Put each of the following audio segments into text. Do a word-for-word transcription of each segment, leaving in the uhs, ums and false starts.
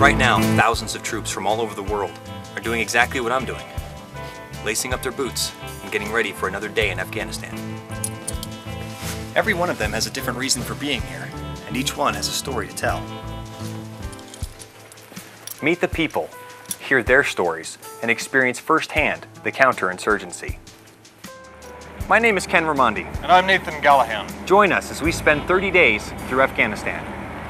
Right now, thousands of troops from all over the world are doing exactly what I'm doing, lacing up their boots and getting ready for another day in Afghanistan. Every one of them has a different reason for being here, and each one has a story to tell. Meet the people, hear their stories, and experience firsthand the counterinsurgency. My name is Ken Raimondi. And I'm Nathan Gallahan. Join us as we spend thirty days through Afghanistan.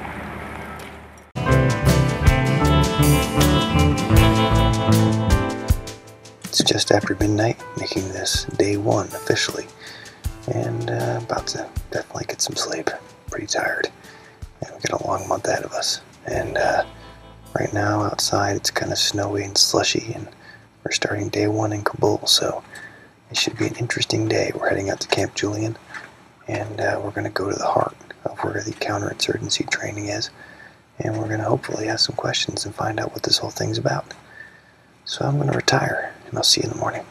It's just after midnight, making this day one officially, and uh, about to definitely get some sleep. Pretty tired, and we got a long month ahead of us. And uh, right now outside it's kind of snowy and slushy, and we're starting day one in Kabul, so it should be an interesting day. We're heading out to Camp Julian, and uh, we're going to go to the heart of where the counterinsurgency training is, and we're going to hopefully ask some questions and find out what this whole thing's about. So I'm going to retire, and I'll see you in the morning.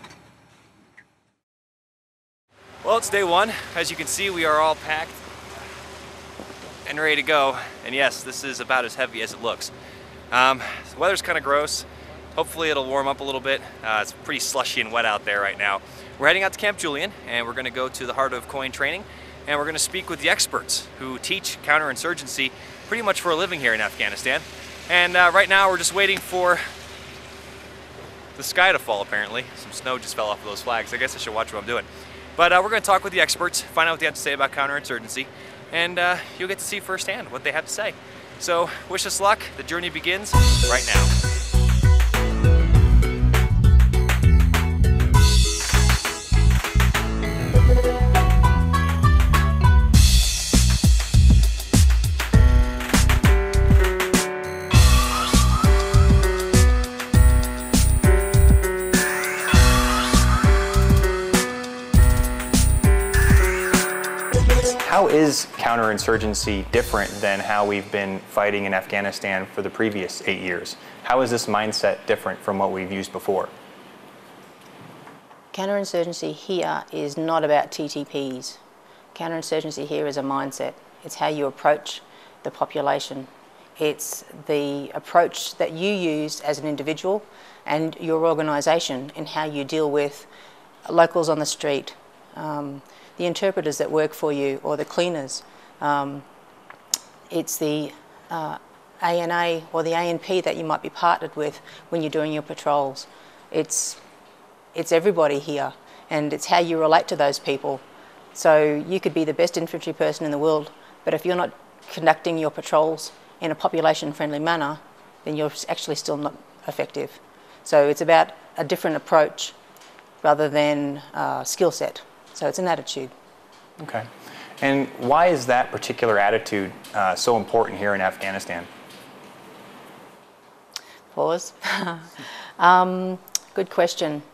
Well, it's day one. As you can see, we are all packed and ready to go. And yes, this is about as heavy as it looks. Um, the weather's kind of gross. Hopefully it'll warm up a little bit. Uh, it's pretty slushy and wet out there right now. We're heading out to Camp Julian, and we're going to go to the heart of COIN training, and we're going to speak with the experts who teach counterinsurgency pretty much for a living here in Afghanistan. And uh, right now we're just waiting for the sky to fall, apparently. Some snow just fell off of those flags. I guess I should watch what I'm doing. But uh, we're going to talk with the experts, find out what they have to say about counterinsurgency, and uh, you'll get to see firsthand what they have to say. So wish us luck. The journey begins right now. How is counterinsurgency different than how we've been fighting in Afghanistan for the previous eight years? How is this mindset different from what we've used before? Counterinsurgency here is not about T T Ps. Counterinsurgency here is a mindset. It's how you approach the population. It's the approach that you use as an individual and your organisation in how you deal with locals on the street, um, the interpreters that work for you, or the cleaners. Um, it's the uh, A N A or the A N P that you might be partnered with when you're doing your patrols. It's, it's everybody here, and it's how you relate to those people. So you could be the best infantry person in the world, but if you're not conducting your patrols in a population-friendly manner, then you're actually still not effective. So it's about a different approach rather than uh, skill set. So it's an attitude. Okay. And why is that particular attitude uh, so important here in Afghanistan? Pause. um, good question.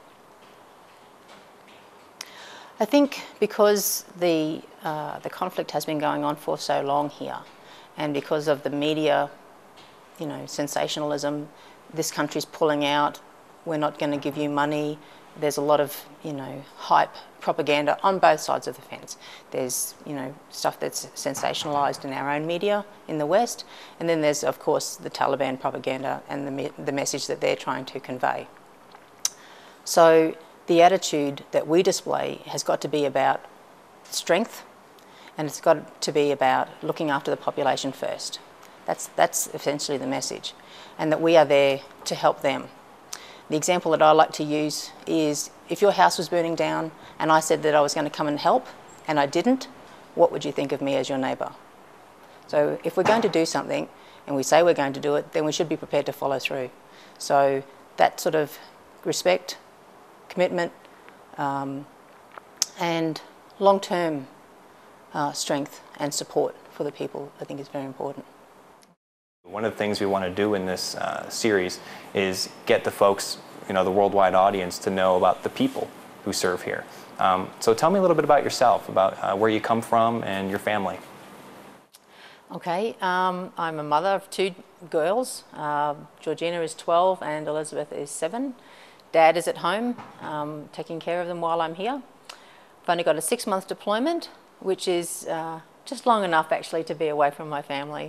I think because the, uh, the conflict has been going on for so long here, and because of the media, you know, sensationalism, this country's pulling out, we're not going to give you money. There's a lot of, you know, hype propaganda on both sides of the fence. There's, you know, stuff that's sensationalised in our own media in the West, and then there's, of course, the Taliban propaganda and the, me the message that they're trying to convey. So the attitude that we display has got to be about strength, and it's got to be about looking after the population first. That's, that's essentially the message, and that we are there to help them. The example that I like to use is, if your house was burning down and I said that I was going to come and help and I didn't, what would you think of me as your neighbour? So if we're going to do something and we say we're going to do it, then we should be prepared to follow through. So that sort of respect, commitment, um, and long-term uh, strength and support for the people, I think, is very important. One of the things we want to do in this uh, series is get the folks, you know, the worldwide audience, to know about the people who serve here. Um, so tell me a little bit about yourself, about uh, where you come from and your family. Okay, um, I'm a mother of two girls. Uh, Georgina is twelve and Elizabeth is seven. Dad is at home, um, taking care of them while I'm here. I've only got a six-month deployment, which is uh, just long enough actually to be away from my family.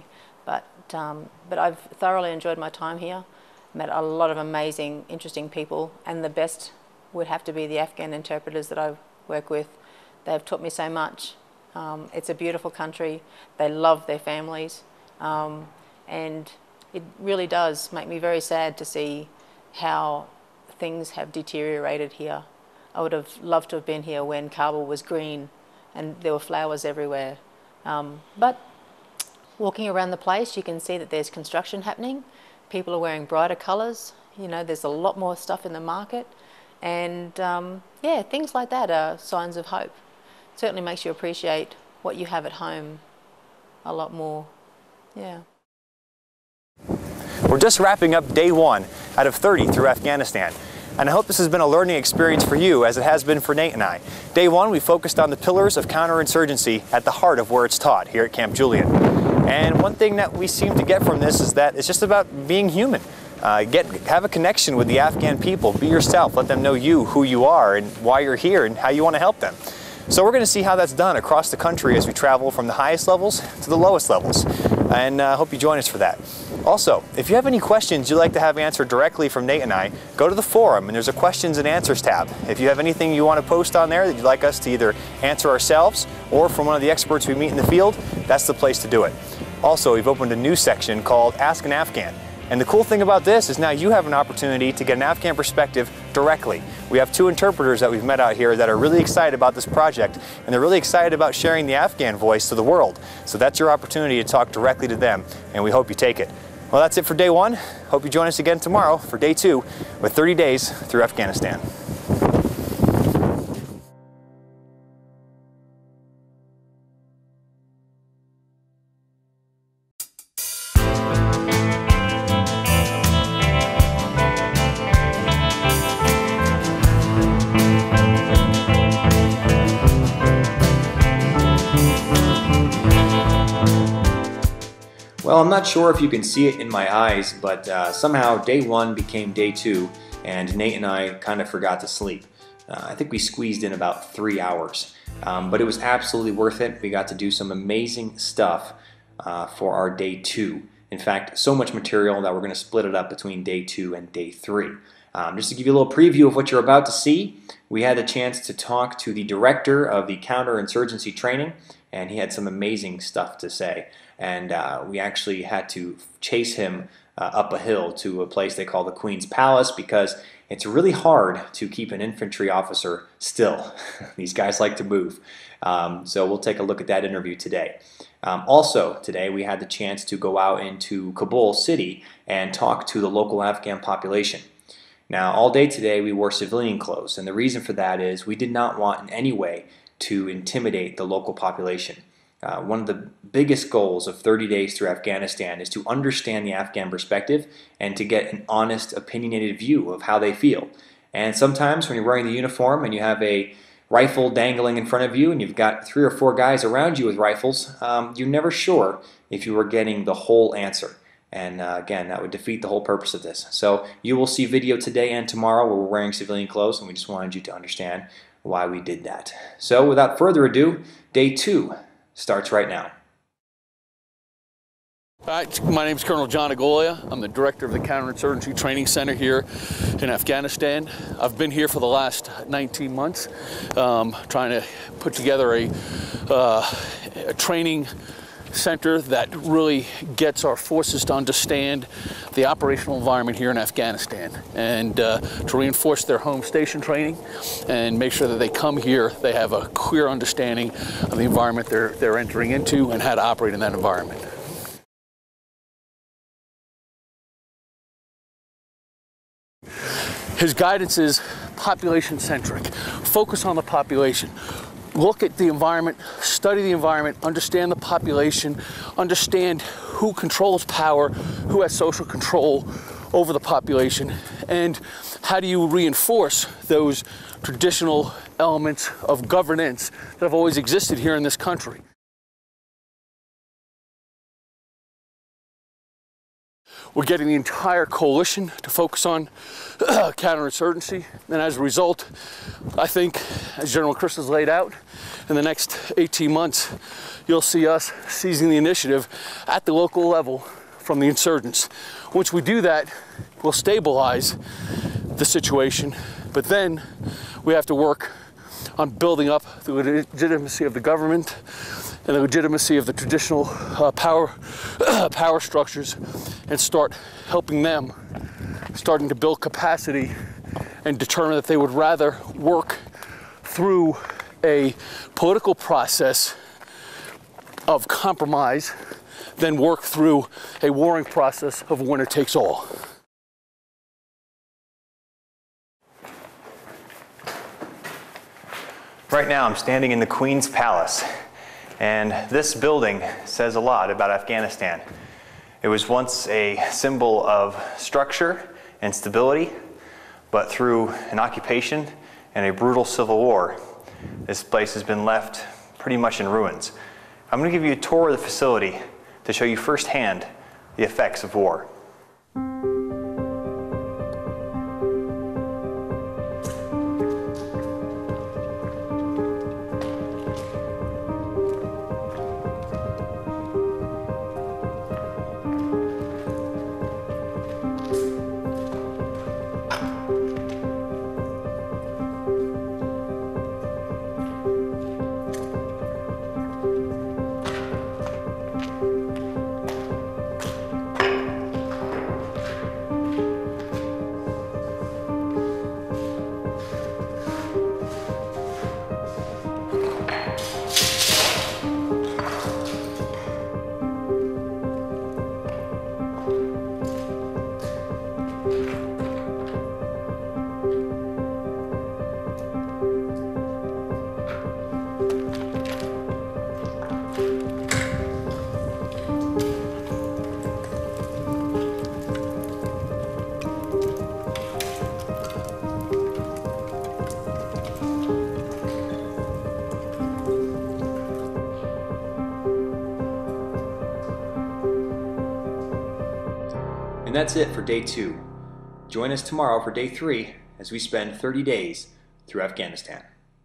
But, um, but I've thoroughly enjoyed my time here, met a lot of amazing, interesting people, and the best would have to be the Afghan interpreters that I work with. They've taught me so much. Um, it's a beautiful country. They love their families. Um, and it really does make me very sad to see how things have deteriorated here. I would have loved to have been here when Kabul was green and there were flowers everywhere. Um, but walking around the place, you can see that there's construction happening. People are wearing brighter colours. You know, there's a lot more stuff in the market. And um, yeah, things like that are signs of hope. It certainly makes you appreciate what you have at home a lot more. Yeah. We're just wrapping up day one out of thirty through Afghanistan. And I hope this has been a learning experience for you, as it has been for Nate and I. Day one, we focused on the pillars of counterinsurgency at the heart of where it's taught here at Camp Julian. And one thing that we seem to get from this is that it's just about being human. Uh, get, have a connection with the Afghan people. Be yourself. Let them know you, who you are, and why you're here, and how you want to help them. So we're going to see how that's done across the country as we travel from the highest levels to the lowest levels. And I uh, hope you join us for that. Also, if you have any questions you'd like to have answered directly from Nate and I, go to the forum and there's a questions and answers tab. If you have anything you want to post on there that you'd like us to either answer ourselves or from one of the experts we meet in the field, that's the place to do it. Also, we've opened a new section called Ask an Afghan. And the cool thing about this is now you have an opportunity to get an Afghan perspective directly. We have two interpreters that we've met out here that are really excited about this project, and they're really excited about sharing the Afghan voice to the world. So that's your opportunity to talk directly to them, and we hope you take it. Well, that's it for day one. Hope you join us again tomorrow for day two with thirty days through Afghanistan. Well, I'm not sure if you can see it in my eyes, but uh, somehow day one became day two, and Nate and I kind of forgot to sleep. Uh, I think we squeezed in about three hours, um, but it was absolutely worth it. We got to do some amazing stuff uh, for our day two. In fact, so much material that we're going to split it up between day two and day three. Um, just to give you a little preview of what you're about to see, we had a chance to talk to the director of the counterinsurgency training, and he had some amazing stuff to say. And uh, we actually had to chase him uh, up a hill to a place they call the Queen's Palace, because it's really hard to keep an infantry officer still. These guys like to move. Um, so we'll take a look at that interview today. Um, also today we had the chance to go out into Kabul city and talk to the local Afghan population. Now, all day today we wore civilian clothes, and the reason for that is we did not want in any way to intimidate the local population. Uh, one of the biggest goals of thirty days through Afghanistan is to understand the Afghan perspective and to get an honest, opinionated view of how they feel. And sometimes when you're wearing the uniform and you have a rifle dangling in front of you and you've got three or four guys around you with rifles, um, you're never sure if you were getting the whole answer. And uh, again, that would defeat the whole purpose of this. So you will see video today and tomorrow where we're wearing civilian clothes, and we just wanted you to understand why we did that. So without further ado, day two starts right now. Hi, my name is Colonel John Agolia. I'm the director of the Counterinsurgency Training Center here in Afghanistan. I've been here for the last nineteen months, um, trying to put together a, uh, a training center that really gets our forces to understand the operational environment here in Afghanistan, and uh, to reinforce their home station training and make sure that they come here, they have a clear understanding of the environment they're, they're entering into and how to operate in that environment. His guidance is population-centric. Focus on the population. Look at the environment, study the environment, understand the population, understand who controls power, who has social control over the population, and how do you reinforce those traditional elements of governance that have always existed here in this country. we're getting the entire coalition to focus on uh, counterinsurgency. And as a result, I think, as General Chris has laid out, in the next eighteen months, you'll see us seizing the initiative at the local level from the insurgents. Once we do that, we'll stabilize the situation, but then we have to work on building up the legitimacy of the government and the legitimacy of the traditional uh, power, uh, power structures, and start helping them, starting to build capacity and determine that they would rather work through a political process of compromise than work through a warring process of winner takes all. Right now I'm standing in the Queen's Palace, and this building says a lot about Afghanistan. It was once a symbol of structure and stability, but through an occupation and a brutal civil war, this place has been left pretty much in ruins. I'm going to give you a tour of the facility to show you firsthand the effects of war. And that's it for day two. Join us tomorrow for day three as we spend thirty days through Afghanistan.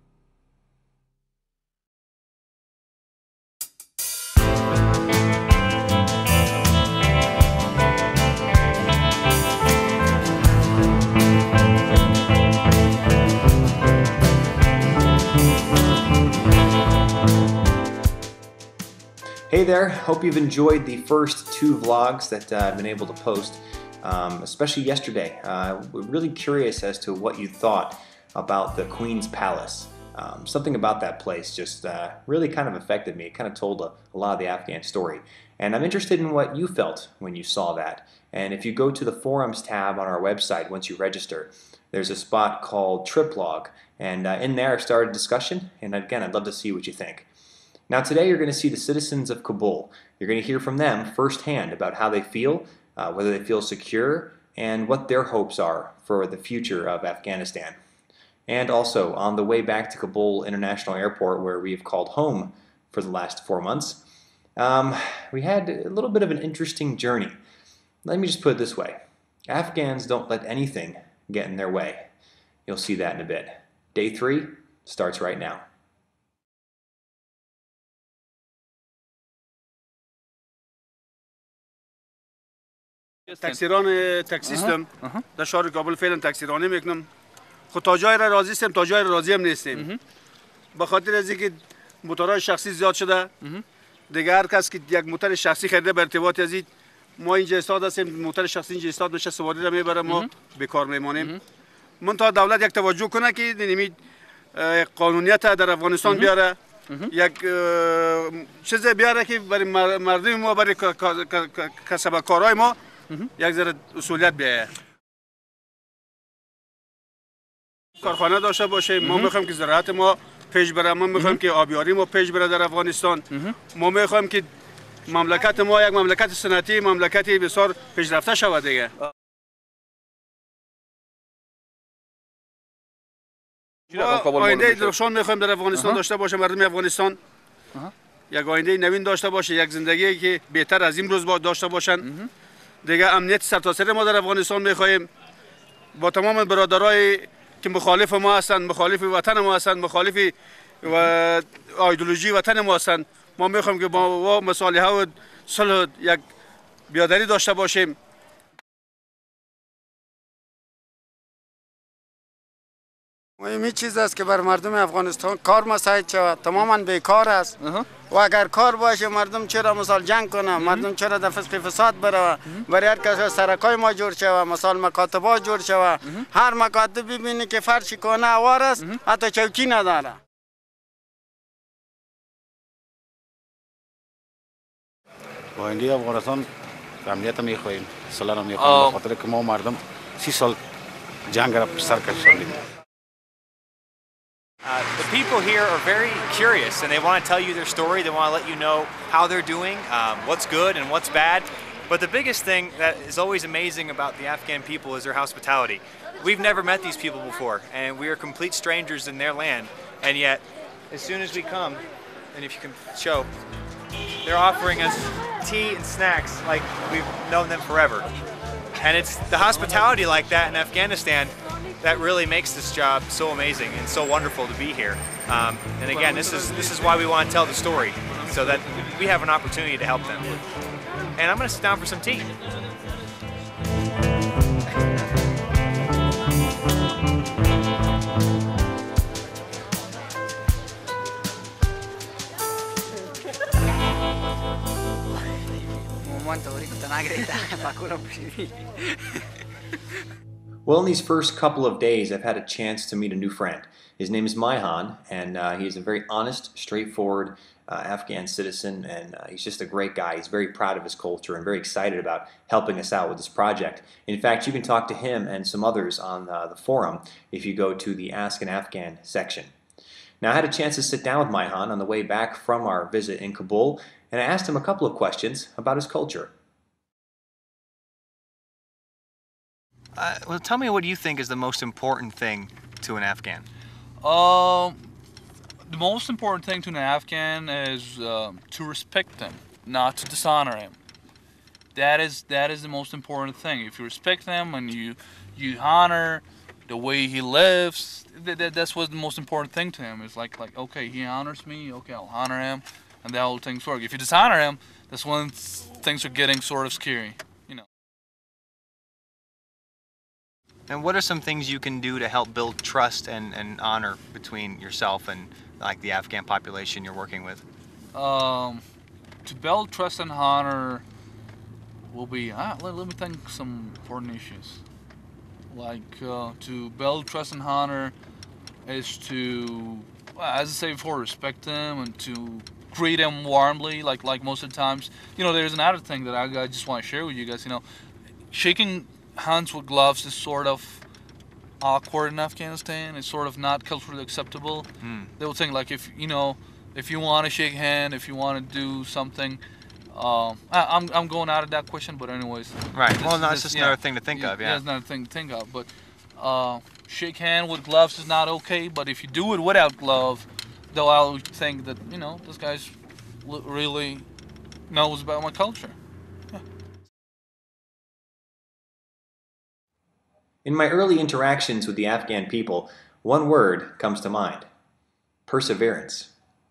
Hey there, hope you've enjoyed the first two vlogs that uh, I've been able to post, um, especially yesterday. Uh, we're really curious as to what you thought about the Queen's Palace. Um, something about that place just uh, really kind of affected me. It kind of told a, a lot of the Afghan story. And I'm interested in what you felt when you saw that. And if you go to the forums tab on our website once you register, there's a spot called Trip Log. And uh, in there I've started a discussion, and again, I'd love to see what you think. Now today you're going to see the citizens of Kabul. You're going to hear from them firsthand about how they feel, uh, whether they feel secure, and what their hopes are for the future of Afghanistan. And also, on the way back to Kabul International Airport, where we've called home for the last four months, um, we had a little bit of an interesting journey. Let me just put it this way. Afghans don't let anything get in their way. You'll see that in a bit. Day three starts right now. تکثیران تک سیستم در شهر کابل فعلا تکثیرانه میکنم. خود تا جای را راضی هستیم، تا جای را راضی هم نیستیم. به خاطر از اینکه موتورهای شخصی زیاد شده، دیگه هر کس که یک موتور شخصی خریده به ارتباط از این ما اینجا استاد هستیم، موتور شخصی اینجا استاد میشه، سواری را میبره، ما بیکار میمانیم. من تا دولت یک توجه کنه که نمی قانونیت در افغانستان بیاره، یک چیز بیاره که برای مردم ما، برای کسب کارهای ما یک ذره اصولیت بیایه. کارخانه داشته باشه. ما میخوایم که زراعت ما پیش بره، ما میخوایم که آبیاری ما پیش بره در افغانستان. ما میخوایم که مملکت ما یک مملکت صنعتی، مملکتی بسیار پیشرفته شود دیگه. آینده درخشان میخوایم در افغانستان داشته باشه. مردم افغانستان یک آینده نوین داشته باشه، یک زندگی که بهتر از این روز داشته باشن. دیگه امنیت سرتاسری ما در افغانستان میخواهیم با تمام برادرای که مخالف ما هستند، مخالف وطن ما هستند، مخالف و ایدئولوژی وطن ما هستند. ما میخوایم که با مصالحه و صلح یک بیادری داشته باشیم. مهمی چیز است که بر مردم افغانستان کار مساعد شود. تماما بیکار است و اگر کار باشه مردم چرا مثال جنگ کنه، مردم چرا در فسق فساد بره، برای هر کس سرکای ما جور شود، مثال مکاتبا جور شود. هر مکاتب ببینی که فرش کنه اوار است، حتی چوکی نداره. با این افغانستان امنیت میخواهیم، صلح میخواهیم، به خاطر که ما مردم سی سال جنگ را سر کشیدیم. Uh, the people here are very curious and they want to tell you their story. They want to let you know how they're doing, um, what's good and what's bad. But the biggest thing that is always amazing about the Afghan people is their hospitality. We've never met these people before and we are complete strangers in their land. And yet, as soon as we come, and if you can show, they're offering us tea and snacks like we've known them forever. And it's the hospitality like that in Afghanistan that really makes this job so amazing and so wonderful to be here. Um, and again, this is this is why we want to tell the story, so that we have an opportunity to help them. And I'm going to sit down for some tea. Well, in these first couple of days, I've had a chance to meet a new friend. His name is Maihan, and uh, he is a very honest, straightforward uh, Afghan citizen, and uh, he's just a great guy. He's very proud of his culture and very excited about helping us out with this project. In fact, you can talk to him and some others on uh, the forum if you go to the Ask an Afghan section. Now, I had a chance to sit down with Maihan on the way back from our visit in Kabul, and I asked him a couple of questions about his culture. Uh, well, tell me, what do you think is the most important thing to an Afghan? Um, the most important thing to an Afghan is uh, to respect them, not to dishonor him. That is that is the most important thing. If you respect them and you you honor the way he lives, that, that that's what's the most important thing to him. It's like like okay, he honors me, okay, I'll honor him, and the whole thing's work. If you dishonor him, that's when things are getting sort of scary. And what are some things you can do to help build trust and, and honor between yourself and like the Afghan population you're working with? Um, to build trust and honor will be, ah, let, let me think some important issues. Like uh, to build trust and honor is to, well, as I say before, respect them and to greet them warmly, like like most of the times. You know, there's another thing that I, I just want to share with you guys. You know, shaking hands with gloves is sort of awkward in Afghanistan. It's sort of not culturally acceptable. Mm. They will think like if you know if you want to shake hand, if you want to do something. Uh, I, I'm I'm going out of that question, but anyways. Right. This, well, no, it's this, just yeah, another thing to think yeah, of. Yeah. Yeah, it's another thing to think of. But uh, shake hand with gloves is not okay. But if you do it without gloves, they'll all think that you know this guy's really knows about my culture. In my early interactions with the Afghan people, one word comes to mind: perseverance.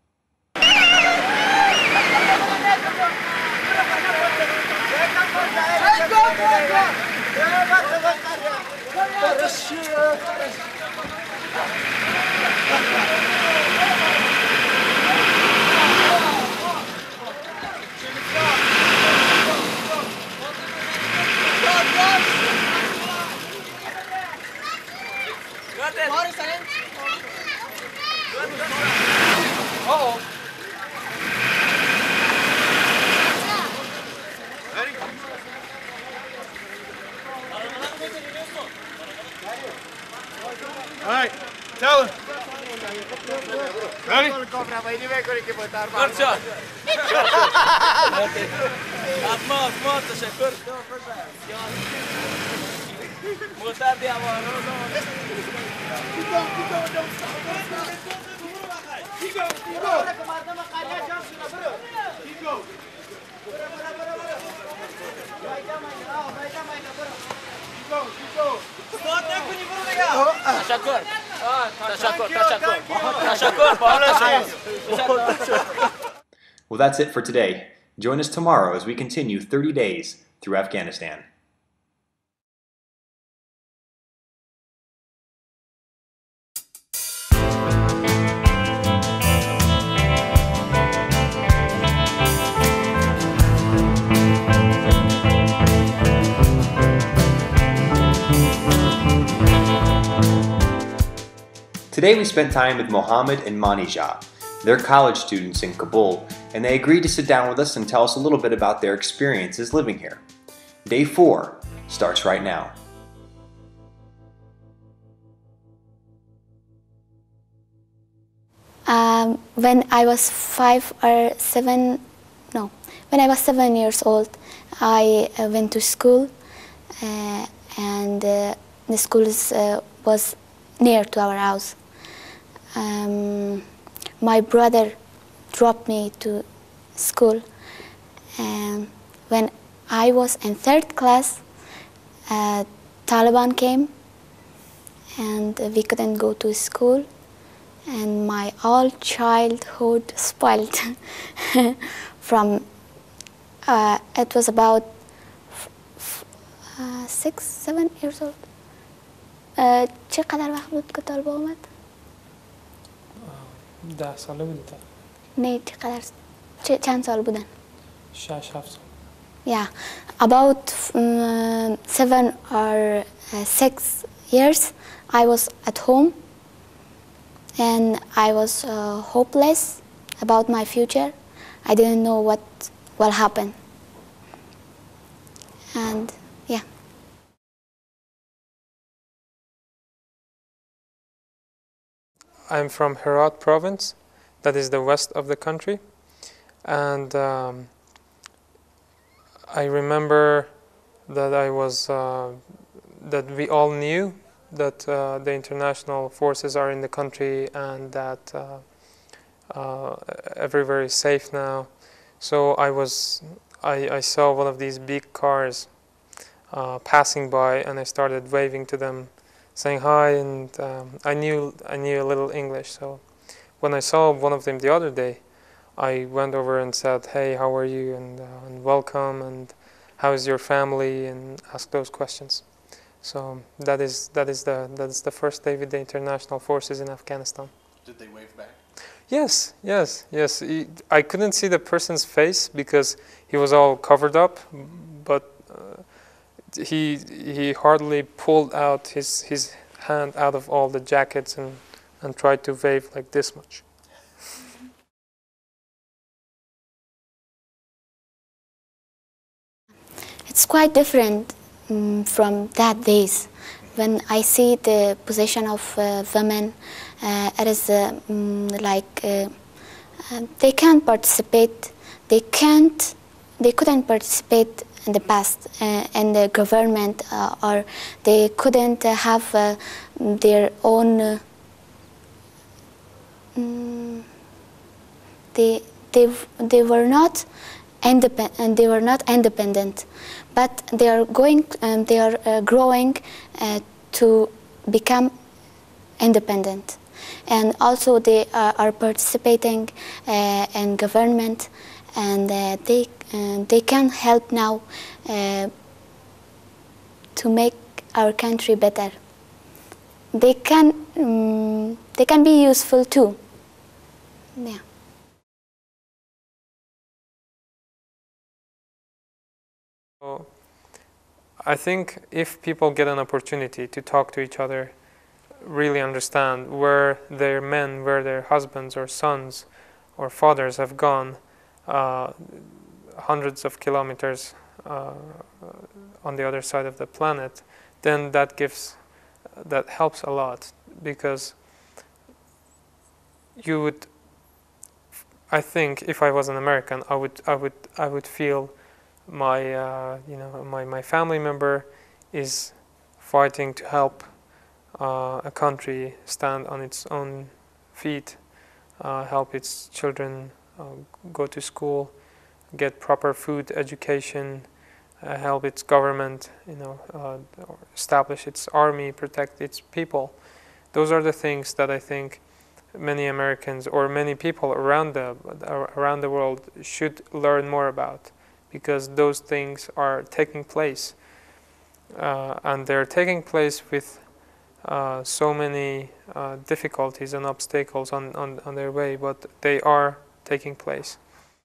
Uh-oh. All right, tell him. Ready? Well, that's it for today. Join us tomorrow as we continue thirty days through Afghanistan. Today we spent time with Mohammed and Manija. They're college students in Kabul, and they agreed to sit down with us and tell us a little bit about their experiences living here. Day four starts right now. Um, when I was five or seven, no, when I was seven years old, I uh, went to school, uh, and uh, the school is, uh, was near to our house. Um, my brother dropped me to school, and when I was in third class, uh, Taliban came, and we couldn't go to school, and my whole childhood spoiled. From uh, it was about f f uh, six, seven years old. Uh, چقدر وقت بود که طالب آمد؟ ده ساله بودی تا؟ نه چقدر چند سال بودن؟ شش هفت سال. Yeah, about um, seven or uh, six years, I was at home, and I was uh, hopeless about my future. I didn't know what will happen, and yeah. I'm from Herat province, that is the west of the country, and um, I remember that I was, uh, that we all knew that uh, the international forces are in the country and that uh, uh, everywhere is safe now. So I was, I, I saw one of these big cars uh, passing by, and I started waving to them, saying hi, and um, I knew I knew a little English. So when I saw one of them the other day, I went over and said, "Hey, how are you?" and, uh, and welcome, and how is your family, and asked those questions. So that is that is the that is the first day with the international forces in Afghanistan. Did they wave back? Yes, yes, yes. He, I couldn't see the person's face because he was all covered up, but uh, he he hardly pulled out his his hand out of all the jackets and and tried to wave like this much. It's quite different um, from that days. When I see the position of uh, women, uh, it is uh, um, like uh, uh, they can't participate. They can't. They couldn't participate in the past uh, in the government, uh, or they couldn't uh, have uh, their own. Uh, um, they they they were not independent. And they were not independent. But they are going, um, they are uh, growing uh, to become independent, and also they uh, are participating uh, in government, and uh, they uh, they can help now uh, to make our country better. They can um, they can be useful too. Yeah. So I think if people get an opportunity to talk to each other, really understand where their men, where their husbands or sons or fathers have gone uh, hundreds of kilometers uh, on the other side of the planet, then that gives, that helps a lot, because you would, I think if I was an American, I would, I would, I would feel my, uh, you know, my, my family member is fighting to help uh, a country stand on its own feet, uh, help its children uh, go to school, get proper food, education, uh, help its government, you know, uh, establish its army, protect its people. those are the things that I think many Americans or many people around the around the world should learn more about, because those things are taking place, uh, and they're taking place with uh, so many uh, difficulties and obstacles on, on, on their way, but they are taking place.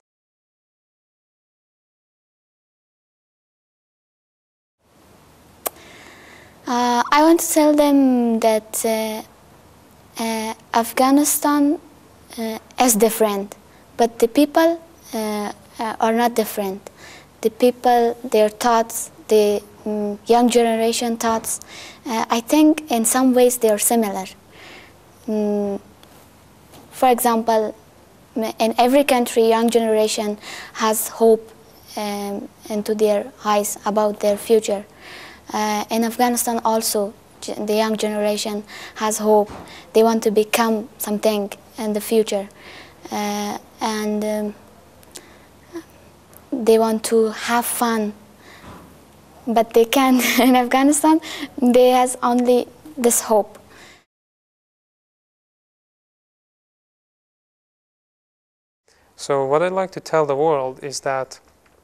Uh, I want to tell them that uh, uh, Afghanistan uh, is different, but the people uh, uh, are not different. The people, their thoughts, the um, young generation thoughts, uh, I think in some ways they are similar. Um, for example, in every country, young generation has hope um, into their eyes about their future. Uh, in Afghanistan also, the young generation has hope. They want to become something in the future. Uh, and um, they want to have fun. But they can't. In Afghanistan, they has only this hope. So what I'd like to tell the world is that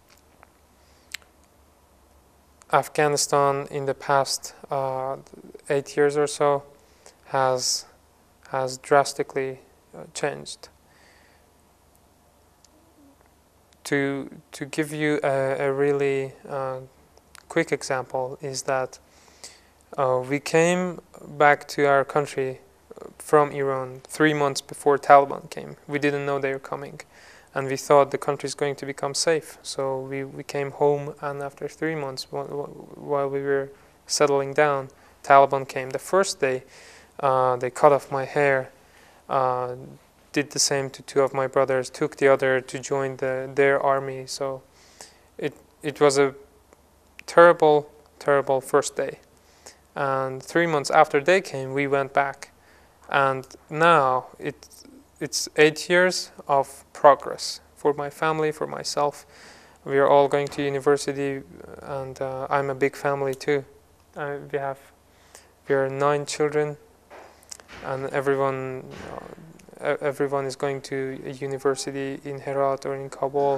Afghanistan in the past uh, eight years or so has has drastically uh, changed. To to give you a, a really uh, quick example is that uh, we came back to our country from Iran three months before Taliban came. We didn't know they were coming, and we thought the country is going to become safe. So we, we came home, and after three months, while we were settling down, Taliban came. The first day, uh, they cut off my hair, uh, did the same to two of my brothers, took the other to join the, their army. So it, it was a terrible, terrible first day. And three months after they came, we went back. And now it, it's eight years of progress for my family, for myself. We are all going to university, and uh, I'm a big family too. Uh, we have, we are nine children, and everyone, uh, everyone is going to a university in Herat or in Kabul.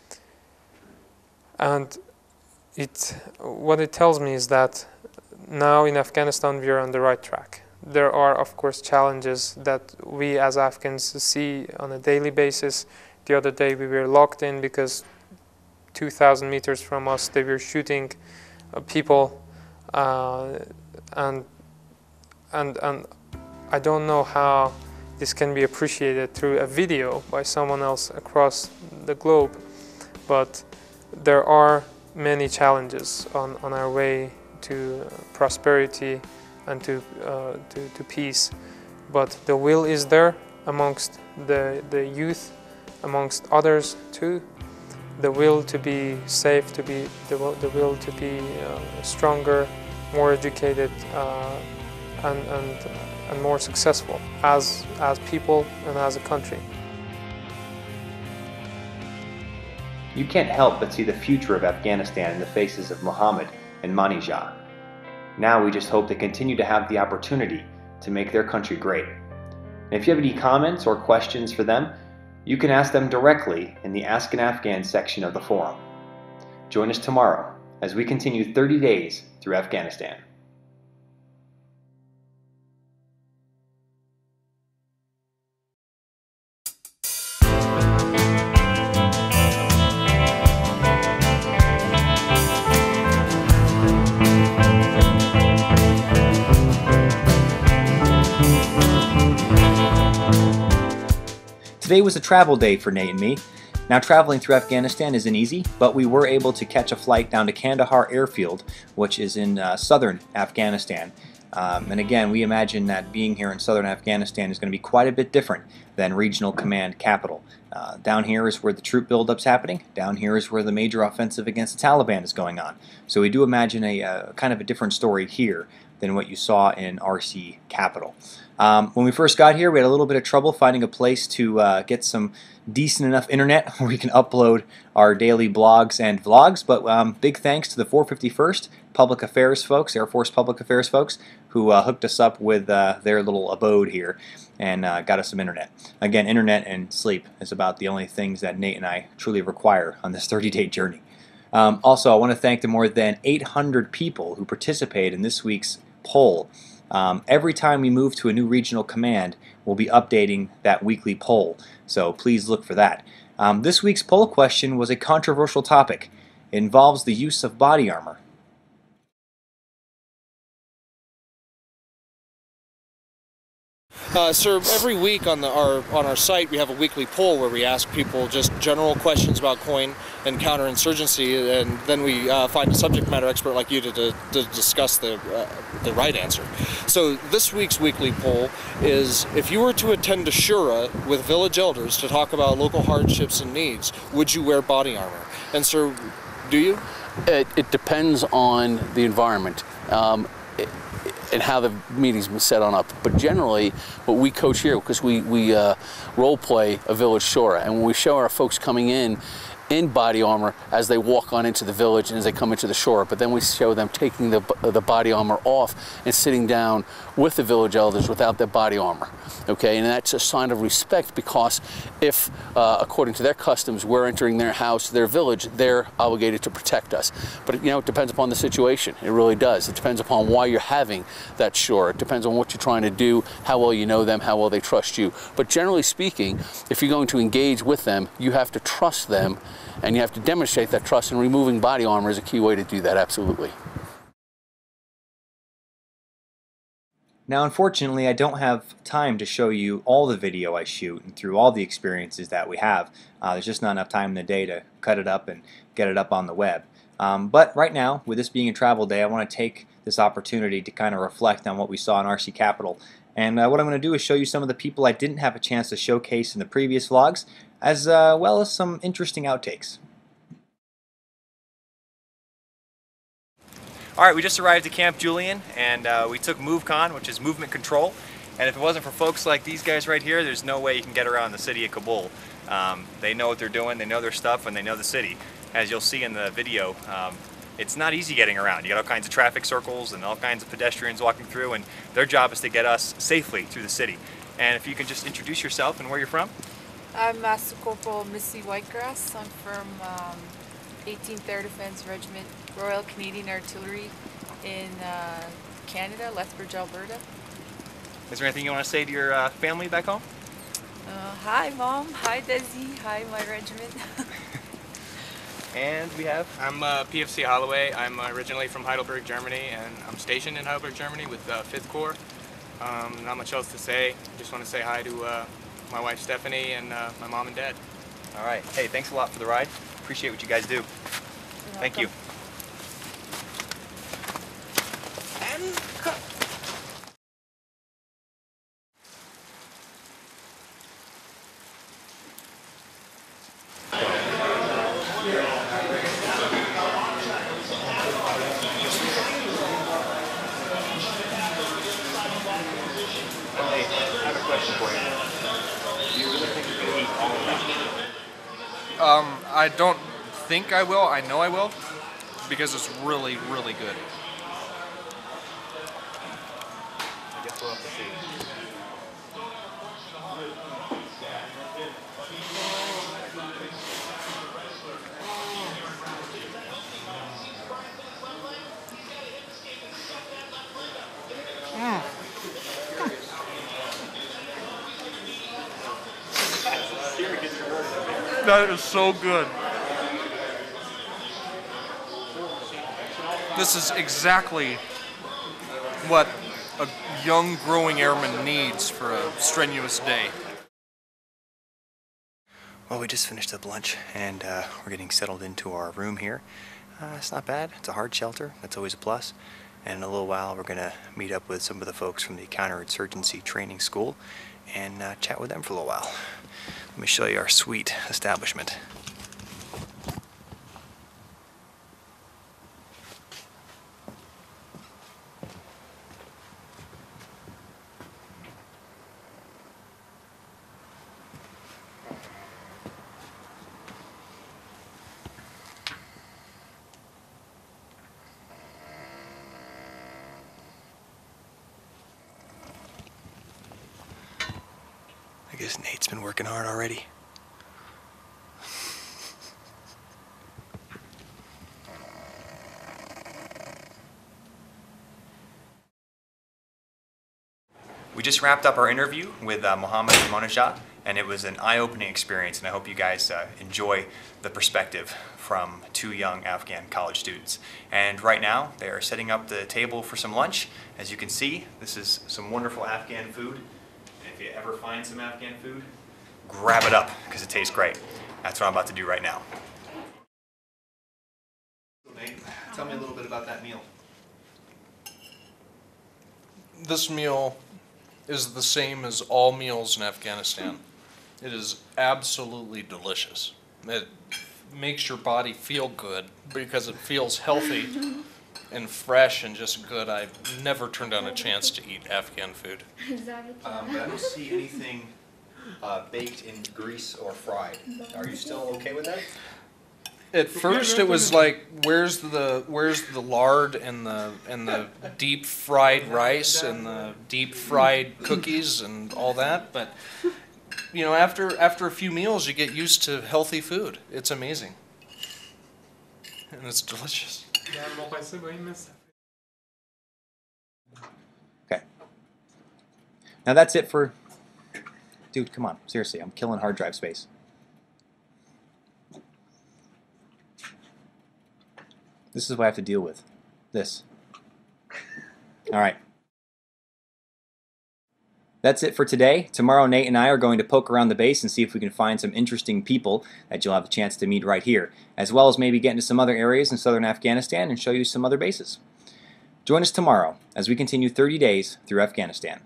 And it, what it tells me is that now in Afghanistan we are on the right track. There are, of course, challenges that we as Afghans see on a daily basis. The other day we were locked in because two thousand meters from us they were shooting uh, people, uh, and and and I don't know how this can be appreciated through a video by someone else across the globe, but there are many challenges on, on our way to uh, prosperity and to, uh, to, to peace, but the will is there amongst the, the youth, amongst others too. The will to be safe, to be the will, the will to be uh, stronger, more educated, uh, and, and, and more successful as, as people and as a country. You can't help but see the future of Afghanistan in the faces of Mohammed and Manija. Now we just hope they continue to have the opportunity to make their country great. And if you have any comments or questions for them, you can ask them directly in the Ask an Afghan section of the forum. Join us tomorrow as we continue thirty days through Afghanistan. Today was a travel day for Nate and me. Now, traveling through Afghanistan isn't easy, but we were able to catch a flight down to Kandahar Airfield, which is in uh, southern Afghanistan. Um, and again, we imagine that being here in southern Afghanistan is going to be quite a bit different than Regional Command Capital. Uh, down here is where the troop buildup's happening. Down here is where the major offensive against the Taliban is going on. So we do imagine a uh, kind of a different story here than what you saw in R C Capital. Um, when we first got here, we had a little bit of trouble finding a place to uh, get some decent enough internet where we can upload our daily blogs and vlogs, but um, big thanks to the four fifty-first Public Affairs folks, Air Force Public Affairs folks, who who uh, hooked us up with uh, their little abode here and uh, got us some internet. Again, internet and sleep is about the only things that Nate and I truly require on this thirty-day journey. Um, also, I want to thank the more than eight hundred people who participated in this week's poll. Um, every time we move to a new regional command, we'll be updating that weekly poll, so please look for that. Um, this week's poll question was a controversial topic. It involves the use of body armor. Uh, sir, every week on the, our on our site we have a weekly poll where we ask people just general questions about COIN and counterinsurgency, and then we uh, find a subject matter expert like you to, to, to discuss the uh, the right answer. So this week's weekly poll is: if you were to attend a shura with village elders to talk about local hardships and needs, would you wear body armor? And sir, do you? It, it depends on the environment. Um, it, and how the meeting's been set on up. But generally, what we coach here, because we, we uh, role play a village shura, and when we show our folks coming in in body armor as they walk on into the village and as they come into the shura, but then we show them taking the, the body armor off and sitting down with the village elders without their body armor. Okay, and that's a sign of respect, because if, uh, according to their customs, we're entering their house, their village, they're obligated to protect us. But, you know, it depends upon the situation. It really does. It depends upon why you're having that shura. It depends on what you're trying to do, how well you know them, how well they trust you. But generally speaking, if you're going to engage with them, you have to trust them, and you have to demonstrate that trust, and removing body armor is a key way to do that, absolutely. Now, unfortunately, I don't have time to show you all the video I shoot and through all the experiences that we have. Uh, there's just not enough time in the day to cut it up and get it up on the web. Um, but right now, with this being a travel day, I want to take this opportunity to kind of reflect on what we saw in R C Capital. And uh, what I'm going to do is show you some of the people I didn't have a chance to showcase in the previous vlogs, as uh, well as some interesting outtakes. Alright, we just arrived at Camp Julian, and uh, we took MoveCon, which is movement control. And if it wasn't for folks like these guys right here, there's no way you can get around the city of Kabul. Um, they know what they're doing, they know their stuff, and they know the city. As you'll see in the video, um, it's not easy getting around. You got all kinds of traffic circles and all kinds of pedestrians walking through, and their job is to get us safely through the city. And if you can just introduce yourself and where you're from. I'm Master Corporal Missy Whitegrass. I'm from um, eighteenth Air Defense Regiment, Royal Canadian Artillery in uh, Canada, Lethbridge, Alberta. Is there anything you want to say to your uh, family back home? Uh, hi Mom, hi Desi, hi my regiment. And we have? I'm uh, P F C Holloway. I'm originally from Heidelberg, Germany, and I'm stationed in Heidelberg, Germany with uh, fifth Corps. Um, not much else to say. Just want to say hi to uh, my wife Stephanie and uh, my mom and dad. All right. Hey, thanks a lot for the ride. Appreciate what you guys do. Thank you. And cut. Hey, I have a question for you. Do you really think you can eat all of that? Um, I don't think I will. I know I will, because it's really, really good. I guess we'll have to see. Mm. That is so good. This is exactly what a young growing airman needs for a strenuous day. Well, we just finished up lunch, and uh, we're getting settled into our room here. Uh, it's not bad. It's a hard shelter. That's always a plus. And in a little while, we're going to meet up with some of the folks from the Counterinsurgency Training School and uh, chat with them for a little while. Let me show you our sweet establishment. Nate's been working hard already. We just wrapped up our interview with uh, Mohammed and Monajat, and it was an eye-opening experience, and I hope you guys uh, enjoy the perspective from two young Afghan college students. And right now, they are setting up the table for some lunch. As you can see, this is some wonderful Afghan food. And if you ever find some Afghan food, grab it up, because it tastes great. That's what I'm about to do right now. So Nate, tell me a little bit about that meal. This meal is the same as all meals in Afghanistan. It is absolutely delicious. It makes your body feel good because it feels healthy and fresh and just good. I've never turned down a chance to eat Afghan food. Um, but I don't see anything uh, baked in grease or fried. Are you still okay with that? At first, it was like, where's the where's the lard and the and the deep fried rice and the deep fried cookies and all that? But you know, after after a few meals, you get used to healthy food. It's amazing, and it's delicious. Okay. Now that's it for... Dude, come on. Seriously, I'm killing hard drive space. This is what I have to deal with. This. All right. That's it for today. Tomorrow, Nate and I are going to poke around the base and see if we can find some interesting people that you'll have a chance to meet right here, as well as maybe get into some other areas in southern Afghanistan and show you some other bases. Join us tomorrow as we continue thirty days through Afghanistan.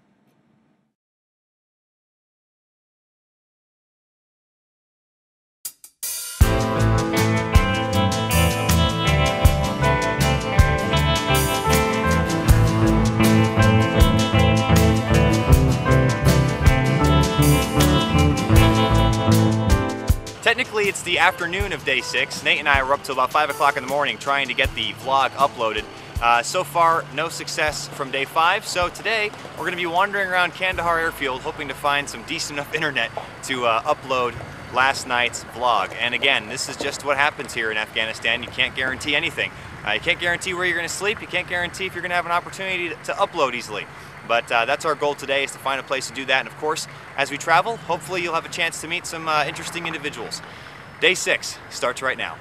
Technically, it's the afternoon of day six. Nate and I were up till about five o'clock in the morning trying to get the vlog uploaded. Uh, so far, no success from day five, so today we're going to be wandering around Kandahar Airfield hoping to find some decent enough internet to uh, upload last night's vlog. And again, this is just what happens here in Afghanistan. You can't guarantee anything. Uh, you can't guarantee where you're going to sleep. You can't guarantee if you're going to have an opportunity to, to upload easily. But uh, that's our goal today, is to find a place to do that. And of course, as we travel, hopefully you'll have a chance to meet some uh, interesting individuals. Day six starts right now.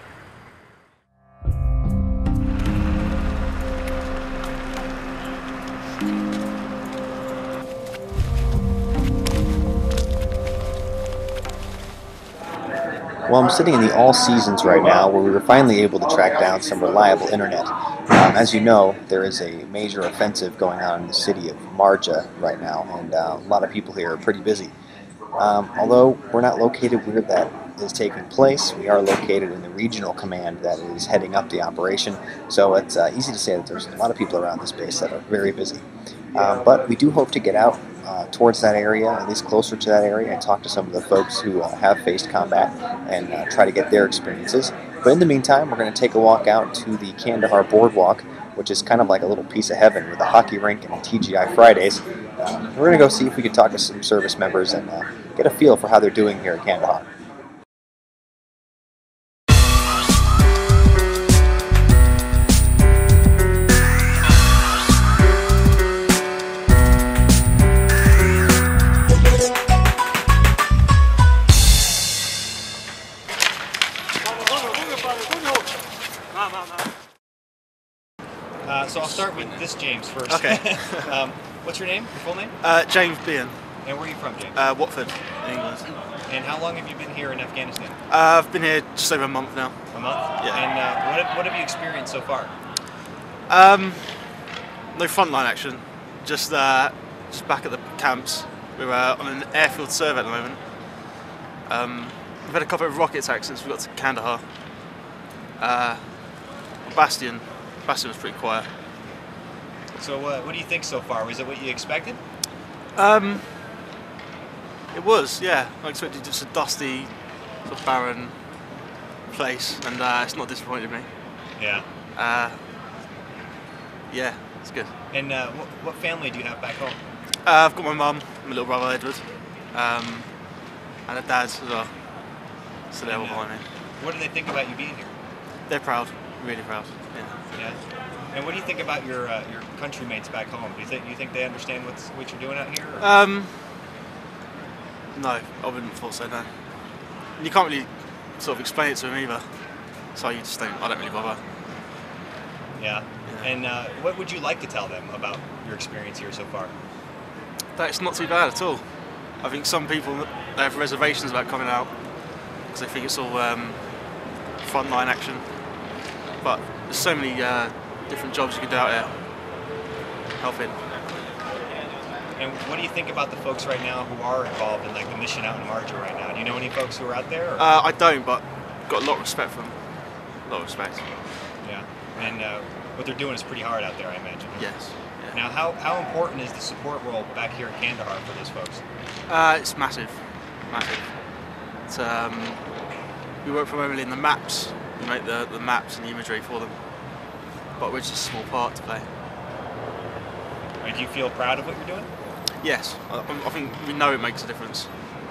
Well, I'm sitting in the all seasons right now, where we were finally able to track down some reliable internet. Um, as you know, there is a major offensive going on in the city of Marja right now, and uh, a lot of people here are pretty busy. Um, although we're not located where that is taking place, we are located in the regional command that is heading up the operation, so it's uh, easy to say that there's a lot of people around this base that are very busy. Um, but we do hope to get out uh, towards that area, at least closer to that area, and talk to some of the folks who uh, have faced combat and uh, try to get their experiences. But in the meantime, we're going to take a walk out to the Kandahar Boardwalk, which is kind of like a little piece of heaven with a hockey rink and T G I Fridays. Uh, we're going to go see if we can talk to some service members and uh, get a feel for how they're doing here at Kandahar. Uh, so I'll start with this James first. Okay. um, what's your name? Your full name? Uh, James Bean. And where are you from, James? Uh, Watford, England. And how long have you been here in Afghanistan? Uh, I've been here just over a month now. A month? Yeah. And uh, what, have, what have you experienced so far? Um, no frontline action. Just uh, just back at the camps. We're uh, on an airfield survey at the moment. Um, we've had a couple of rocket attacks since we got to Kandahar. Uh, Bastion. Bastion was pretty quiet. So uh, what do you think so far? Was it what you expected? Um, it was, yeah. I expected just a dusty, sort of barren place, and uh, it's not disappointed me. Yeah. Uh, yeah, it's good. And uh, what, what family do you have back home? Uh, I've got my mum, my little brother Edward. um, and the dads as well. So they're all And, uh, behind me. What do they think about you being here? They're proud, really proud. Yeah. Yeah. And what do you think about your uh, your countrymates back home? Do you think you think they understand what's what you're doing out here? or- Um, no, I wouldn't have thought so. No. And you can't really sort of explain it to them either. So you just don't. I don't really bother. Yeah. And uh, what would you like to tell them about your experience here so far? That it's not too bad at all. I think some people they have reservations about coming out because they think it's all um, frontline action. But there's so many uh, different jobs you can do out there helping. And what do you think about the folks right now who are involved in like the mission out in Marja right now? Do you know any folks who are out there? or- Uh, I don't, but got a lot of respect for them. A lot of respect. Yeah. And uh, what they're doing is pretty hard out there, I imagine. Yes. Now, how, how important is the support role back here in Kandahar for those folks? Uh, it's massive, massive. It's, um, we work primarily in the maps. We make the, the maps and the imagery for them, but we're just a small part to play. And do you feel proud of what you're doing? Yes, I, I think we know it makes a difference.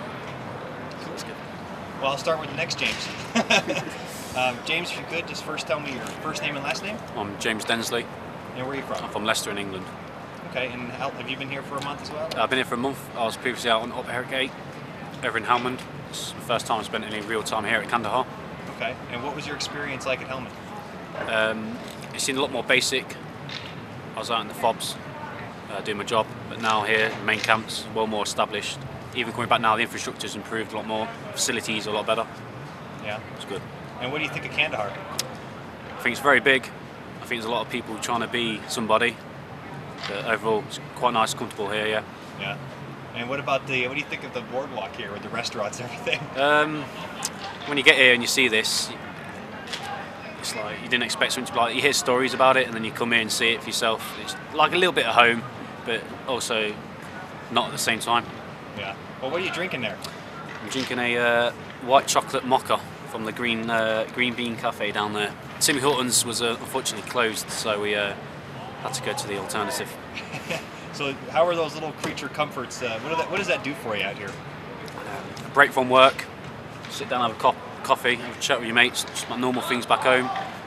So that's good. Well, I'll start with the next James. um, James, if you could, just first tell me your first name and last name. I'm James Densley. And where are you from? I'm from Leicester in England. Okay, and how, have you been here for a month as well? I've been here for a month. I was previously out on Up Hergate, over in Helmand. It's the first time I spent any real time here at Kandahar. Okay, and what was your experience like at Helmand? Um, it seemed a lot more basic. I was out in the fobs uh, doing my job, but now here, the main camps, well more established. Even coming back now, the infrastructure's improved a lot more, facilities are a lot better. Yeah. It's good. And what do you think of Kandahar? I think it's very big. I think there's a lot of people trying to be somebody. But overall, it's quite nice, comfortable here, yeah. Yeah. And what about the, what do you think of the boardwalk here with the restaurants and everything? Um, when you get here and you see this, it's like you didn't expect something to be like, you hear stories about it and then you come here and see it for yourself. It's like a little bit at home, but also not at the same time. Yeah. Well, what are you drinking there? I'm drinking a uh, white chocolate mocha from the Green uh, Green Bean Cafe down there. Tim Hortons was uh, unfortunately closed, so we uh, had to go to the alternative. So how are those little creature comforts, uh, what, do that, what does that do for you out here? A break from work, sit down, have a co coffee, have a chat with your mates, just my normal things back home.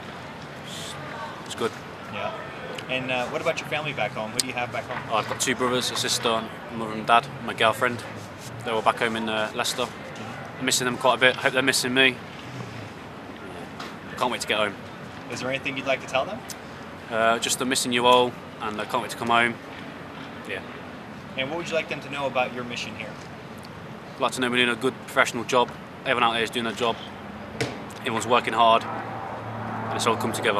It's good. Yeah. And uh, what about your family back home? Who do you have back home? I've got two brothers, a sister, a mother and dad, my girlfriend. They're all back home in uh, Leicester. I'm missing them quite a bit. Hope they're missing me. Can't wait to get home. Is there anything you'd like to tell them? Uh, just I'm missing you all, and I can't wait to come home. Yeah. And what would you like them to know about your mission here? I'd like to know we're doing a good professional job. Everyone out there is doing their job. Everyone's working hard, and it's all come together.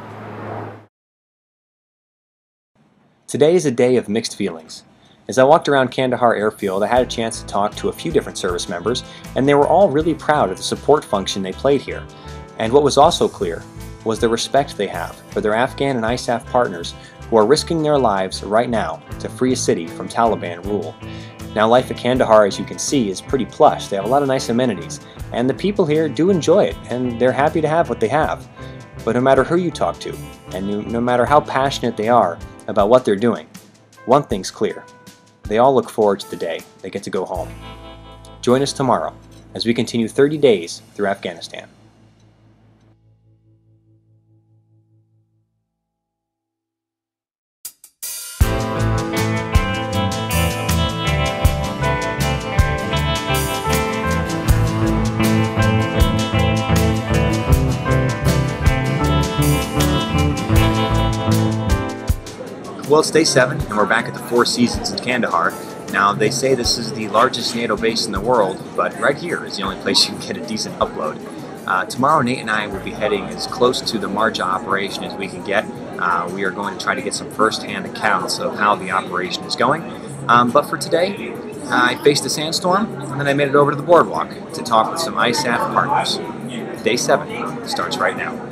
Today is a day of mixed feelings. As I walked around Kandahar Airfield, I had a chance to talk to a few different service members, and they were all really proud of the support function they played here. And what was also clear was the respect they have for their Afghan and I S A F partners who are risking their lives right now to free a city from Taliban rule. Now, life at Kandahar, as you can see, is pretty plush. They have a lot of nice amenities, and the people here do enjoy it, and they're happy to have what they have. But no matter who you talk to, and no matter how passionate they are about what they're doing, one thing's clear. They all look forward to the day they get to go home. Join us tomorrow as we continue thirty days through Afghanistan. Well, it's day seven, and we're back at the Four Seasons in Kandahar. Now, they say this is the largest NATO base in the world, but right here is the only place you can get a decent upload. Uh, tomorrow, Nate and I will be heading as close to the Marja operation as we can get. Uh, we are going to try to get some first-hand accounts of how the operation is going. Um, but for today, I faced a sandstorm, and then I made it over to the boardwalk to talk with some I S A F partners. Day seven starts right now.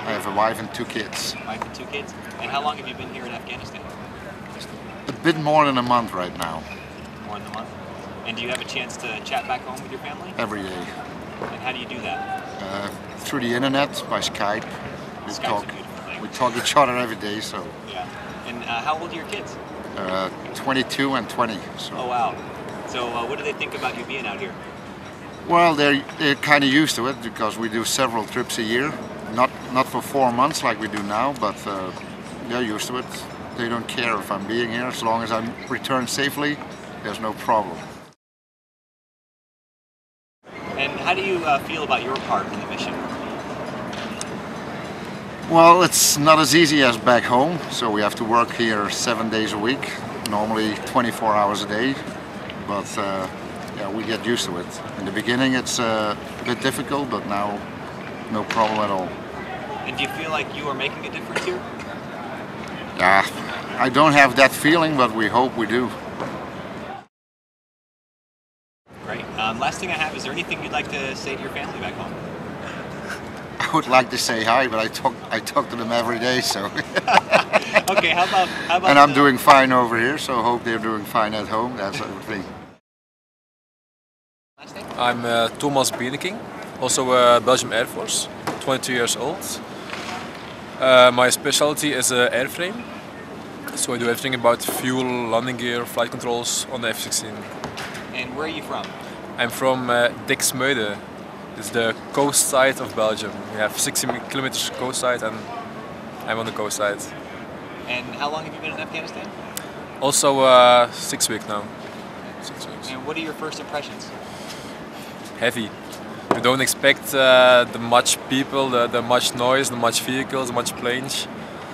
I have a wife and two kids. Wife and two kids. And how long have you been here in Afghanistan? A bit more than a month right now. More than a month. And do you have a chance to chat back home with your family? Every day. And how do you do that? Uh, through the internet, by Skype. We Skype's talk. a beautiful thing. We talk each other every day. So. Yeah. And uh, how old are your kids? Uh, twenty-two and twenty. So. Oh wow. So uh, what do they think about you being out here? Well, they're they're kind of used to it because we do several trips a year. Not not for four months like we do now, but uh, they're used to it. They don't care if I'm being here as long as I'm returned safely. There's no problem. And how do you uh, feel about your part in the mission? Well, it's not as easy as back home, so we have to work here seven days a week, normally twenty-four hours a day. But uh, yeah, we get used to it. In the beginning, it's uh, a bit difficult, but now no problem at all. And do you feel like you are making a difference here? Yeah, I don't have that feeling, but we hope we do. Great. Um, last thing I have, is there anything you'd like to say to your family back home? I would like to say hi, but I talk I talk to them every day, so. Okay, how about how about? And I'm the... doing fine over here, so I hope they're doing fine at home. That's everything. I'm uh, Thomas Beneking, also uh, Belgium Air Force, twenty-two years old. Uh, my specialty is uh, airframe, so I do everything about fuel, landing gear, flight controls on the F sixteen. And where are you from? I'm from uh, Diksmuide. It's the coast side of Belgium. We have sixty kilometers coast side, and I'm on the coast side. And how long have you been in Afghanistan? Also uh, six weeks now. Six weeks. And what are your first impressions? Heavy. You don't expect uh, the much people, the, the much noise, the much vehicles, the much planes.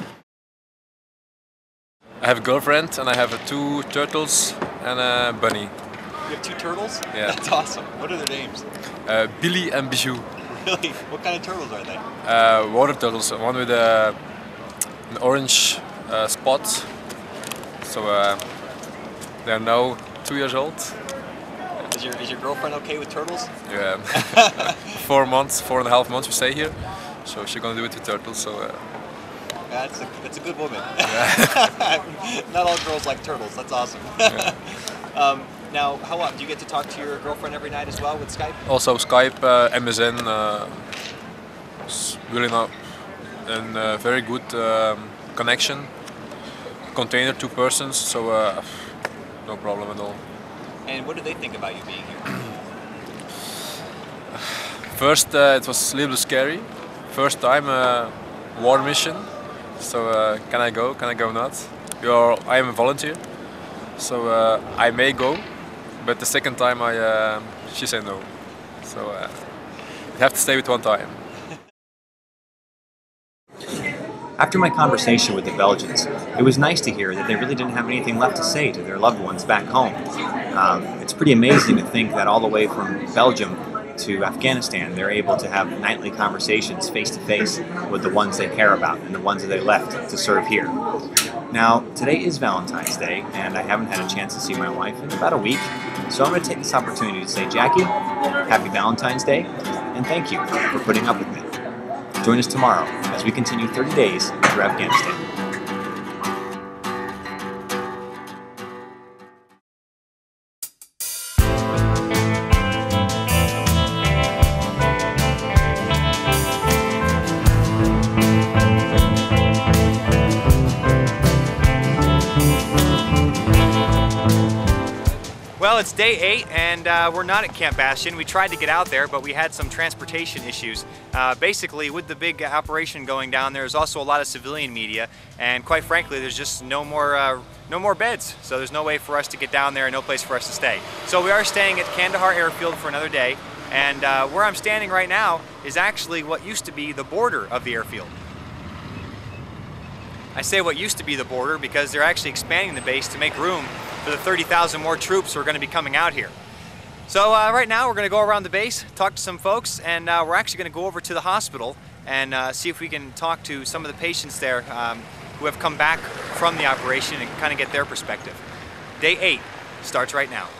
I have a girlfriend and I have uh, two turtles and a bunny. You have two turtles? Yeah. That's awesome. What are their names? Uh, Billy and Bijou. Really? What kind of turtles are they? Uh, water turtles. One with a, an orange uh, spot. So uh, they're now two years old. Is your, is your girlfriend okay with turtles? Yeah. four months, four and a half months we stay here. So she's gonna do it with turtles. So. Uh, Yeah, that's a, that's a good woman. Yeah. Not all girls like turtles. That's awesome. Yeah. um, now, how often do you get to talk to your girlfriend every night as well with Skype? Also Skype, uh, M S N, uh, it's really not a uh, very good um, connection. Container, two persons, so uh, no problem at all. And what do they think about you being here? First, uh, it was a little bit scary. First time, uh, war mission. So uh, can I go? Can I go not? You're, I am a volunteer, so uh, I may go. But the second time, I uh, she said no. So uh, you have to stay with one time. After my conversation with the Belgians, it was nice to hear that they really didn't have anything left to say to their loved ones back home. Um, it's pretty amazing to think that all the way from Belgium to Afghanistan, they're able to have nightly conversations face-to-face with the ones they care about and the ones that they left to serve here. Now, today is Valentine's Day, and I haven't had a chance to see my wife in about a week, so I'm going to take this opportunity to say, Jackie, happy Valentine's Day, and thank you for putting up with me. Join us tomorrow as we continue thirty days through Afghanistan. Well, it's day eight, and uh, we're not at Camp Bastion. We tried to get out there, but we had some transportation issues. Uh, basically, with the big operation going down, there's also a lot of civilian media, and quite frankly, there's just no more uh, no more beds. So there's no way for us to get down there and no place for us to stay. So we are staying at Kandahar Airfield for another day, and uh, where I'm standing right now is actually what used to be the border of the airfield. I say what used to be the border because they're actually expanding the base to make room for the thirty thousand more troops who are going to be coming out here. So uh, right now we're going to go around the base, talk to some folks, and uh, we're actually going to go over to the hospital and uh, see if we can talk to some of the patients there um, who have come back from the operation and kind of get their perspective. Day eight starts right now.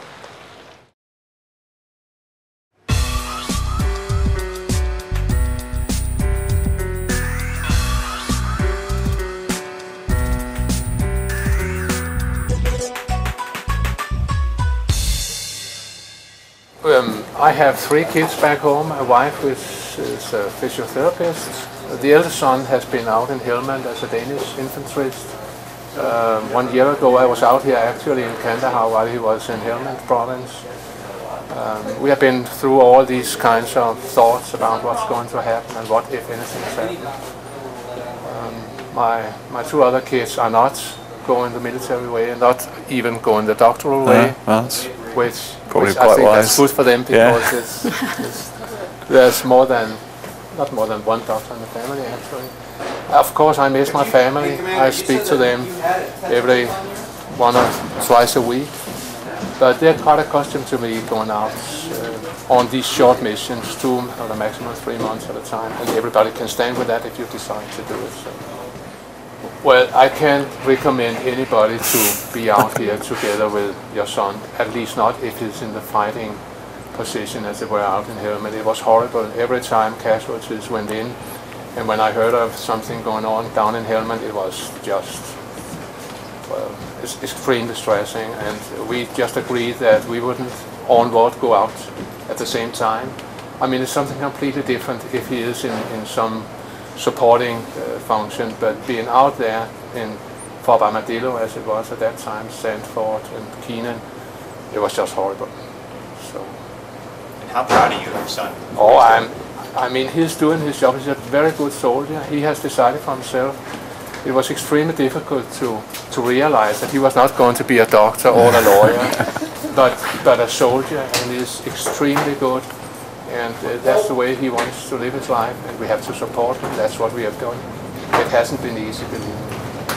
I have three kids back home, a wife which is a physiotherapist. The eldest son has been out in Helmand as a Danish infanterist. Um, one year ago I was out here actually in Kandahar while he was in Helmand province. Um, we have been through all these kinds of thoughts about what's going to happen and what, if anything, is happening. Um, my, my two other kids are not going the military way and not even going the doctoral way, uh, well, which, probably which quite I think wise. that's good for them because Yeah. it's, it's, there's more than, not more than one doctor in the family actually. Of course I miss my family, I speak to them every one or twice a week, but they're quite accustomed to me going out uh, on these short missions, two or the maximum three months at a time, and everybody can stand with that if you decide to do it. So. Well, I can't recommend anybody to be out here together with your son, at least not if he's in the fighting position as they were out in Helmand. It was horrible. Every time casualties went in, and when I heard of something going on down in Helmand, it was just, well, it's extremely distressing, and we just agreed that we wouldn't on board go out at the same time. I mean, it's something completely different if he is in, in some supporting uh, function, but being out there in Fort Armadillo, as it was at that time, Sandford and Keenan, it was just horrible. So. And how proud are you of your son? Oh, I'm, I mean, he's doing his job. He's a very good soldier. He has decided for himself. It was extremely difficult to, to realize that he was not going to be a doctor or a lawyer, but, but a soldier, and he's extremely good. And uh, that's the way he wants to live his life, and we have to support him. That's what we have done. It hasn't been easy, believe me.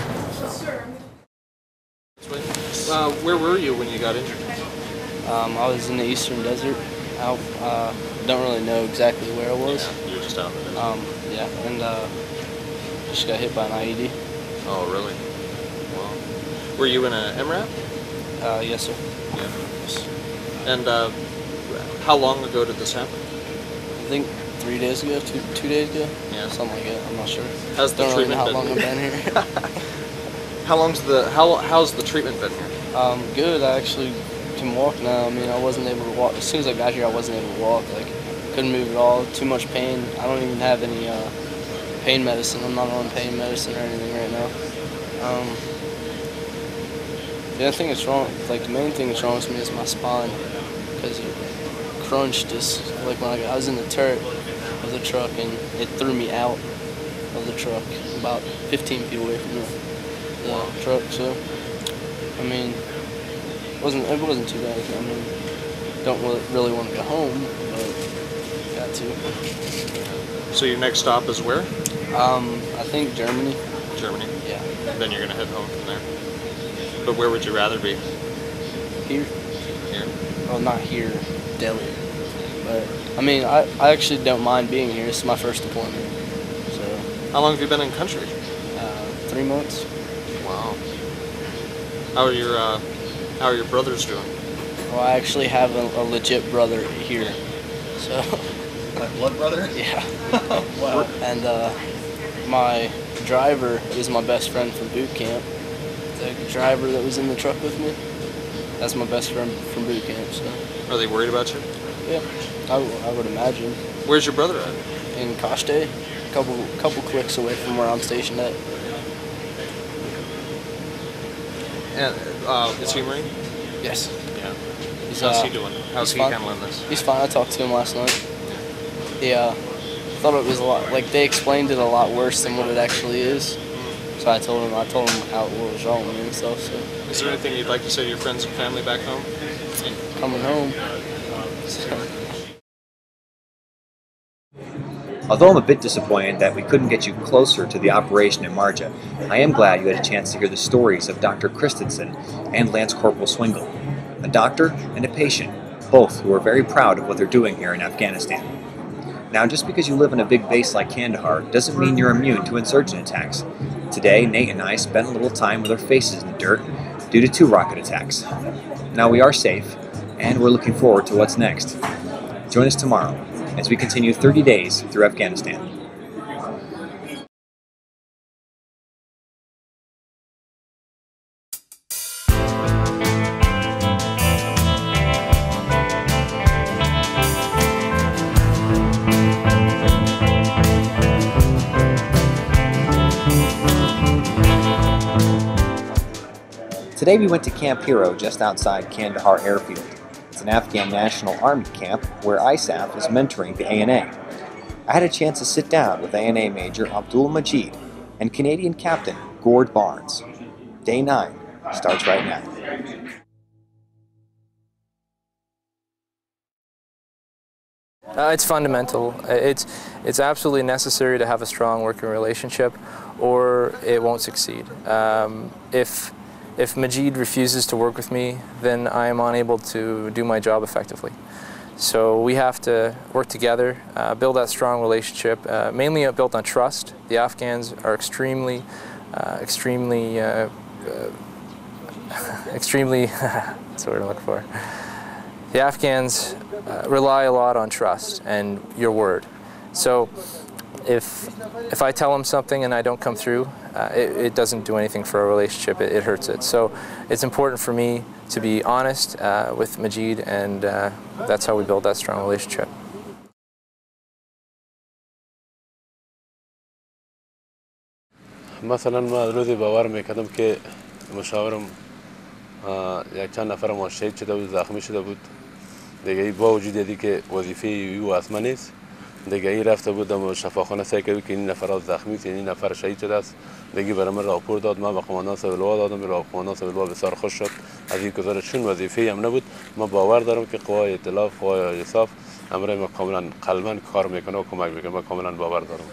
So. Uh, where were you when you got injured? Um, I was in the Eastern Desert. I uh, don't really know exactly where I was. Yeah, you were just out in the desert. Um, yeah, and uh, just got hit by an I E D. Oh, really? Well, were you in a M RAP? Uh, yes, sir. Yeah. Yes. And uh, how long ago did this happen? I think three days ago, two two days ago. Yeah, something like that. I'm not sure. How's the Don't really know treatment how been? long I've been here. How long's the how how's the treatment been here? Um, good. I actually can walk now. I mean, I wasn't able to walk as soon as I got here. I wasn't able to walk. Like, couldn't move at all. Too much pain. I don't even have any uh, pain medicine. I'm not on pain medicine or anything right now. Um, the other thing that's wrong, like the main thing that's wrong with me is my spine, because it crunched just like when I, got, I was in the turret of the truck and it threw me out of the truck about fifteen feet away from the, the truck. So I mean, it wasn't it wasn't too bad. I mean, don't really, really want to go home, but got to. So your next stop is where? Um, I think Germany. Germany. Yeah. Then you're gonna head home from there. But where would you rather be? Here. Here. Well, not here, Delhi. But I mean, I, I actually don't mind being here. It's my first deployment. So. How long have you been in country? Uh, three months. Wow. How are your uh, How are your brothers doing? Well, I actually have a, a legit brother here. So. My blood brother? Yeah. Wow. And uh, my driver is my best friend from boot camp. The driver that was in the truck with me, that's my best friend from boot camp. So. Are they worried about you? Yeah, I, I would imagine. Where's your brother at? In Kashte, a couple couple clicks away from where I'm stationed at. And uh, is he a Marine? Yes. Yeah. He's, How's uh, he doing? How's he's he fine. handling this? He's fine. I talked to him last night. He uh, thought it was a lot, like they explained it a lot worse than what it actually is. So I told him, I told him how what was wrong with me and stuff. So. Is there anything you'd like to say to your friends and family back home? Coming home. So. Although I'm a bit disappointed that we couldn't get you closer to the operation in Marja, I am glad you had a chance to hear the stories of Doctor Christensen and Lance Corporal Swingle, a doctor and a patient, both who are very proud of what they're doing here in Afghanistan. Now, just because you live in a big base like Kandahar doesn't mean you're immune to insurgent attacks. Today, Nate and I spent a little time with our faces in the dirt due to two rocket attacks. Now we are safe, and we're looking forward to what's next. Join us tomorrow as we continue thirty days through Afghanistan. Today we went to Camp Hero just outside Kandahar Airfield. It's an Afghan National Army camp where I S A F is mentoring the A N A. I had a chance to sit down with A N A Major Abdul Majid and Canadian Captain Gord Barnes. Day nine starts right now. Uh, it's fundamental. It's, it's absolutely necessary to have a strong working relationship or it won't succeed. Um, if, if Majid refuses to work with me, then I am unable to do my job effectively. So we have to work together, uh, build that strong relationship, uh, mainly built on trust. The Afghans are extremely, uh, extremely, uh, uh, extremely, that's the word I'm looking for. The Afghans uh, rely a lot on trust and your word. So if, if I tell them something and I don't come through, uh, it, it doesn't do anything for a relationship, it, it hurts it. So it's important for me to be honest uh, with Majid, and uh, that's how we build that strong relationship. مثلا ما روزی باور میکردم که مشاورم یک چند نفر ما شهید شده بود، زخمی شده بود. دیگه با وجود دیدی که وظیفه او اصلا نیست، دیگه ای رفته بودم شفاخانه سعی کرد که این نفر زخمی است، این نفر شهید شده است. دیگه برای من راپور داد، من به قماندان سویلوا دادم، را قماندان سویلوا بسیار خوش شد از این گزارش، چون وظیفه هم نبود. من باور دارم که قوای ائتلاف، قوای یوساف امر ما کاملا قلبا کار میکنه و کمک میکنه، من کاملا باور دارم.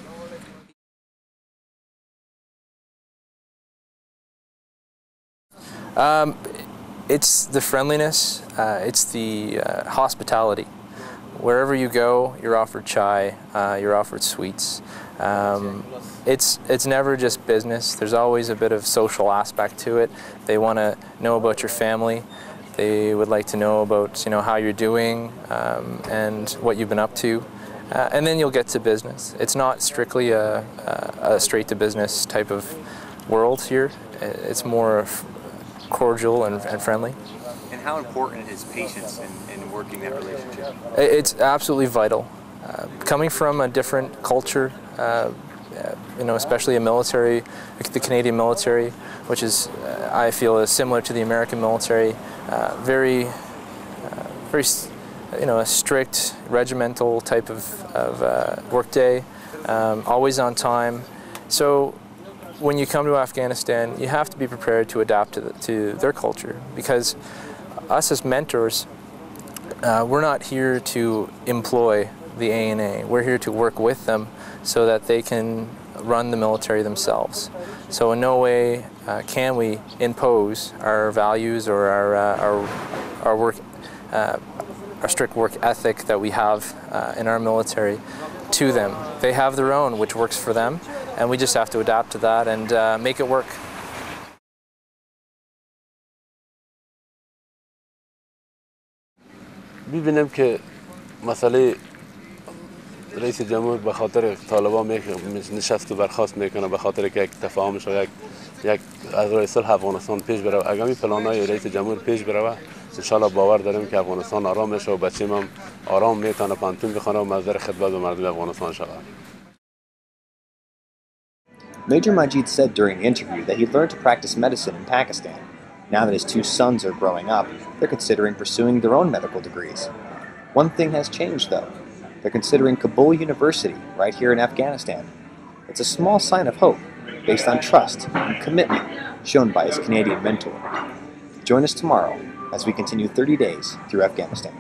Um, it's the friendliness, uh, it's the uh, hospitality. Wherever you go, you're offered chai, uh, you're offered sweets. Um, it's, it's never just business. There's always a bit of social aspect to it. They want to know about your family. They would like to know about, you know, how you're doing um, and what you've been up to. Uh, and then you'll get to business. It's not strictly a, a, a straight-to-business type of world here. It's more cordial and, and friendly. And how important is patience in, in working that relationship? It's absolutely vital. Uh, coming from a different culture, uh, you know, especially a military, the Canadian military, which is, uh, I feel, is similar to the American military, uh, very, uh, very, you know, a strict regimental type of, of uh, workday, um, always on time. So when you come to Afghanistan, you have to be prepared to adapt to, the, to their culture, because us as mentors, uh, we're not here to employ the A N A. We're here to work with them so that they can run the military themselves. So in no way uh, can we impose our values or our, uh, our, our, work, uh, our strict work ethic that we have uh, in our military to them. They have their own, which works for them, and we just have to adapt to that and uh, make it work. ببینم که مسئله رئیس جمهور به خاطر طالبان نشست و برخاست میکنه، به خاطر که یک تفاهمش و یک یک از راه صلح افغانستان پیش بره. اگر این پلانای رئیس جمهور پیش بره، ان شاء الله باور داریم که افغانستان آرام میشه و بچه‌م هم آرام میتونه پانتون بخونه و مصدر خدمت به مردم افغانستان شود. Major Majid said during the interview that he learned to practice medicine in Pakistan. Now that his two sons are growing up, they're considering pursuing their own medical degrees. One thing has changed, though. They're considering Kabul University right here in Afghanistan. It's a small sign of hope based on trust and commitment shown by his Canadian mentor. Join us tomorrow as we continue thirty days through Afghanistan.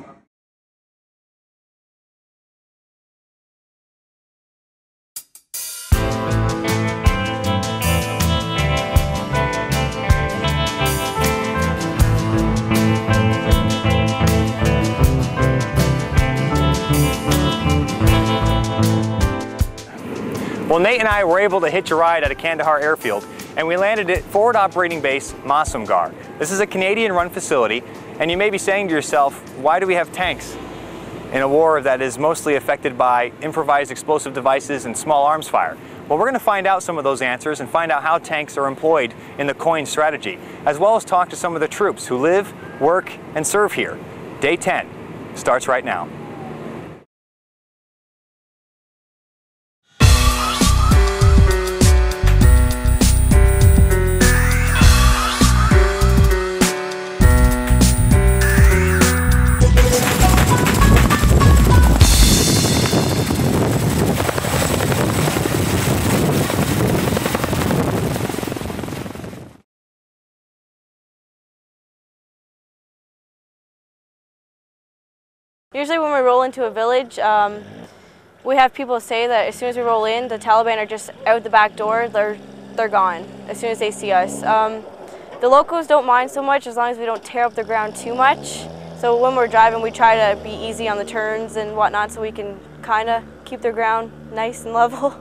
Well, Nate and I were able to hitch a ride at a Kandahar airfield, and we landed at Forward Operating Base Masumgar. This is a Canadian-run facility, and you may be saying to yourself, why do we have tanks in a war that is mostly affected by improvised explosive devices and small arms fire? Well, we're going to find out some of those answers and find out how tanks are employed in the COIN strategy, as well as talk to some of the troops who live, work, and serve here. Day ten starts right now. Usually when we roll into a village, um, we have people say that as soon as we roll in, the Taliban are just out the back door. They're they're gone as soon as they see us. Um, the locals don't mind so much as long as we don't tear up the ground too much. So when we're driving, we try to be easy on the turns and whatnot, so we can kind of keep the ground nice and level.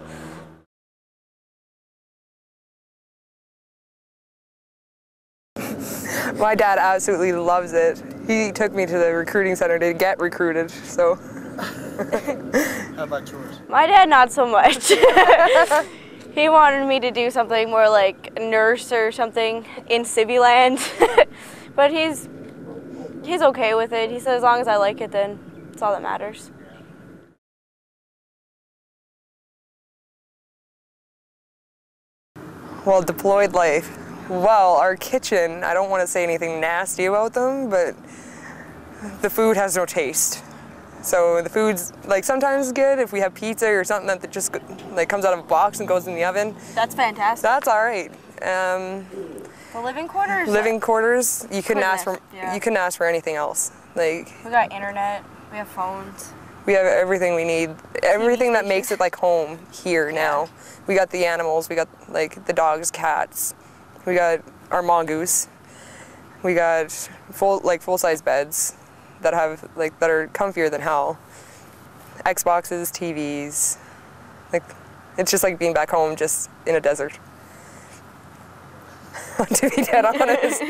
My dad absolutely loves it. He took me to the recruiting center to get recruited, so. How about yours? My dad, not so much. He wanted me to do something more like nurse or something in Civiland, but he's he's okay with it. He said as long as I like it, then that's all that matters. Well, deployed life. Well, our kitchen, I don't want to say anything nasty about them, but the food has no taste. So the food's like sometimes good if we have pizza or something that just like comes out of a box and goes in the oven. That's fantastic. That's all right. Um, the living quarters. Living quarters, you couldn't ask for yeah. you couldn't ask for anything else. Like we got internet, we have phones. We have everything we need. Everything that makes it like home here now. We got the animals. We got like the dogs, cats. We got our mongoose. We got full like full size beds that have like that are comfier than hell. Xboxes, T Vs. Like it's just like being back home, just in a desert. To be dead honest.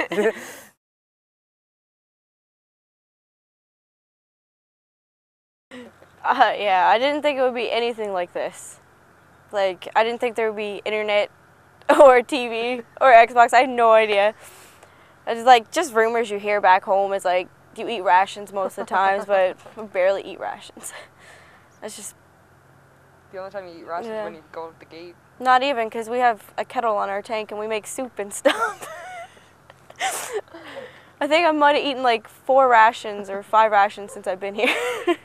Uh, yeah, I didn't think it would be anything like this. Like, I didn't think there would be internet or T V or Xbox. I had no idea. It's like just rumors you hear back home is like you eat rations most of the times, but we barely eat rations. That's just the only time you eat rations yeah. when you go to the gate. Not even, because we have a kettle on our tank and we make soup and stuff. I think I might have eaten like four rations or five rations since I've been here.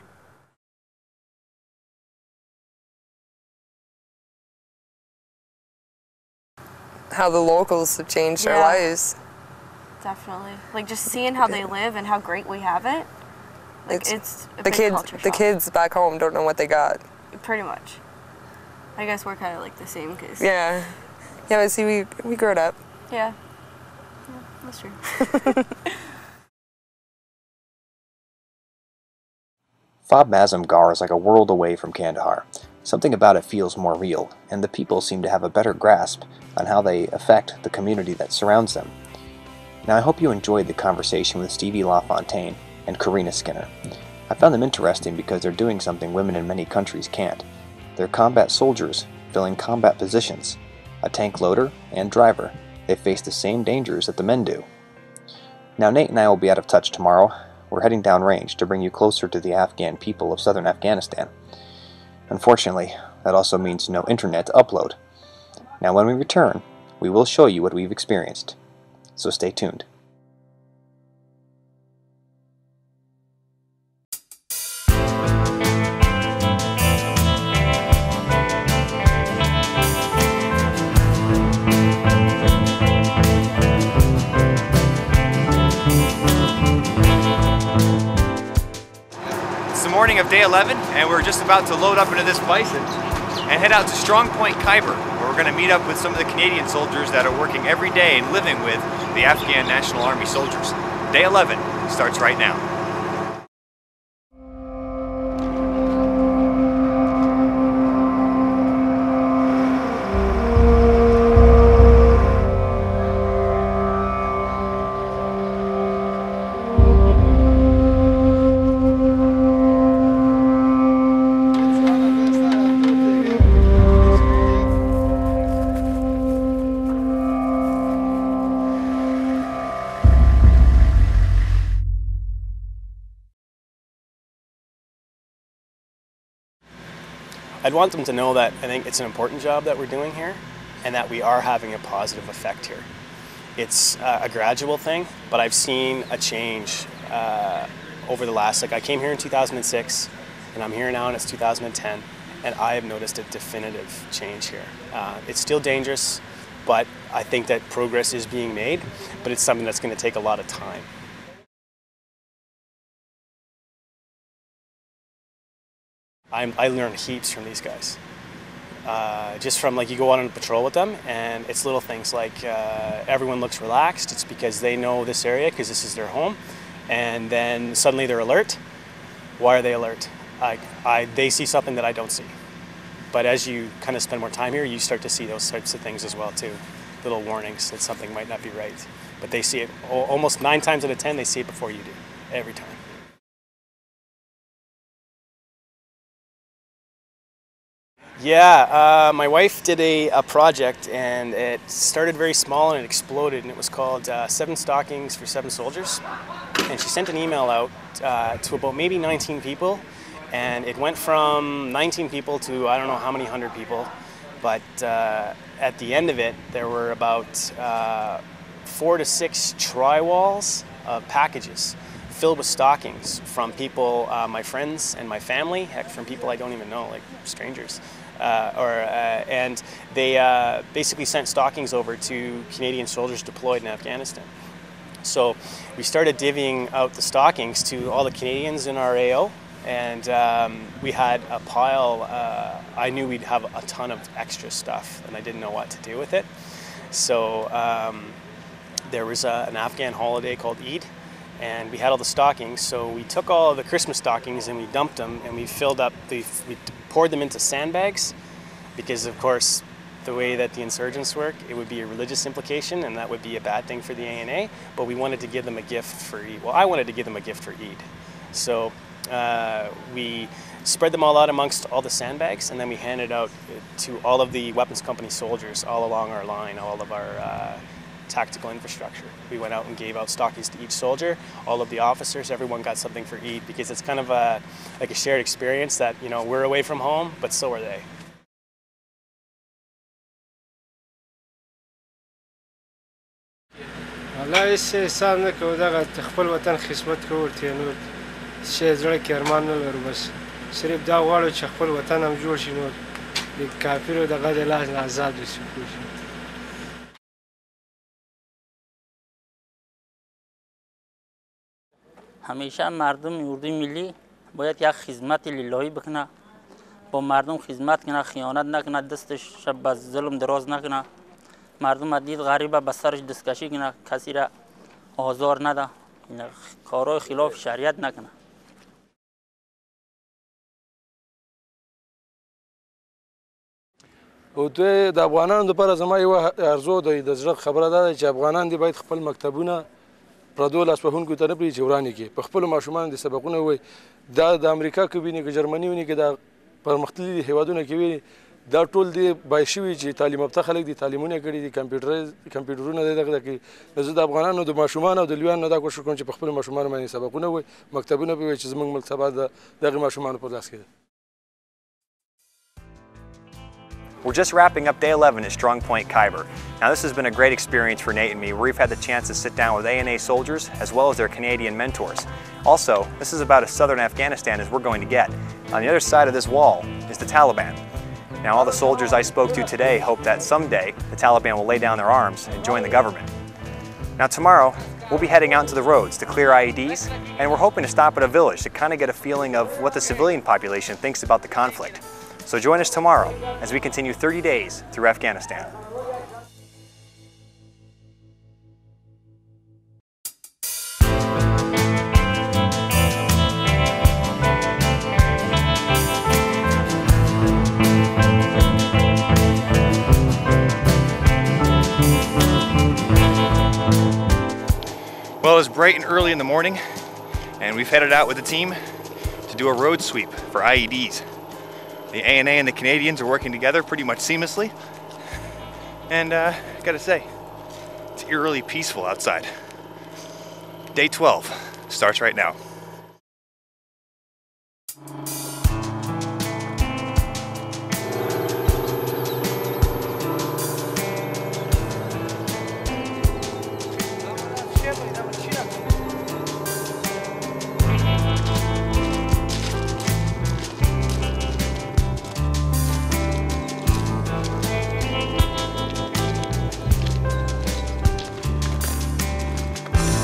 How the locals have changed Yeah. our lives. Definitely. Like just seeing how they live and how great we have it. Like it's, it's a the big kids. culture The shock. kids back home don't know what they got. Pretty much. I guess we're kind of like the same case. Yeah, yeah. But see, we we grew up. Yeah. Yeah, that's true. Fob Mazam-Gar is like a world away from Kandahar. Something about it feels more real, and the people seem to have a better grasp on how they affect the community that surrounds them. Now I hope you enjoyed the conversation with Stevie LaFontaine and Karina Skinner. I found them interesting because they're doing something women in many countries can't. They're combat soldiers, filling combat positions. A tank loader and driver. They face the same dangers that the men do. Now Nate and I will be out of touch tomorrow. We're heading downrange to bring you closer to the Afghan people of southern Afghanistan. Unfortunately, that also means no internet to upload. Now when we return, we will show you what we've experienced. So stay tuned. It's the morning of day eleven, and we're just about to load up into this bison and head out to Strong Point, Khyber, where we're going to meet up with some of the Canadian soldiers that are working every day and living with the Afghan National Army soldiers. Day eleven starts right now. I'd want them to know that I think it's an important job that we're doing here and that we are having a positive effect here. It's uh, a gradual thing, but I've seen a change uh, over the last, like I came here in two thousand six and I'm here now and it's two thousand ten, and I have noticed a definitive change here. Uh, it's still dangerous, but I think that progress is being made, but it's something that's going to take a lot of time. I'm, I learn heaps from these guys. Uh, just from like you go out on a patrol with them and it's little things like uh, everyone looks relaxed. It's because they know this area because this is their home, and then suddenly they're alert. Why are they alert? I, I, they see something that I don't see. But as you kind of spend more time here, you start to see those types of things as well too. Little warnings that something might not be right. But they see it almost nine times out of ten, they see it before you do, every time. Yeah, uh, my wife did a, a project and it started very small and it exploded, and it was called uh, Seven Stockings for Seven Soldiers. And she sent an email out uh, to about maybe nineteen people, and it went from nineteen people to I don't know how many hundred people. But uh, at the end of it, there were about uh, four to six tri-walls of packages filled with stockings from people, uh, my friends and my family, heck, from people I don't even know, like strangers. Uh, or, uh, and they uh, basically sent stockings over to Canadian soldiers deployed in Afghanistan. So we started divvying out the stockings to all the Canadians in our A O, and um, we had a pile. Uh, I knew we'd have a ton of extra stuff, and I didn't know what to do with it. So um, there was a, an Afghan holiday called Eid, and we had all the stockings. So we took all of the Christmas stockings and we dumped them, and we filled up the. We poured them into sandbags, because of course the way that the insurgents work, it would be a religious implication and that would be a bad thing for the A N A, but we wanted to give them a gift for Eid. Well, I wanted to give them a gift for Eid. So uh, we spread them all out amongst all the sandbags, and then we handed out to all of the weapons company soldiers all along our line, all of our uh, tactical infrastructure. We went out and gave out stockings to each soldier, all of the officers, everyone got something for Eid, because it's kind of a, like a shared experience that, you know, we're away from home, but so are they. والله هیڅ حساب نه کوو، دغه خپل وطن خدمت کوو، ورته نور شی زړه کې ارمان نه لرو، بس صرف دا غواړو چې خپل وطن هم جوړ شي، نور د کافرو دغه د لاس نه آزاد شي. همیشه مردم اردوی ملی باید یک خدمت للهی بکنه، با مردم خدمت کنه، خیانت نکنه، دستش به ظلم دراز نکنه. مردم دید غریبه به سرش دستکشی کنه، کسی را آزار نده، کارهای خلاف شریعت نکنه. او ته د افغانانو لپاره زما یو ارزو دی، د زړه خبره ده چې افغانان دی باید خپل مکتبونه پردو لاسوهونکو ته نه پرېږدي چې ورانې کړي، په خپلو ماشومانو د سبقونه ووایي. دا د امریکا کې ویني که جرمني ویني که د پرمختللي هېوادونه کې ویني، دا ټول دی باعث شوي چې تعلیم یافته خلک دي تعلیمونه کړي دي، کمپیوټرونه دی دغه کوي. زه د افغانانو د ماشومانو او د لویانو نه دا کوشش کوم چې په خپلو ماشومانو باندې سبقونه ووایي، مکتبونه به ووایي چې زموږ ملک سبا د دغې ماشومانو په لاس کې ده. We're just wrapping up day eleven at Strong Point, Khyber. Now this has been a great experience for Nate and me, where we've had the chance to sit down with A N A soldiers as well as their Canadian mentors. Also, this is about as southern Afghanistan as we're going to get. On the other side of this wall is the Taliban. Now all the soldiers I spoke to today hope that someday the Taliban will lay down their arms and join the government. Now tomorrow, we'll be heading out into the roads to clear I E Ds, and we're hoping to stop at a village to kind of get a feeling of what the civilian population thinks about the conflict. So join us tomorrow as we continue thirty days through Afghanistan. Well, it's bright and early in the morning, and we've headed out with the team to do a road sweep for I E Ds. The A N A and the Canadians are working together pretty much seamlessly, and uh, I gotta say, it's eerily peaceful outside. Day twelve starts right now.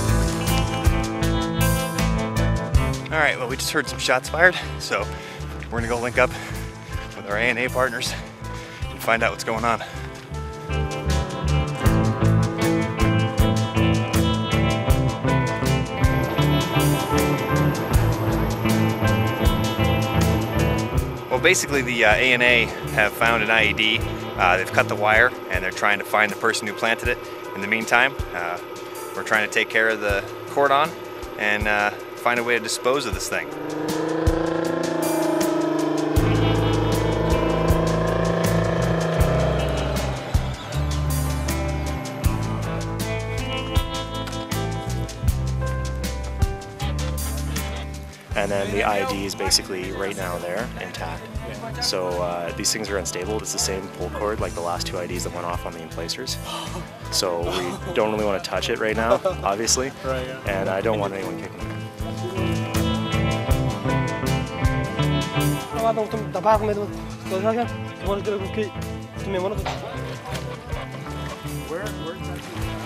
All right, well, we just heard some shots fired, so we're gonna go link up with our A N A partners and find out what's going on. Well, basically the uh, A N A have found an I E D. Uh, they've cut the wire and they're trying to find the person who planted it. In the meantime, uh, we're trying to take care of the cordon and uh, find a way to dispose of this thing. And then the I E D is basically right now there, intact. So uh, these things are unstable. It's the same pull cord like the last two I E Ds that went off on the emplacers. So we don't really want to touch it right now, obviously. Right, yeah. And I don't want anyone kicking it. Where, where's that?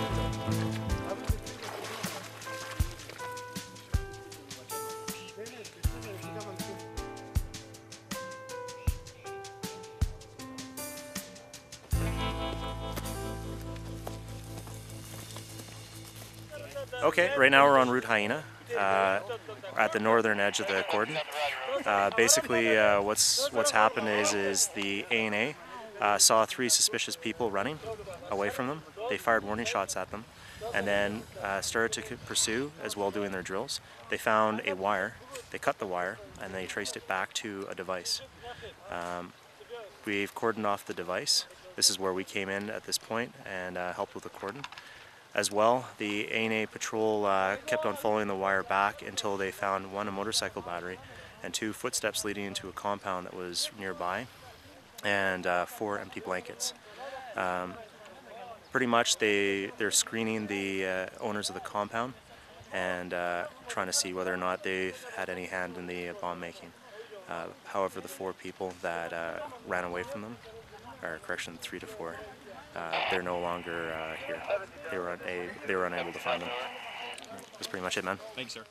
Okay, right now we're on Route Hyena, uh, at the northern edge of the cordon. Uh, basically, uh, what's what's happened is is the A N A uh, saw three suspicious people running away from them. They fired warning shots at them, and then uh, started to pursue as well, doing their drills. They found a wire. They cut the wire and they traced it back to a device. Um, we've cordoned off the device. This is where we came in at this point and uh, helped with the cordon. As well, the A N A patrol uh, kept on following the wire back until they found one, a motorcycle battery, and two footsteps leading into a compound that was nearby, and uh, four empty blankets. Um, pretty much they, they're screening the uh, owners of the compound and uh, trying to see whether or not they've had any hand in the bomb making. Uh, however, the four people that uh, ran away from them, or correction, three to four, Uh, they're no longer uh, here. They were, a, they were unable to find them. That's pretty much it, man. Thanks, sir.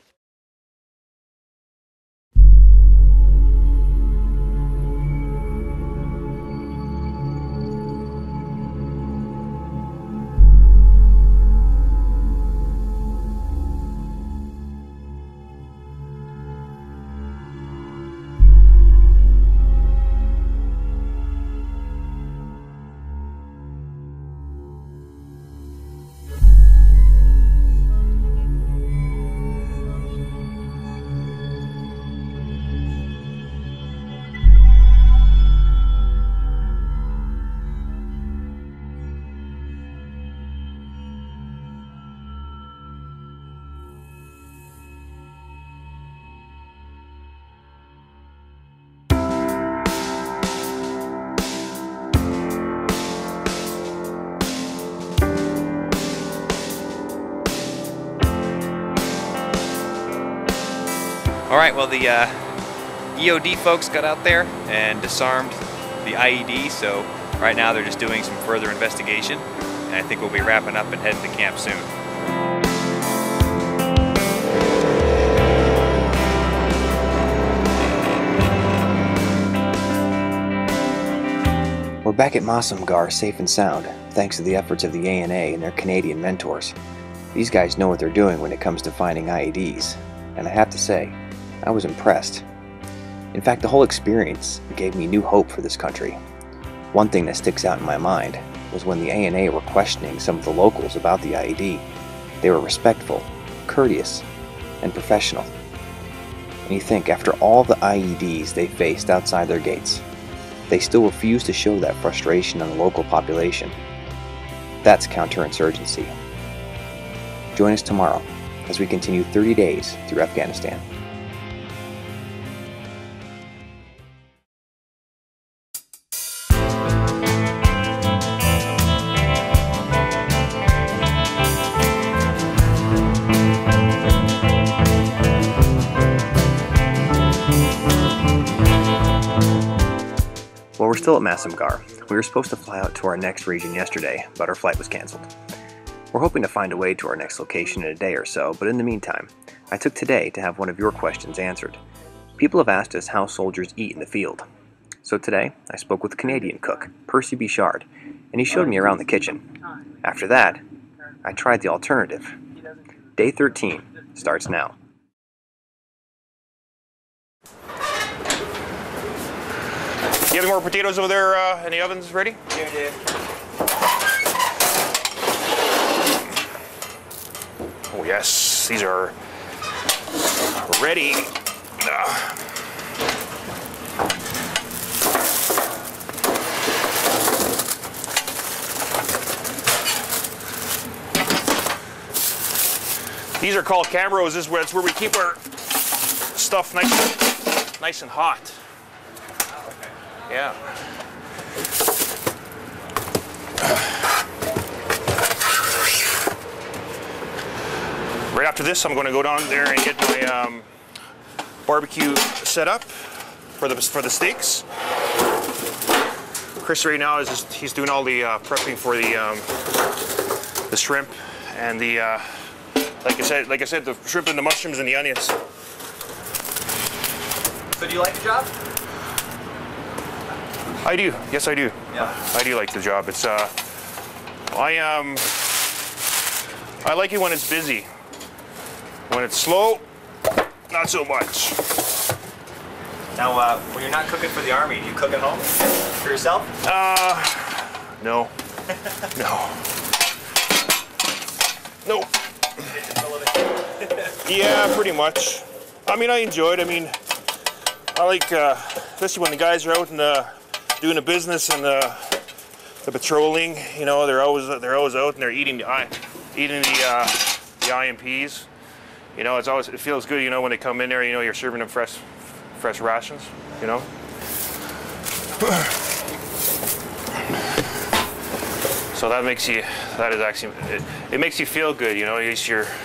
All right, well, the uh, E O D folks got out there and disarmed the I E D, so right now they're just doing some further investigation, and I think we'll be wrapping up and heading to camp soon. We're back at Masamgar safe and sound, thanks to the efforts of the A N A and their Canadian mentors. These guys know what they're doing when it comes to finding I E Ds, and I have to say, I was impressed. In fact, the whole experience gave me new hope for this country. One thing that sticks out in my mind was when the A N A were questioning some of the locals about the I E D. They were respectful, courteous, and professional. And you think, after all the I E Ds they faced outside their gates, they still refuse to show that frustration on the local population. That's counterinsurgency. Join us tomorrow as we continue thirty days through Afghanistan. Well, we're still at Masamgar. We were supposed to fly out to our next region yesterday, but our flight was canceled. We're hoping to find a way to our next location in a day or so, but in the meantime, I took today to have one of your questions answered. People have asked us how soldiers eat in the field. So today, I spoke with Canadian cook, Percy Bichard, and he showed me around the kitchen. After that, I tried the alternative. Day thirteen starts now. You have any more potatoes over there uh, in the ovens ready? Here, Dave. Oh yes, these are ready. Uh. These are called Cambros. This is where, it's where we keep our stuff nice, nice and hot. Yeah. Right after this, I'm going to go down there and get my um, barbecue set up for the for the steaks. Chris right now is just, he's doing all the uh, prepping for the um, the shrimp and the uh, like I said like I said the shrimp and the mushrooms and the onions. So do you like the job? I do. Yes, I do. Yeah. I do like the job. It's uh, I um, I like it when it's busy. When it's slow, not so much. Now, uh, when you're not cooking for the Army, do you cook at home for yourself? Uh, no. No. No. Yeah, pretty much. I mean, I enjoy it. I mean, I like, uh, especially when the guys are out and uh, doing the business and uh, the patrolling. You know, they're always they're always out and they're eating the I, eating the uh, the I M Ps. You know, it's always it feels good. You know, when they come in there, you know, you're serving them fresh, fresh rations. You know. So that makes you, that is actually, it, it makes you feel good. You know, at least you're.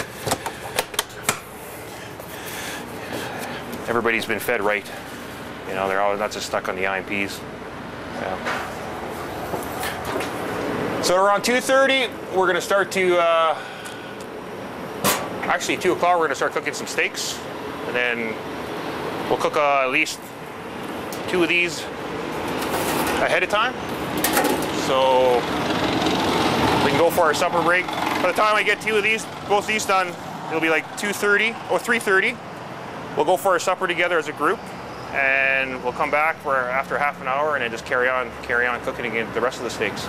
Everybody's been fed right. You know, they're always not just stuck on the I M Ps. Yeah. So around two thirty, we're going to start to. Uh, Actually, two o'clock, we're going to start cooking some steaks. And then we'll cook uh, at least two of these ahead of time. So we can go for our supper break. By the time I get two of these, both these done, it'll be like two thirty or three thirty. We'll go for our supper together as a group. And we'll come back for after half an hour and then just carry on, carry on cooking again the rest of the steaks.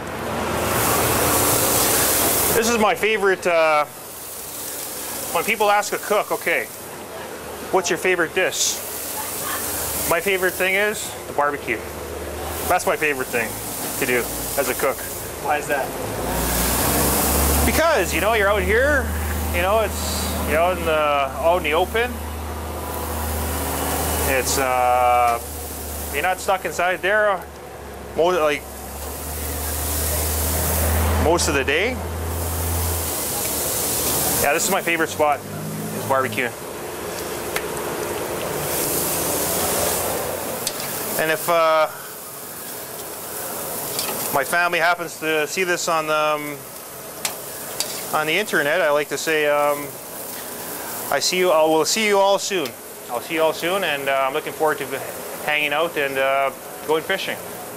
This is my favorite. Uh, When people ask a cook, okay, what's your favorite dish? My favorite thing is the barbecue. That's my favorite thing to do as a cook. Why is that? Because, you know, you're out here, you know, it's, you know, in the, out in the open. It's, uh, you're not stuck inside there most, like, most of the day. Yeah, this is my favorite spot, is barbecue. And if uh, my family happens to see this on um, on the internet, I like to say, um, I see you. I will see you all soon. I'll see you all soon, and uh, I'm looking forward to hanging out and uh, going fishing.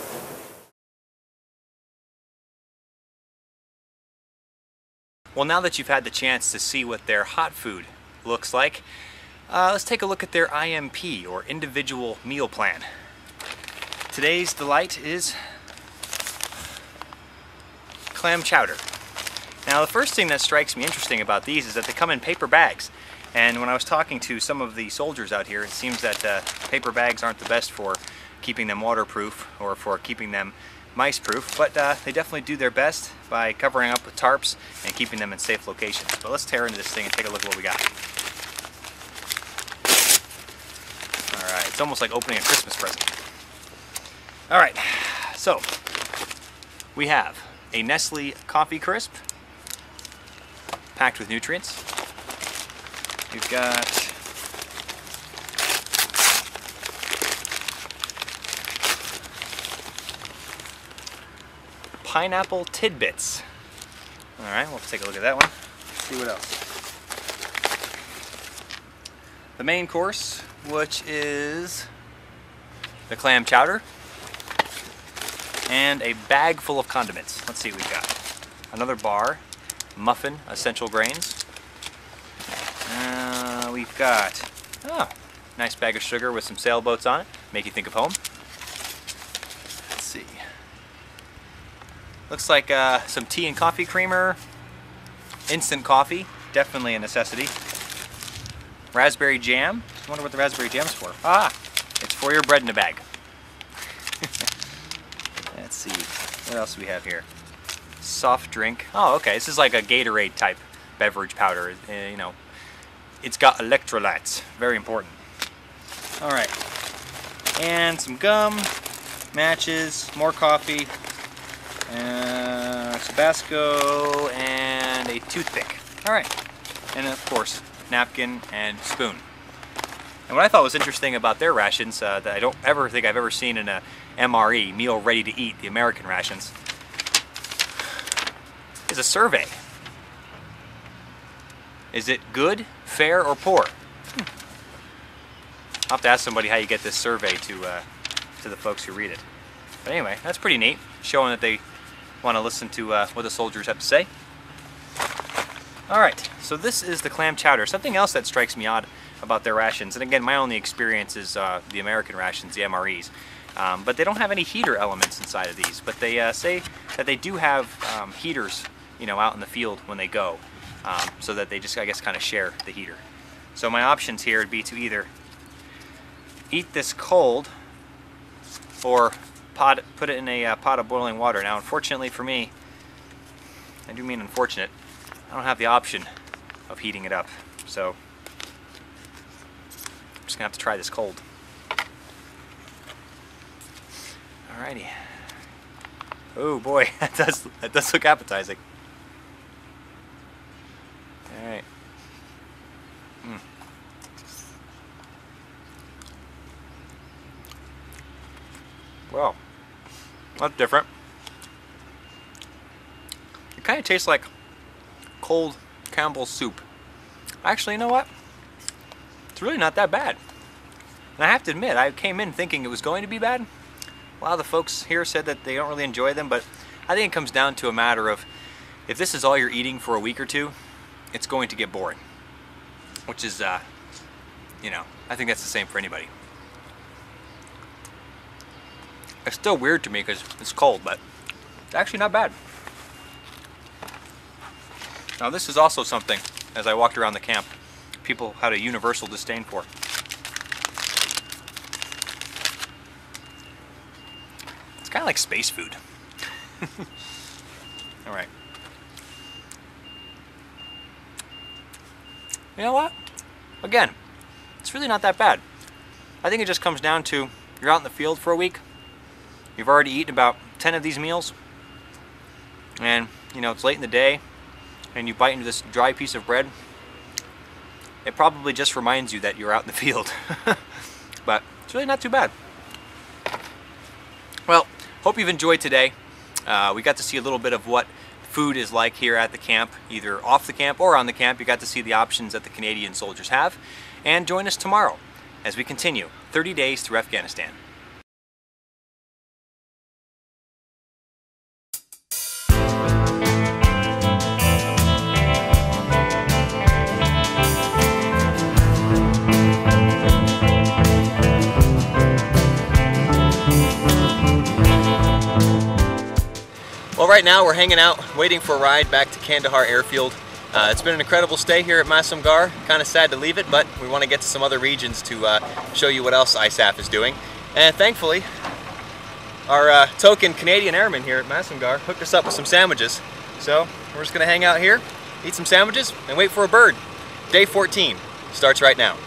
Well, now that you've had the chance to see what their hot food looks like, uh, let's take a look at their I M P, or individual meal plan. Today's delight is clam chowder. Now, the first thing that strikes me interesting about these is that they come in paper bags. And when I was talking to some of the soldiers out here, it seems that uh, paper bags aren't the best for keeping them waterproof or for keeping them mice proof, but uh, they definitely do their best by covering up with tarps and keeping them in safe locations. But let's tear into this thing and take a look at what we got. Alright, it's almost like opening a Christmas present. Alright, so we have a Nestle Coffee Crisp packed with nutrients. We've got pineapple tidbits. All right, we'll take a look at that one. See what else. The main course, which is the clam chowder and a bag full of condiments. Let's see what we got. Another bar, muffin, essential grains. Uh, we've got, oh, nice bag of sugar with some sailboats on it. Make you think of home. Let's see. Looks like uh, some tea and coffee creamer. Instant coffee, definitely a necessity. Raspberry jam. I wonder what the raspberry jam's for. Ah, it's for your bread in a bag. Let's see, what else do we have here? Soft drink. Oh, okay, this is like a Gatorade type beverage powder. Uh, you know, it's got electrolytes, very important. All right, and some gum, matches, more coffee, uh, Tabasco, and a toothpick. All right, and of course, napkin and spoon. And what I thought was interesting about their rations uh, that I don't ever think I've ever seen in a M R E, meal ready to eat, the American rations, is a survey. Is it good, fair, or poor? Hmm. I'll have to ask somebody how you get this survey to uh, to the folks who read it. But anyway, that's pretty neat, showing that they want to listen to uh, what the soldiers have to say. All right, so this is the clam chowder. Something else that strikes me odd about their rations, and again, my only experience is uh, the American rations, the M R Es. Um, but they don't have any heater elements inside of these. But they uh, say that they do have um, heaters, you know, out in the field when they go, um, so that they just, I guess, kind of share the heater. So my options here would be to either eat this cold, or pot, put it in a uh, pot of boiling water. Now, unfortunately for me, I do mean unfortunate, I don't have the option of heating it up. So I'm just gonna have to try this cold. Alrighty. Oh boy, that does that does look appetizing. All right. Mm. Well, that's different. It kind of tastes like cold Campbell's soup. Actually, you know what? It's really not that bad. And I have to admit, I came in thinking it was going to be bad. A lot of the folks here said that they don't really enjoy them, but I think it comes down to a matter of if this is all you're eating for a week or two, it's going to get boring. Which is, uh, you know, I think that's the same for anybody. It's still weird to me because it's cold, but it's actually not bad. Now this is also something, as I walked around the camp, people had a universal disdain for. It's kind of like space food. All right. You know what? Again, it's really not that bad. I think it just comes down to you're out in the field for a week. You've already eaten about ten of these meals. And, you know, it's late in the day and you bite into this dry piece of bread. It probably just reminds you that you're out in the field. But it's really not too bad. Well, hope you've enjoyed today. Uh, we got to see a little bit of what food is like here at the camp, either off the camp or on the camp. You got to see the options that the Canadian soldiers have. And join us tomorrow as we continue thirty days through Afghanistan. Well, right now we're hanging out, waiting for a ride back to Kandahar Airfield. Uh, it's been an incredible stay here at Masamgar. Kind of sad to leave it, but we want to get to some other regions to uh, show you what else I S A F is doing. And thankfully, our uh, token Canadian airman here at Masamgar hooked us up with some sandwiches. So we're just going to hang out here, eat some sandwiches, and wait for a bird. Day fourteen starts right now.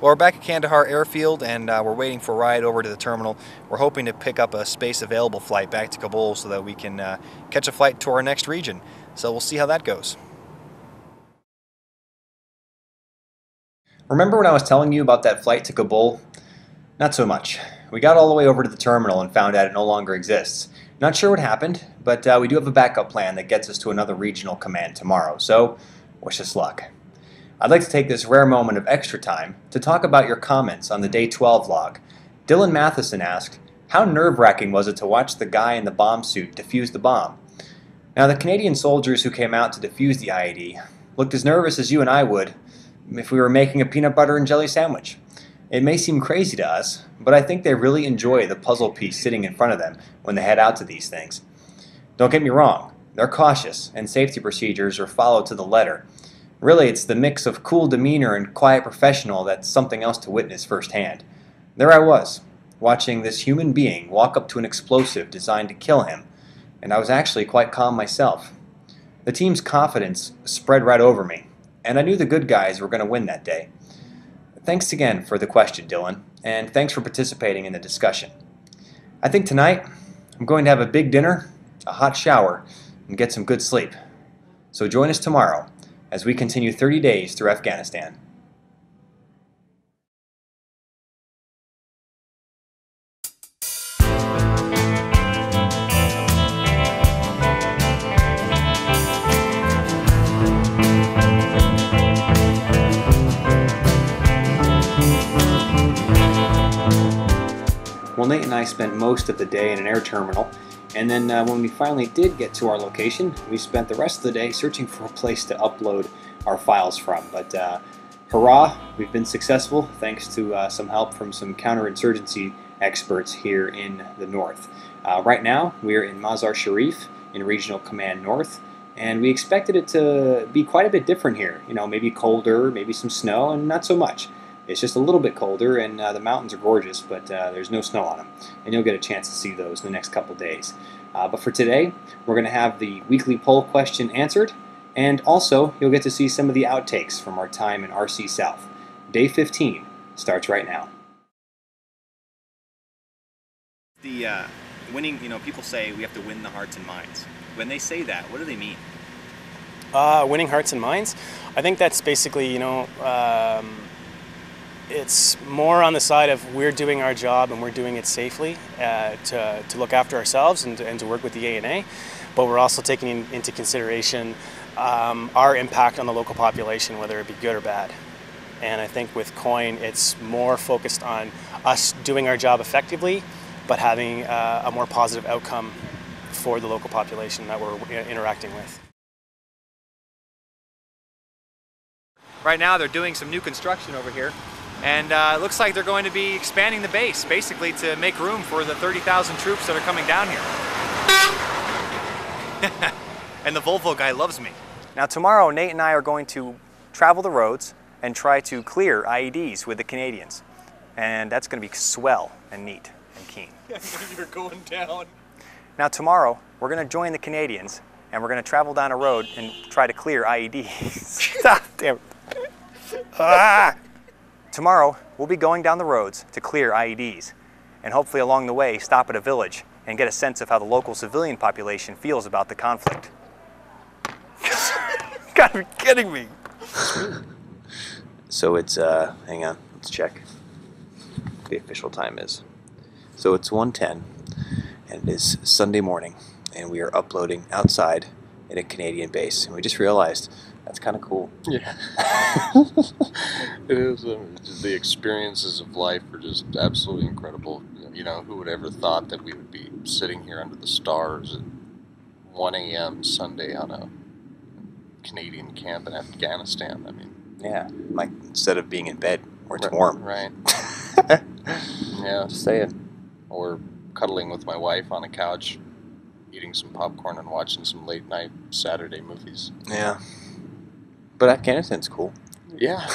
Well, we're back at Kandahar Airfield, and uh, we're waiting for a ride over to the terminal. We're hoping to pick up a space available flight back to Kabul so that we can uh, catch a flight to our next region. So we'll see how that goes. Remember when I was telling you about that flight to Kabul? Not so much. We got all the way over to the terminal and found out it no longer exists. Not sure what happened, but uh, we do have a backup plan that gets us to another regional command tomorrow, so wish us luck. I'd like to take this rare moment of extra time to talk about your comments on the Day twelve log. Dylan Matheson asked, how nerve-wracking was it to watch the guy in the bomb suit defuse the bomb? Now, the Canadian soldiers who came out to defuse the I E D looked as nervous as you and I would if we were making a peanut butter and jelly sandwich. It may seem crazy to us, but I think they really enjoy the puzzle piece sitting in front of them when they head out to these things. Don't get me wrong, they're cautious and safety procedures are followed to the letter. Really, it's the mix of cool demeanor and quiet professional that's something else to witness firsthand. There I was, watching this human being walk up to an explosive designed to kill him, and I was actually quite calm myself. The team's confidence spread right over me, and I knew the good guys were going to win that day. Thanks again for the question, Dylan, and thanks for participating in the discussion. I think tonight I'm going to have a big dinner, a hot shower, and get some good sleep. So join us tomorrow as we continue thirty days through Afghanistan. Well, Nate and I spent most of the day in an air terminal, and then uh, when we finally did get to our location, we spent the rest of the day searching for a place to upload our files from. But uh, hurrah, we've been successful thanks to uh, some help from some counterinsurgency experts here in the north. Uh, right now, we're in Mazar Sharif in Regional Command North, and we expected it to be quite a bit different here. You know, maybe colder, maybe some snow, and not so much. It's just a little bit colder, and uh, the mountains are gorgeous, but uh, there's no snow on them. And you'll get a chance to see those in the next couple days. Uh, but for today, we're going to have the weekly poll question answered, and also you'll get to see some of the outtakes from our time in R C South. Day fifteen starts right now. The uh, winning, you know, people say we have to win the hearts and minds. When they say that, what do they mean? Uh, winning hearts and minds? I think that's basically, you know, um, it's more on the side of we're doing our job and we're doing it safely uh, to, to look after ourselves and to, and to work with the A N A, but we're also taking in, into consideration um, our impact on the local population, whether it be good or bad. And I think with COIN, it's more focused on us doing our job effectively, but having uh, a more positive outcome for the local population that we're interacting with. Right now they're doing some new construction over here. And uh, it looks like they're going to be expanding the base, basically to make room for the thirty thousand troops that are coming down here. And the Volvo guy loves me. Now tomorrow, Nate and I are going to travel the roads and try to clear I E Ds with the Canadians. And that's going to be swell and neat and keen. You're going down. Now tomorrow, we're going to join the Canadians and we're going to travel down a road and try to clear I E Ds. Stop, damn it. Ah! Tomorrow, we'll be going down the roads to clear I E Ds, and hopefully along the way stop at a village and get a sense of how the local civilian population feels about the conflict. You gotta be kidding me! So it's, uh, hang on, let's check what the official time is. So it's one ten, and it is Sunday morning, and we are uploading outside in a Canadian base, and we just realized that's kind of cool. Yeah. It is. Uh, just the experiences of life are just absolutely incredible. You know, who would ever thought that we would be sitting here under the stars at one A M Sunday on a Canadian camp in Afghanistan? I mean, yeah, like instead of being in bed where it's right, warm. Right. Yeah. Just saying. Or cuddling with my wife on a couch, eating some popcorn and watching some late night Saturday movies. Yeah. But Afghanistan's cool. Yeah.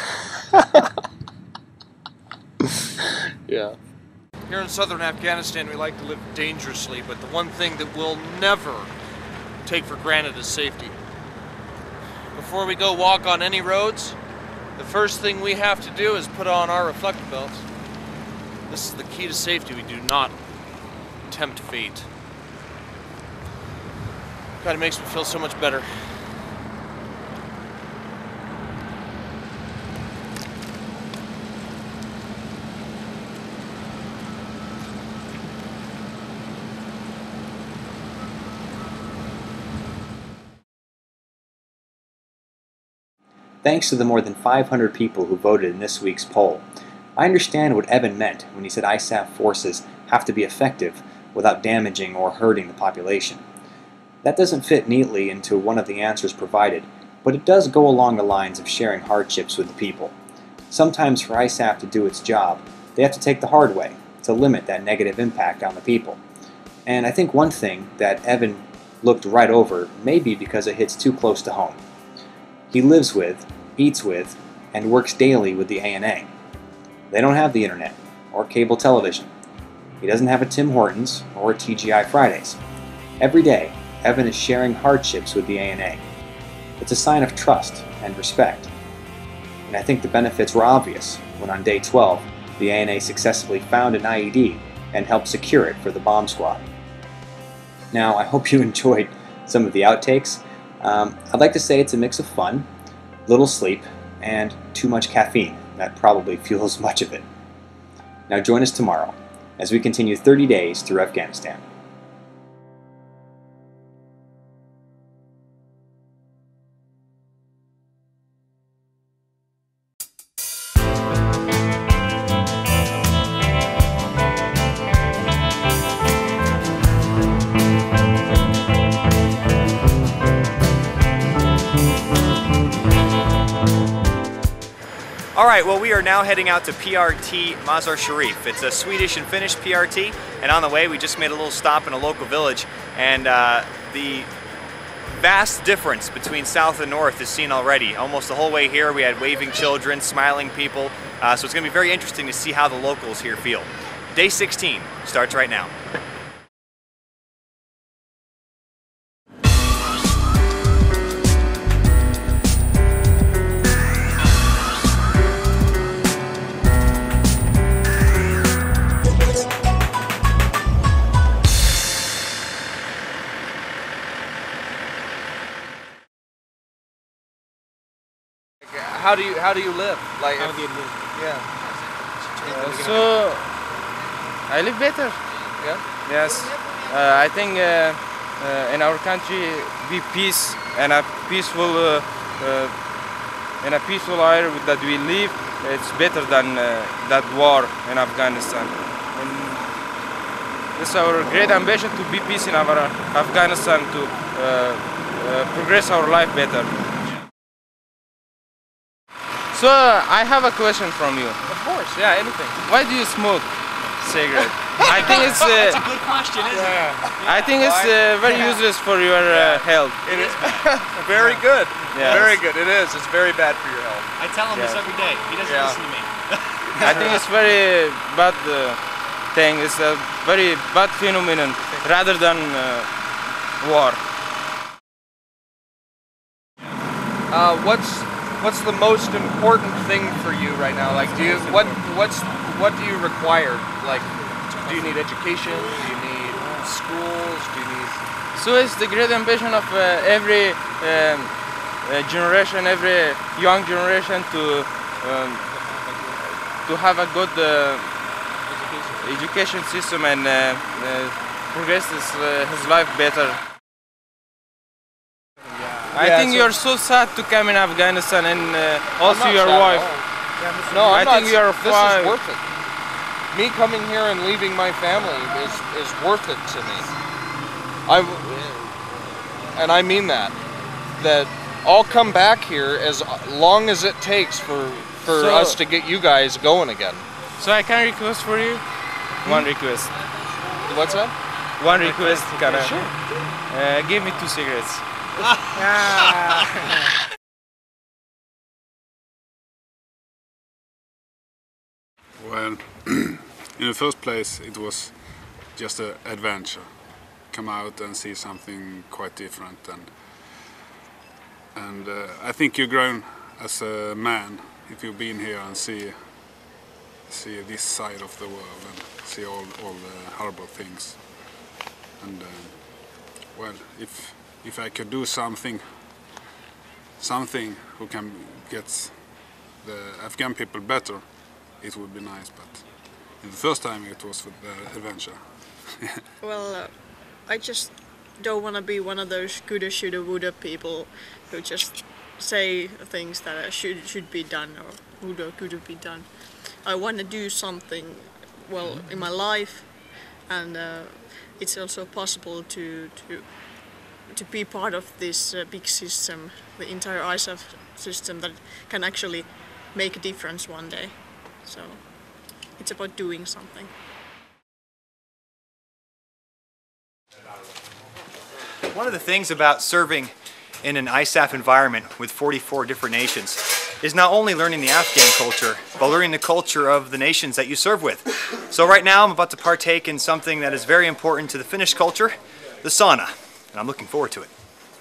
Yeah. Here in southern Afghanistan, we like to live dangerously, but the one thing that we'll never take for granted is safety. Before we go walk on any roads, The first thing we have to do is put on our reflector belts. This is the key to safety. We do not tempt fate. God, it makes me feel so much better. Thanks to the more than five hundred people who voted in this week's poll. I understand what Evan meant when he said I S A F forces have to be effective without damaging or hurting the population. That doesn't fit neatly into one of the answers provided, but it does go along the lines of sharing hardships with the people. Sometimes for I S A F to do its job, they have to take the hard way to limit that negative impact on the people. And I think one thing that Evan looked right over may be because it hits too close to home. He lives with, eats with, and works daily with the A N A. They don't have the internet or cable television. He doesn't have a Tim Hortons or a T G I Fridays. Every day, Evan is sharing hardships with the A N A. It's a sign of trust and respect. And I think the benefits were obvious when on day twelve, the A N A successfully found an I E D and helped secure it for the bomb squad. Now, I hope you enjoyed some of the outtakes. Um, I'd like to say it's a mix of fun, little sleep, and too much caffeine. That probably fuels much of it. Now join us tomorrow as we continue thirty days through Afghanistan. Alright, well we are now heading out to P R T Mazar Sharif. It's a Swedish and Finnish P R T, and on the way we just made a little stop in a local village, and uh, the vast difference between south and north is seen already. Almost the whole way here we had waving children, smiling people, uh, so it's going to be very interesting to see how the locals here feel. Day sixteen starts right now. How do you how do you live? Like how if, do you live? Yeah. Uh, so I live better. Yeah. Yes. Uh, I think uh, uh, in our country, be peace and a peaceful uh, uh, in a peaceful area that we live. It's better than uh, that war in Afghanistan. And it's our great ambition to be peace in our Afghanistan, to uh, uh, progress our life better. So uh, I have a question from you. Of course, yeah, anything. Why do you smoke cigarette? I think it's. Uh, That's a good question, isn't yeah. it? I think it's uh, very useless for your uh, health. It is very good. Yes. Very good. It is. It's very bad for your health. I tell him Yeah. this every day. He doesn't Yeah. listen to me. I think it's very bad uh, thing. It's a very bad phenomenon rather than uh, war. Uh, what's what's the most important thing for you right now? Like, do you what what's what do you require? Like, do you need education? Do you need schools? Do you need? So it's the great ambition of uh, every um, uh, generation, every young generation to um, to have a good uh, education system and uh, uh, progress his, uh, his life better. I Yeah, think so- you're so sad to come in Afghanistan, and uh, also I'm not your sad at wife. all. No, I'm I not, think you're this fine. is worth it. Me coming here and leaving my family is is worth it to me. I and I mean that. That I'll come back here as long as it takes for for So- us to get you guys going again. So I can request for you one request. What's that? One request, can I? Sure. Uh, give me two cigarettes. Well, in the first place, it was just an adventure. Come out and see something quite different, and and uh, I think you're grown as a man if you've been here and see see this side of the world and see all all the horrible things. And um, well, if if I could do something, something who can get the Afghan people better, it would be nice. But the first time it was for the adventure. Well, uh, I just don't want to be one of those coulda, shoulda, woulda people who just say things that uh, should should be done or woulda, coulda be done. I want to do something well in my life, and uh, it's also possible to to to be part of this uh, big system, the entire I S A F system that can actually make a difference one day. So it's about doing something. One of the things about serving in an I S A F environment with forty-four different nations is not only learning the Afghan culture, but learning the culture of the nations that you serve with. So right now I'm about to partake in something that is very important to the Finnish culture, the sauna, and I'm looking forward to it.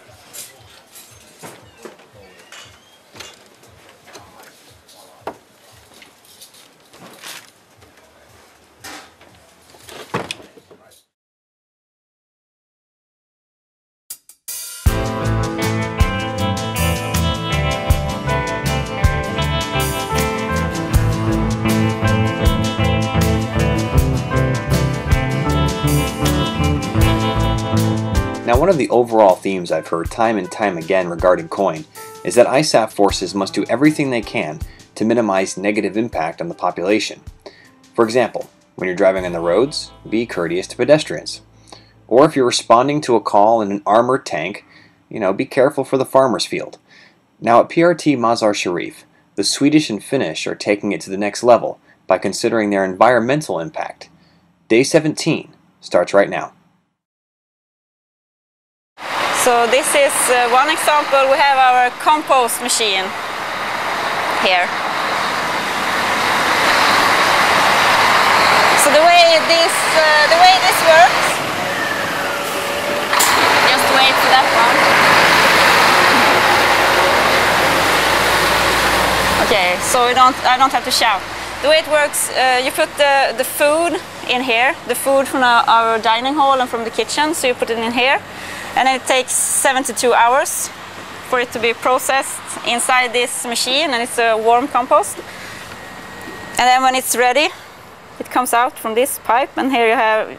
Now, one of the overall themes I've heard time and time again regarding COIN is that I S A F forces must do everything they can to minimize negative impact on the population. For example, when you're driving on the roads, be courteous to pedestrians. Or if you're responding to a call in an armored tank, you know, be careful for the farmer's field. Now at P R T Mazar Sharif, the Swedish and Finnish are taking it to the next level by considering their environmental impact. Day seventeen starts right now. So this is uh, one example. We have our compost machine here. So the way this uh, the way this works, just wait for that one. Okay, so we don't I don't have to shout. The way it works, uh, you put the the food in here, the food from our, our dining hall and from the kitchen. So you put it in here. And it takes seventy-two hours for it to be processed inside this machine, and it's a warm compost. And then when it's ready, it comes out from this pipe, and here you have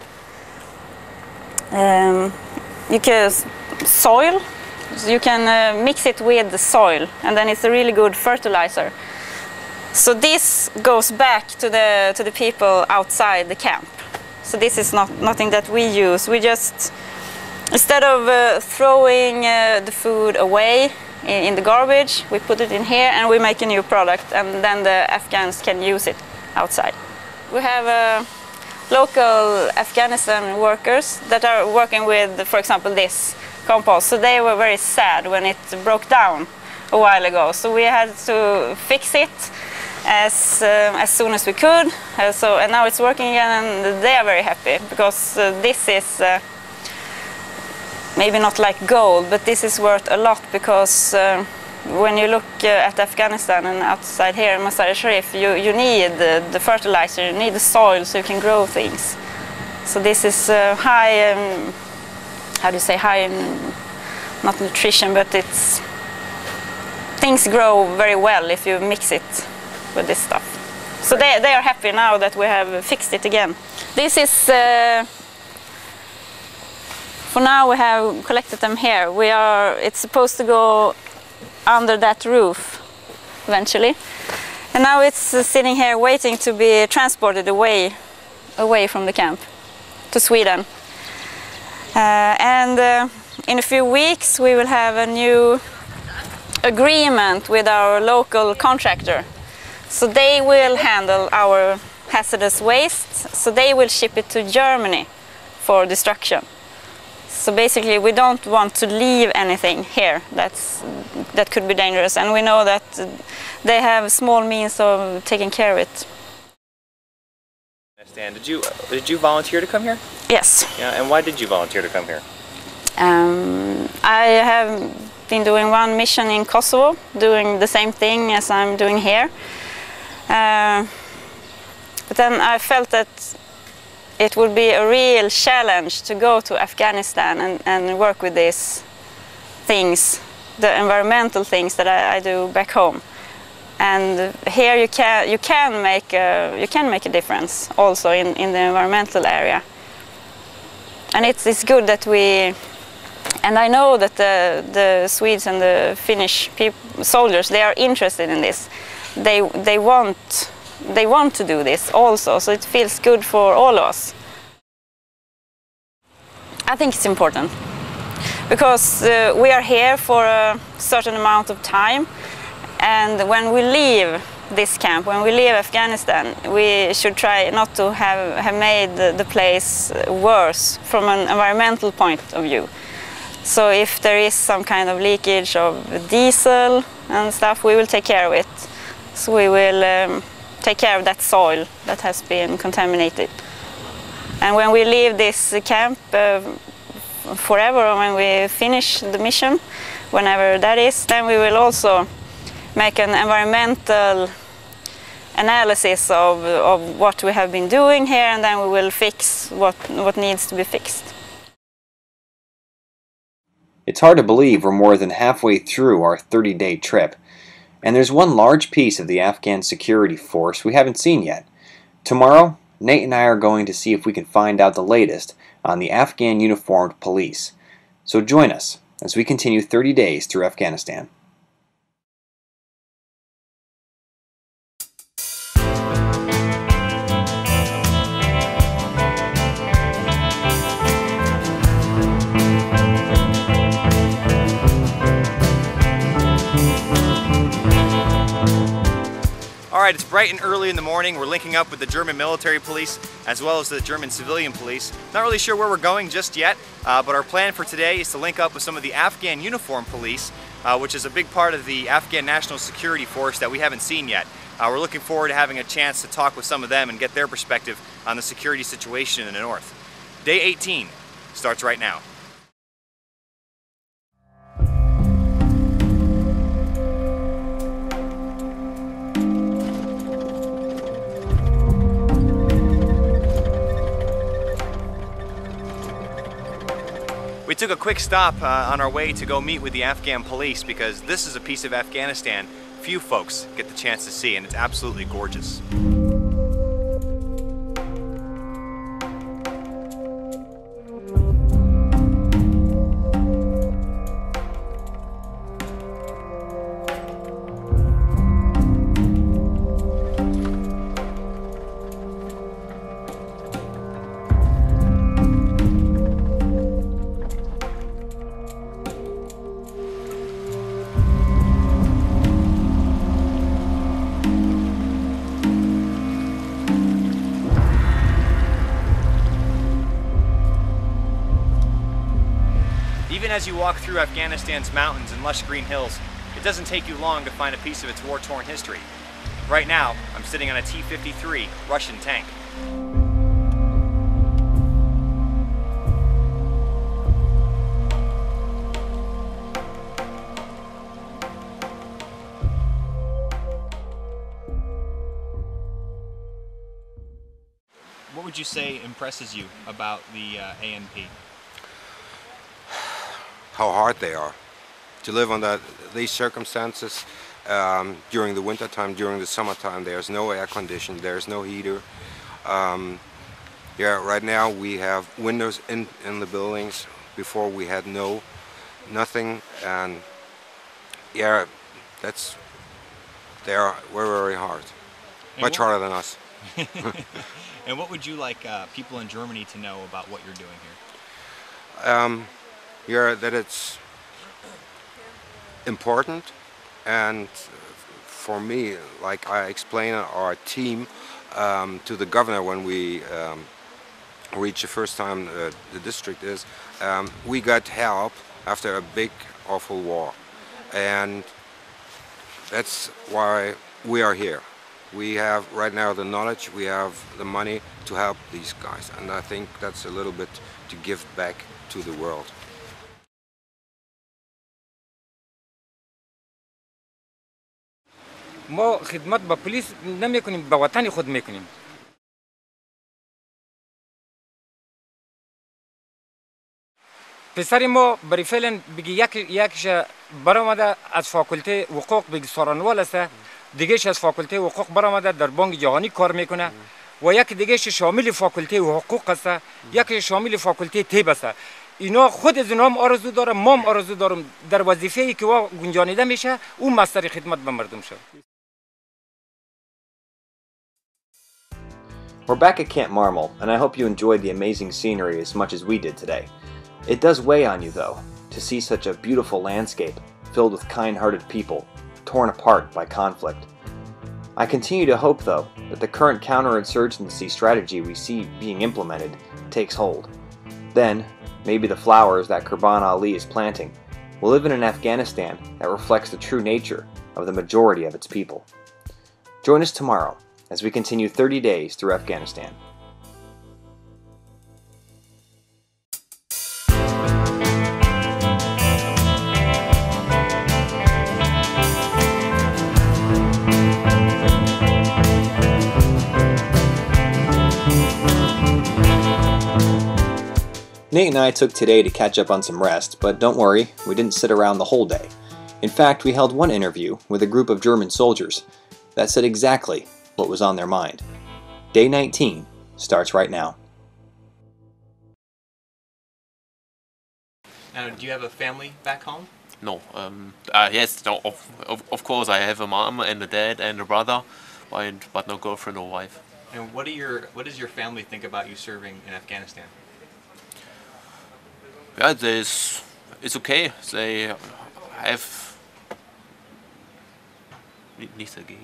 um, you can soil. So you can uh, mix it with the soil, and then it's a really good fertilizer. So this goes back to the to the people outside the camp. So this is not nothing that we use. We just Instead of uh, throwing uh, the food away in, in the garbage, we put it in here and we make a new product, and then the Afghans can use it outside. We have uh, local Afghanistan workers that are working with, for example, this compost. So they were very sad when it broke down a while ago. So we had to fix it as uh, as soon as we could. Uh, so and now it's working again, and they are very happy because uh, this is. Uh, Maybe not like gold, but this is worth a lot because uh, when you look uh, at Afghanistan and outside here in Mazar Sharif, you, you need the, the fertilizer, you need the soil so you can grow things. So this is uh, high, um, how do you say, high in, not nutrition, but it's, things grow very well if you mix it with this stuff. So they, they are happy now that we have fixed it again. This is uh, For now we have collected them here. We are, it's supposed to go under that roof eventually. And now it's uh, sitting here waiting to be transported away, away from the camp to Sweden. Uh, and uh, in a few weeks we will have a new agreement with our local contractor. So they will handle our hazardous waste, so they will ship it to Germany for destruction. So basically we don't want to leave anything here that's, that could be dangerous, and we know that they have small means of taking care of it. Stan, did you, did you volunteer to come here? Yes. Yeah, and why did you volunteer to come here? Um, I have been doing one mission in Kosovo, doing the same thing as I'm doing here. Uh, but then I felt that it would be a real challenge to go to Afghanistan and, and work with these things, the environmental things that I, I do back home. And here you can you can make a, you can make a difference also in, in the environmental area. And it's it's good that we, and I know that the the Swedes and the Finnish people, soldiers, they are interested in this. They they want they want to do this also, so it feels good for all of us. I think it's important because uh, we are here for a certain amount of time. And when we leave this camp, when we leave Afghanistan, we should try not to have, have made the, the place worse from an environmental point of view. So if there is some kind of leakage of diesel and stuff, we will take care of it. So we will um, take care of that soil that has been contaminated. And when we leave this camp uh, forever, or when we finish the mission, whenever that is, then we will also make an environmental analysis of, of what we have been doing here, and then we will fix what, what needs to be fixed. It's hard to believe we're more than halfway through our thirty-day trip, and there's one large piece of the Afghan security force we haven't seen yet. Tomorrow, Nate and I are going to see if we can find out the latest on the Afghan uniformed police. So join us as we continue thirty days through Afghanistan. Alright, it's bright and early in the morning. We're linking up with the German military police as well as the German civilian police. Not really sure where we're going just yet, uh, but our plan for today is to link up with some of the Afghan uniform police, uh, which is a big part of the Afghan National Security Force that we haven't seen yet. Uh, we're looking forward to having a chance to talk with some of them and get their perspective on the security situation in the north. Day eighteen starts right now. We took a quick stop uh, on our way to go meet with the Afghan police because this is a piece of Afghanistan few folks get the chance to see, and it's absolutely gorgeous. Even as you walk through Afghanistan's mountains and lush green hills, it doesn't take you long to find a piece of its war-torn history. Right now, I'm sitting on a T fifty-three Russian tank. What would you say impresses you about the uh, A N P? How hard they are to live under these circumstances. Um, during the winter time, during the summertime, there's no air conditioning, there's no heater. Um, yeah, right now we have windows in, in the buildings. Before we had no, nothing, and yeah, that's, they are very, very hard. And much harder than us. And what would you like uh, people in Germany to know about what you're doing here? Um, yeah, that it's important, and for me, like I explained our team um, to the governor when we um, reached the first time uh, the district is, um, we got help after a big, awful war, and that's why we are here. We have right now the knowledge, we have the money to help these guys, and I think that's a little bit to give back to the world. ما خدمت با پلیس نمیکنیم، با وطن خود میکنیم. پسر ما برای فعلا بگی یک یکش برآمده از فاکولته حقوق بگی سارانوال است، دیگهش از فاکولته حقوق برآمده در بانک جهانی کار میکنه و یک دیگهش شامل فاکولته حقوق است، یک شامل فاکولته طب است. اینا خود از اینا هم آرزو داره، ما هم آرزو دارم در وظیفه‌ای که وا گنجانیده میشه اون مستر خدمت به مردم شد. We're back at Camp Marmol, and I hope you enjoyed the amazing scenery as much as we did today. It does weigh on you, though, to see such a beautiful landscape filled with kind-hearted people, torn apart by conflict. I continue to hope, though, that the current counterinsurgency strategy we see being implemented takes hold. Then, maybe the flowers that Qurban Ali is planting will live in an Afghanistan that reflects the true nature of the majority of its people. Join us tomorrow as we continue thirty days through Afghanistan. Nate and I took today to catch up on some rest, but don't worry, we didn't sit around the whole day. In fact, we held one interview with a group of German soldiers that said exactly what was on their mind. Day nineteen starts right now. Now, do you have a family back home? No. Um, uh, yes, no, of, of, of course I have a mom and a dad and a brother, but, but no girlfriend or wife. And what do your what does your family think about you serving in Afghanistan? Yeah, there's, it's okay. They have nichts dagegen.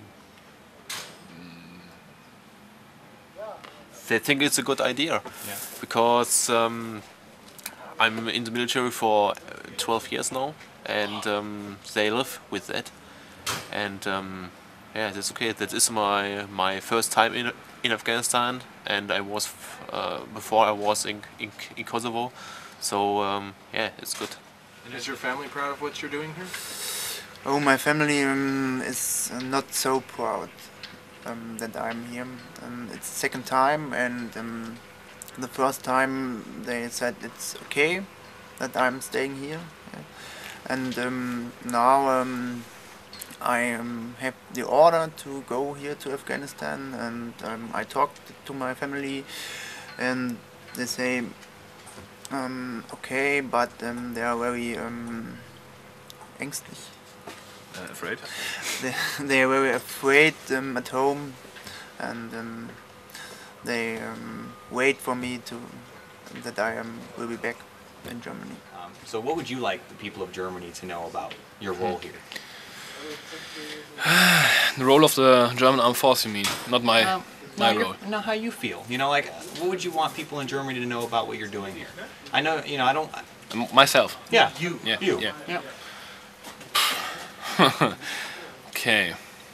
They think it's a good idea, yeah. because um, I'm in the military for twelve years now, and um, they live with that, and um, yeah, that's okay. That is my my first time in in Afghanistan, and I was uh, before I was in in, in Kosovo, so um, yeah, it's good. And is your family proud of what you're doing here? Oh, my family um, is not so proud um, that I'm here. Um, it's the second time, and um, the first time they said it's okay that I'm staying here. Yeah. And um, now um, I um, have the order to go here to Afghanistan, and um, I talked to my family, and they say, um, okay, but um, they are very um, ängstlich. Uh, afraid? They, they are very afraid um, at home, and um, they um, wait for me to that I am will be back in Germany. Um, so what would you like the people of Germany to know about your role here? The role of the German armed force, you mean? Not my, um, my no, role. No, how you feel. You know, like, what would you want people in Germany to know about what you're doing here? I know, you know, I don't... M myself? Yeah, you. Yeah, you. Yeah. yeah. Okay.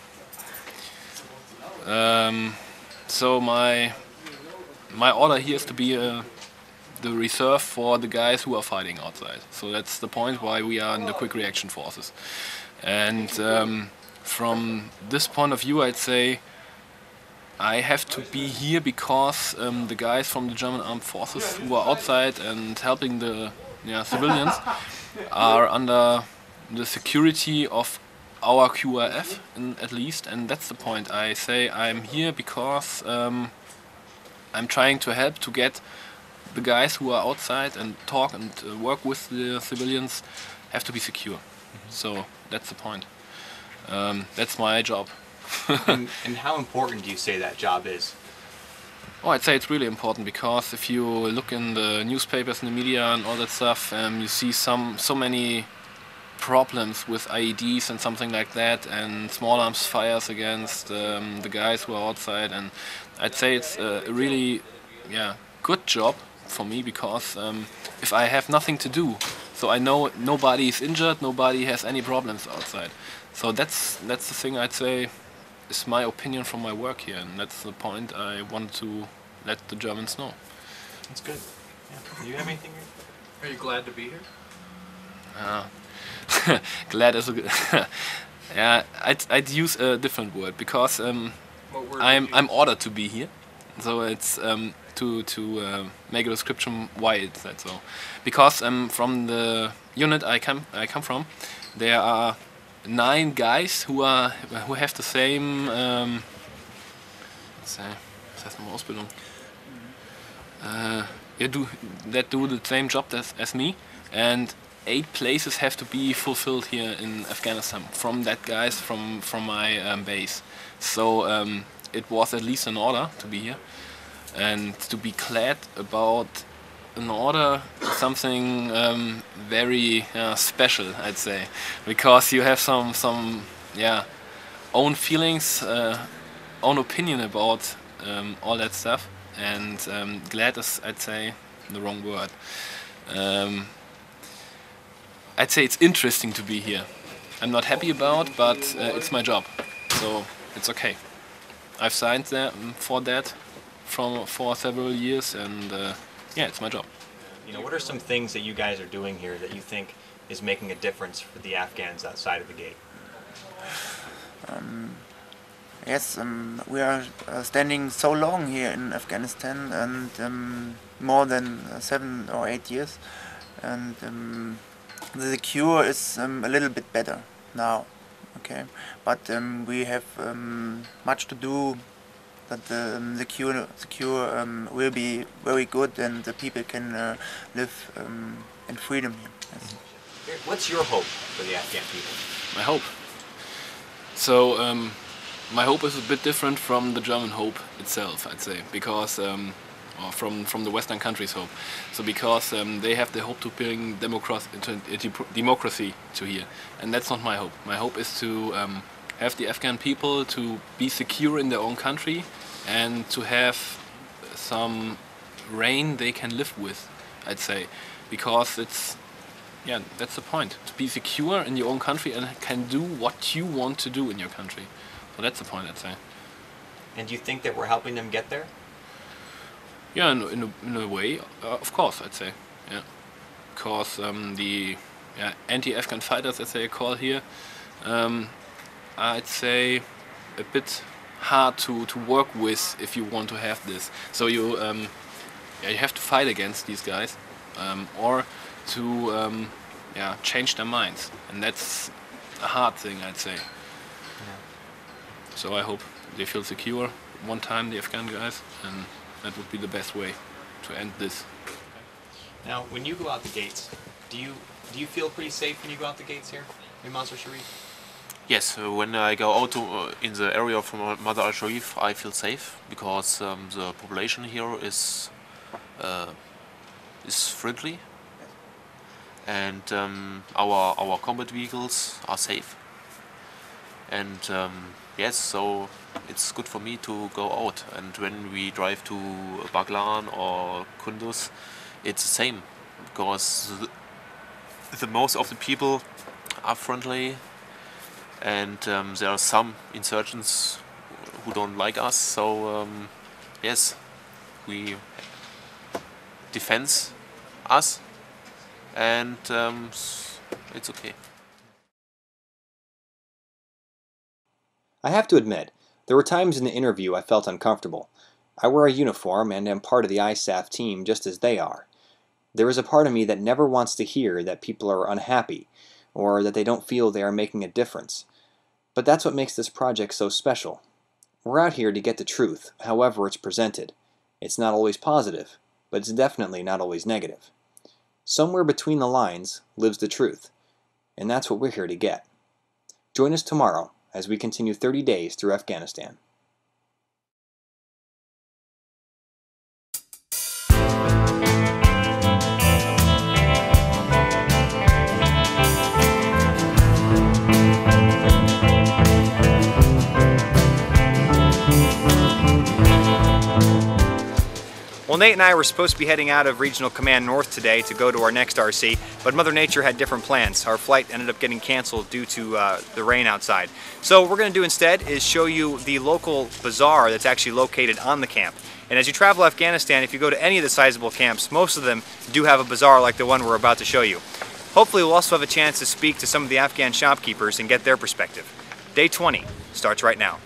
Um, so my my order here is to be uh, the reserve for the guys who are fighting outside. So that's the point why we are in the quick reaction forces. And um, from this point of view, I'd say I have to be here because um, the guys from the German armed forces who are outside and helping the yeah, civilians are under the security of our Q R F, in, at least, and that's the point. I say I'm here because um, I'm trying to help to get the guys who are outside and talk and uh, work with the civilians have to be secure. Mm-hmm. So that's the point. Um, that's my job. and, and how important do you say that job is? Oh, I'd say it's really important because if you look in the newspapers and the media and all that stuff, um, you see some so many problems with I E Ds and something like that, and small arms fires against um, the guys who are outside. And I'd say it's a really, yeah, good job for me because um, if I have nothing to do, so I know nobody is injured, nobody has any problems outside. So that's that's the thing I'd say is my opinion from my work here, and that's the point I want to let the Germans know. That's good. Yeah. Do you have anything? Are you glad to be here? Uh, glad is a good Yeah, I'd, I'd use a different word because um, I'm I'm ordered to be here, so it's um, to to uh, make a description why it's that so. Because um, from the unit I come I come from, there are nine guys who are who have the same um, let's say, was heißt nochmal Ausbildung? Uh, yeah, do that do the same job as as me, and eight places have to be fulfilled here in Afghanistan from that guys from from my um, base. So um, it was at least an order to be here and to be glad about an order, something um, very uh, special, I'd say, because you have some some yeah own feelings, uh, own opinion about um, all that stuff, and um, glad is, I'd say, the wrong word. Um, I'd say it's interesting to be here. I'm not happy about, but uh, it's my job, so it's okay. I've signed there for that from for several years, and uh, yeah, it's my job. You know, what are some things that you guys are doing here that you think is making a difference for the Afghans outside of the gate? Um, yes, um, we are uh, standing so long here in Afghanistan, and um, more than uh, seven or eight years, and um, the cure is um, a little bit better now, okay, but um, we have um, much to do that the, um, the cure, the cure um, will be very good, and the people can uh, live um, in freedom here. Yes. What's your hope for the Afghan people? My hope? So, um, my hope is a bit different from the German hope itself, I'd say, because um, or from, from the Western countries' hope. So because um, they have the hope to bring democracy, democracy to here, and that's not my hope. My hope is to um, have the Afghan people to be secure in their own country and to have some reign they can live with, I'd say, because it's, yeah, that's the point. To be secure in your own country and can do what you want to do in your country. So that's the point, I'd say. And do you think that we're helping them get there? Yeah, in, in, a, in a way, uh, of course, I'd say. Yeah, because um, the yeah, anti-Afghan fighters, as they call here, um, I'd say a bit hard to, to work with if you want to have this. So you um, yeah, you have to fight against these guys, um, or to um, yeah change their minds, and that's a hard thing, I'd say. Yeah. So I hope they feel secure one time, the Afghan guys, and that would be the best way to end this. Now, when you go out the gates, do you do you feel pretty safe when you go out the gates here in Mazar Sharif? Yes, uh, when I go out to, uh, in the area of Mazar al-Sharif, I feel safe because um, the population here is uh, is friendly, and um, our our combat vehicles are safe. And um, yes, so it's good for me to go out. And when we drive to Baglan or Kunduz, it's the same, because the, the most of the people are friendly, and um, there are some insurgents who don't like us. So um, yes, we defend us, and um, it's okay. I have to admit, there were times in the interview I felt uncomfortable. I wear a uniform and am part of the I S A F team just as they are. There is a part of me that never wants to hear that people are unhappy, or that they don't feel they are making a difference. But that's what makes this project so special. We're out here to get the truth, however it's presented. It's not always positive, but it's definitely not always negative. Somewhere between the lines lives the truth, and that's what we're here to get. Join us tomorrow as we continue thirty days through Afghanistan. Well, Nate and I were supposed to be heading out of Regional Command North today to go to our next R C, but Mother Nature had different plans. Our flight ended up getting canceled due to uh, the rain outside. So what we're going to do instead is show you the local bazaar that's actually located on the camp. And as you travel Afghanistan, if you go to any of the sizable camps, most of them do have a bazaar like the one we're about to show you. Hopefully we'll also have a chance to speak to some of the Afghan shopkeepers and get their perspective. Day twenty starts right now.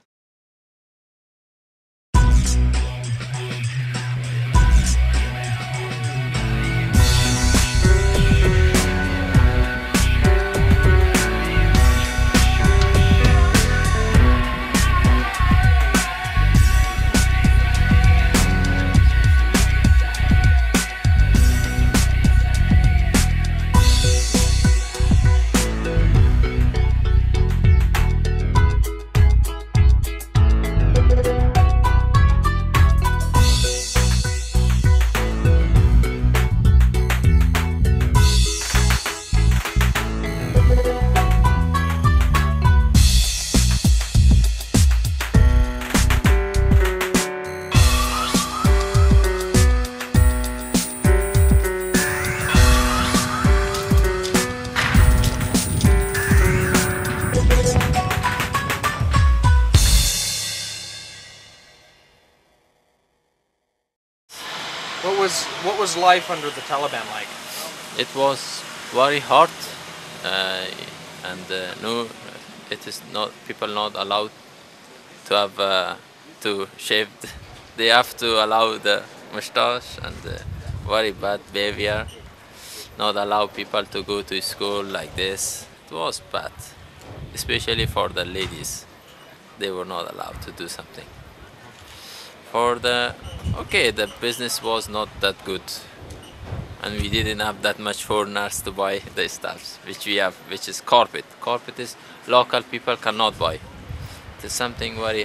What was what was life under the Taliban like? It was very hard, uh, and uh, no, it is not people not allowed to have uh, to shave. They have to allow the mustache and uh, very bad behavior. Not allow people to go to school like this. It was bad, especially for the ladies. They were not allowed to do something. For the, okay, the business was not that good, and we didn't have that much foreigners to buy the stuffs, which we have, which is carpet. Carpet is local people cannot buy. It is something very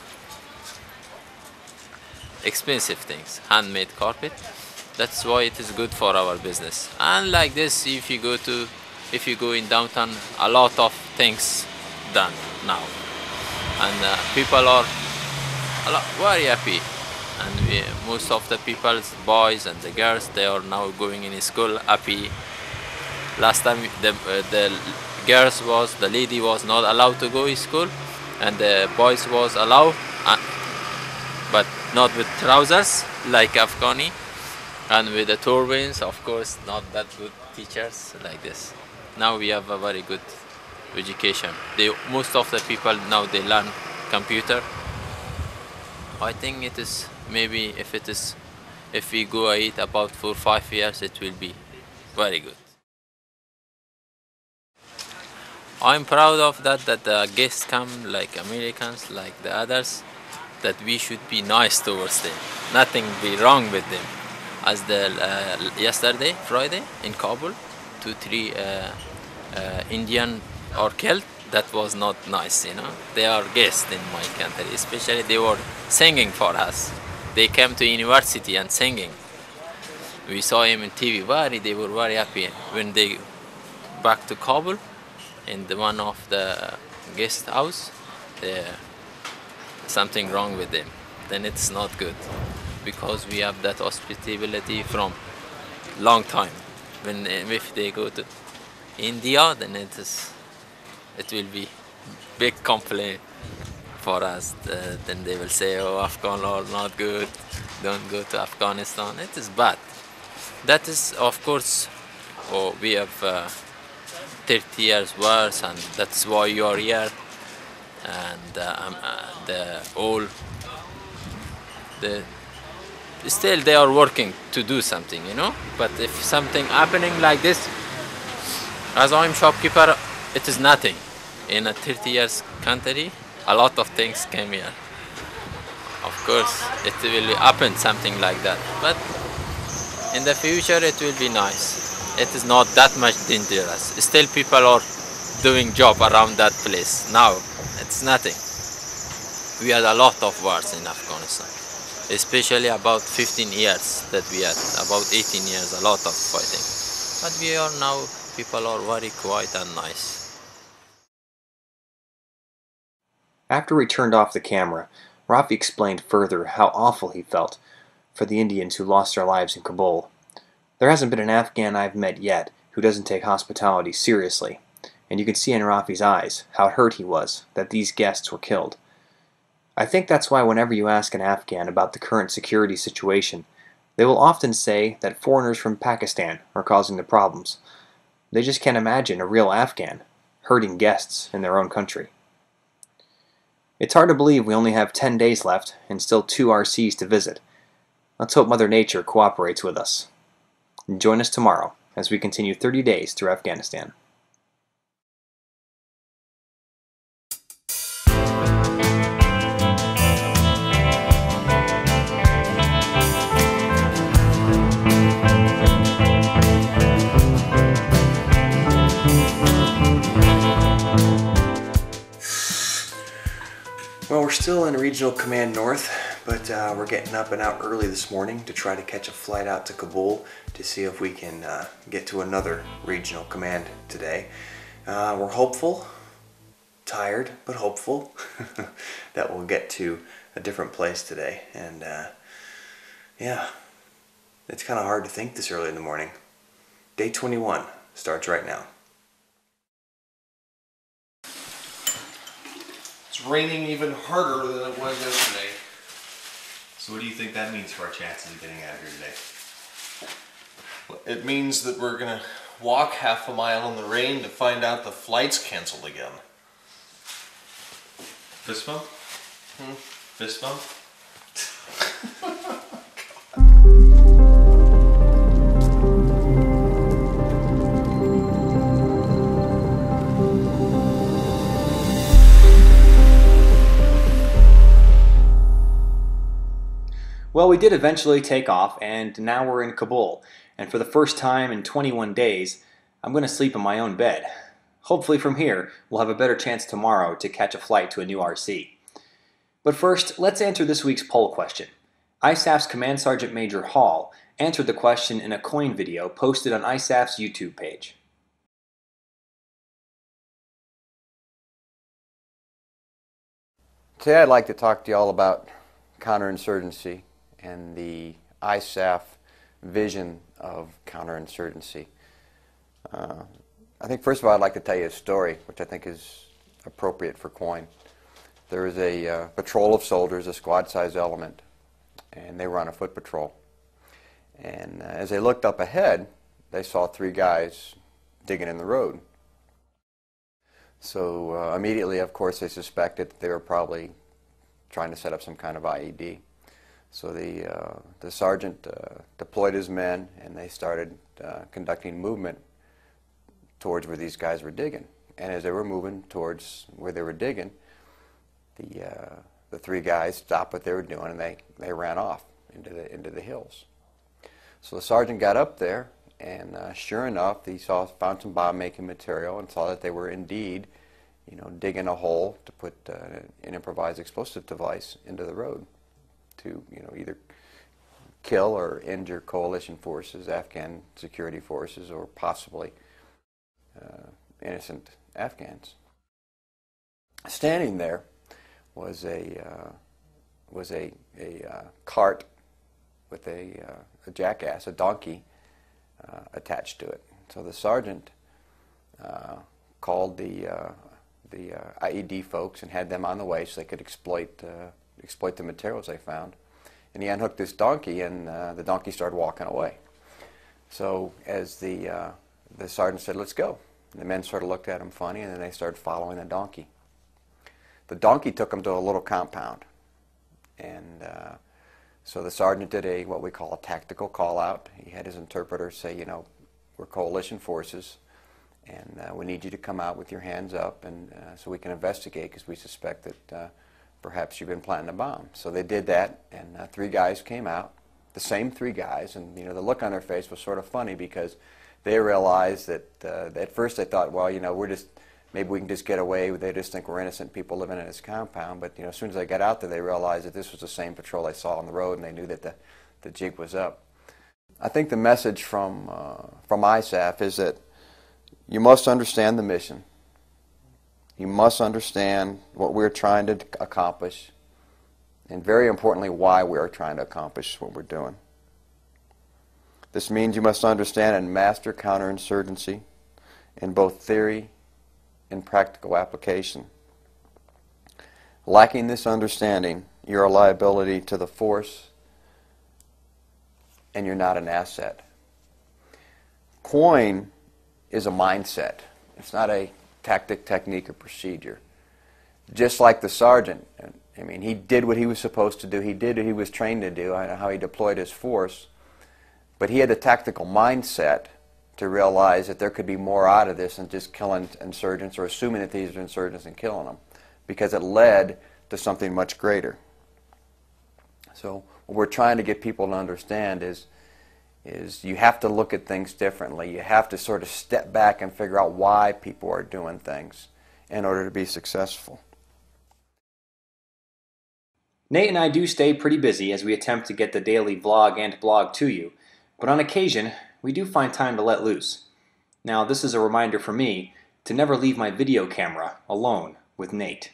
expensive things, handmade carpet. That's why it is good for our business. And like this, if you go to, if you go in downtown, a lot of things done now, and uh, people are a lot, very happy, and we, most of the people, boys and the girls, they are now going in school happy. Last time the uh, the girls was the lady was not allowed to go to school, and the boys was allowed, uh, but not with trousers like Afghani, and with the turbans, of course, not that good teachers like this. Now we have a very good education. They, most of the people now they learn computer. I think it is maybe if it is, if we go it about four five years, it will be very good. I'm proud of that, that the guests come like Americans, like the others, that we should be nice towards them. Nothing be wrong with them. As the uh, yesterday, Friday, in Kabul, two, three uh, uh, Indian are killed. That was not nice, you know. They are guests in my country, especially they were singing for us. They came to university and singing. We saw him in T V, very, they were very happy. When they back to Kabul, in the one of the guest house, something wrong with them. Then it's not good, because we have that hospitality from long time. When if they go to India, then it is. It will be big complaint for us. Uh, then they will say, oh, Afghan are not good, don't go to Afghanistan. It is bad. That is, of course, oh, we have uh, thirty years wars, and that's why you are here. And uh, um, uh, the all, the still they are working to do something, you know. But if something happening like this, as I'm shopkeeper, it is nothing. In a thirty years country, a lot of things came here. Of course, it will happen something like that. But in the future, it will be nice. It is not that much dangerous. Still, people are doing job around that place. Now, it's nothing. We had a lot of wars in Afghanistan, especially about fifteen years that we had, about eighteen years, a lot of fighting. But we are now, people are very quiet and nice. After we turned off the camera, Rafi explained further how awful he felt for the Indians who lost their lives in Kabul. There hasn't been an Afghan I've met yet who doesn't take hospitality seriously, and you can see in Rafi's eyes how hurt he was that these guests were killed. I think that's why whenever you ask an Afghan about the current security situation, they will often say that foreigners from Pakistan are causing the problems. They just can't imagine a real Afghan hurting guests in their own country. It's hard to believe we only have ten days left and still two R Cs to visit. Let's hope Mother Nature cooperates with us. Join us tomorrow as we continue thirty days through Afghanistan. Well, we're still in Regional Command North, but uh, we're getting up and out early this morning to try to catch a flight out to Kabul to see if we can uh, get to another Regional Command today. Uh, we're hopeful, tired, but hopeful that we'll get to a different place today. And uh, yeah, it's kind of hard to think this early in the morning. Day twenty-one starts right now. It's raining even harder than it was yesterday. So what do you think that means for our chances of getting out of here today? It means that we're gonna walk half a mile in the rain to find out the flight's canceled again. Fist bump? Hmm? Fist bump? Well, we did eventually take off, and now we're in Kabul. And for the first time in twenty-one days, I'm going to sleep in my own bed. Hopefully from here, we'll have a better chance tomorrow to catch a flight to a new R C. But first, let's answer this week's poll question. I S A F's Command Sergeant Major Hall answered the question in a coin video posted on I S A F's YouTube page. Today I'd like to talk to you all about counterinsurgency and the I S A F vision of counterinsurgency. Uh, I think first of all I'd like to tell you a story which I think is appropriate for coin. There was a uh, patrol of soldiers, a squad-sized element, and they were on a foot patrol. And uh, as they looked up ahead, they saw three guys digging in the road. So uh, immediately, of course, they suspected that they were probably trying to set up some kind of I E D. So the, uh, the sergeant uh, deployed his men, and they started uh, conducting movement towards where these guys were digging. And as they were moving towards where they were digging, the, uh, the three guys stopped what they were doing, and they, they ran off into the, into the hills. So the sergeant got up there, and uh, sure enough, he saw, found some bomb-making material and saw that they were indeed, you know, digging a hole to put uh, an improvised explosive device into the road to, you know, either kill or injure coalition forces, Afghan security forces, or possibly uh, innocent Afghans. Standing there was a uh, was a a uh, cart with a, uh, a jackass, a donkey, uh, attached to it. So the sergeant uh, called the uh, the uh, I E D folks and had them on the way so they could exploit uh, exploit the materials they found. And he unhooked this donkey, and uh, the donkey started walking away. So as the uh, the sergeant said, "Let's go," and the men sort of looked at him funny, and then they started following the donkey. The donkey took them to a little compound, and uh, so the sergeant did a what we call a tactical call out. He had his interpreter say, "You know, we're coalition forces, and uh, we need you to come out with your hands up, and uh, so we can investigate because we suspect that uh, perhaps you've been planting a bomb." So they did that, and uh, three guys came out, the same three guys, and you know the look on their face was sort of funny because they realized that uh, at first they thought, well, you know, we're just maybe we can just get away. They just think we're innocent people living in this compound. But you know, as soon as they got out there, they realized that this was the same patrol they saw on the road, and they knew that the the jig was up. I think the message from uh, from I S A F is that you must understand the mission. You must understand what we're trying to accomplish, and very importantly, why we are trying to accomplish what we're doing. This means you must understand and master counterinsurgency in both theory and practical application. Lacking this understanding, you're a liability to the force, and you're not an asset. COIN is a mindset. It's not a tactic, technique, or procedure. just like the sergeant. I mean, he did what he was supposed to do. He did what he was trained to do, how he deployed his force. But he had the tactical mindset to realize that there could be more out of this than just killing insurgents or assuming that these are insurgents and killing them, because it led to something much greater. So what we're trying to get people to understand is, is you have to look at things differently. You have to sort of step back and figure out why people are doing things in order to be successful. Nate and I do stay pretty busy as we attempt to get the daily vlog and blog to you, but on occasion, we do find time to let loose. Now, this is a reminder for me to never leave my video camera alone with Nate.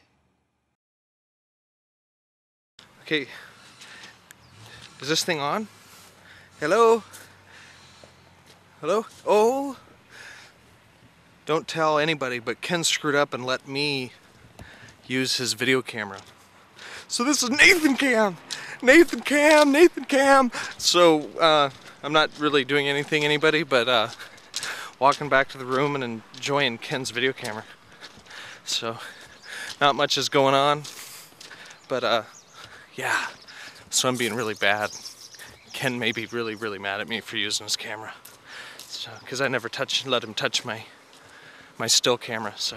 Okay, is this thing on? Hello? Hello? Oh! Don't tell anybody, but Ken screwed up and let me use his video camera. So this is Nathan Cam! Nathan Cam! Nathan Cam! So, uh, I'm not really doing anything anybody, but uh, walking back to the room and enjoying Ken's video camera. So, not much is going on, but uh, yeah, so I'm being really bad. Ken may be really, really mad at me for using his camera. So, because I never touch, let him touch my, my still camera, so.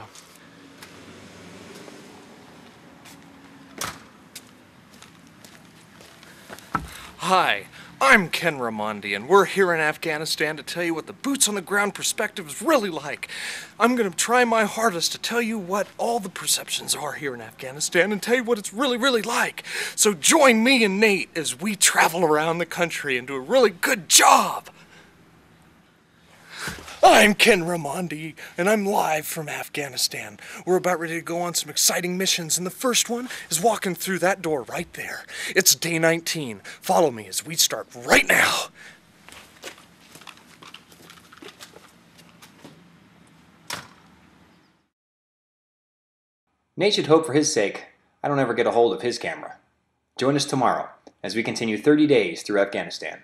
Hi, I'm Ken Raimondi, and we're here in Afghanistan to tell you what the boots on the ground perspective is really like. I'm going to try my hardest to tell you what all the perceptions are here in Afghanistan and tell you what it's really, really like. So join me and Nate as we travel around the country and do a really good job. I'm Ken Raimondi, and I'm live from Afghanistan. We're about ready to go on some exciting missions, and the first one is walking through that door right there. It's day nineteen. Follow me as we start right now. Nate should hope for his sake I don't ever get a hold of his camera. Join us tomorrow as we continue thirty days through Afghanistan.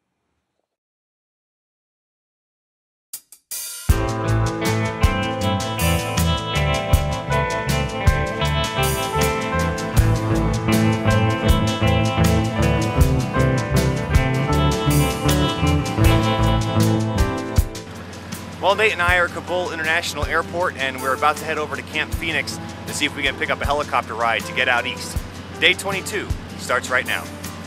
Well, Nate and I are at Kabul International Airport, and we're about to head over to Camp Phoenix to see if we can pick up a helicopter ride to get out east. Day twenty-two starts right now.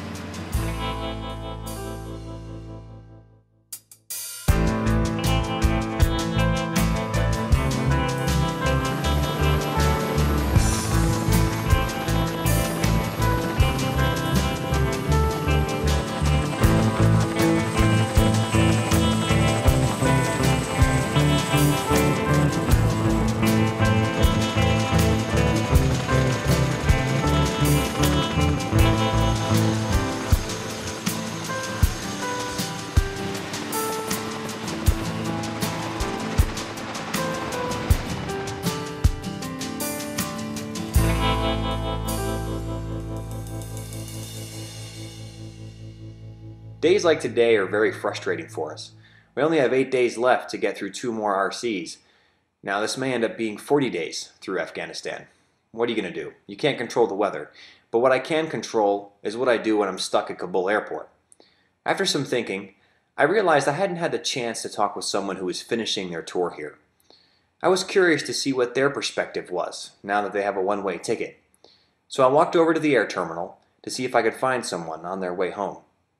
Days like today are very frustrating for us. We only have eight days left to get through two more R Cs. Now this may end up being forty days through Afghanistan. What are you going to do? You can't control the weather, but what I can control is what I do when I'm stuck at Kabul airport. After some thinking, I realized I hadn't had the chance to talk with someone who was finishing their tour here. I was curious to see what their perspective was, now that they have a one-way ticket. So I walked over to the air terminal to see if I could find someone on their way home.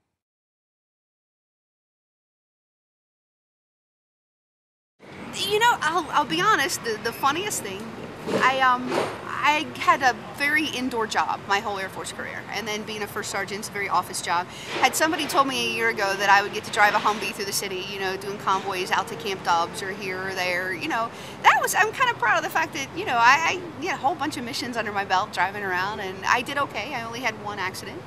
You know, I'll, I'll be honest, the, the funniest thing, I um I had a very indoor job my whole Air Force career, and then being a first sergeant, it's a very office job. Had somebody told me a year ago that I would get to drive a Humvee through the city, you know, doing convoys out to Camp Dubs or here or there, you know, that was, I'm kind of proud of the fact that, you know, I, I had a whole bunch of missions under my belt driving around, and I did okay. I only had one accident.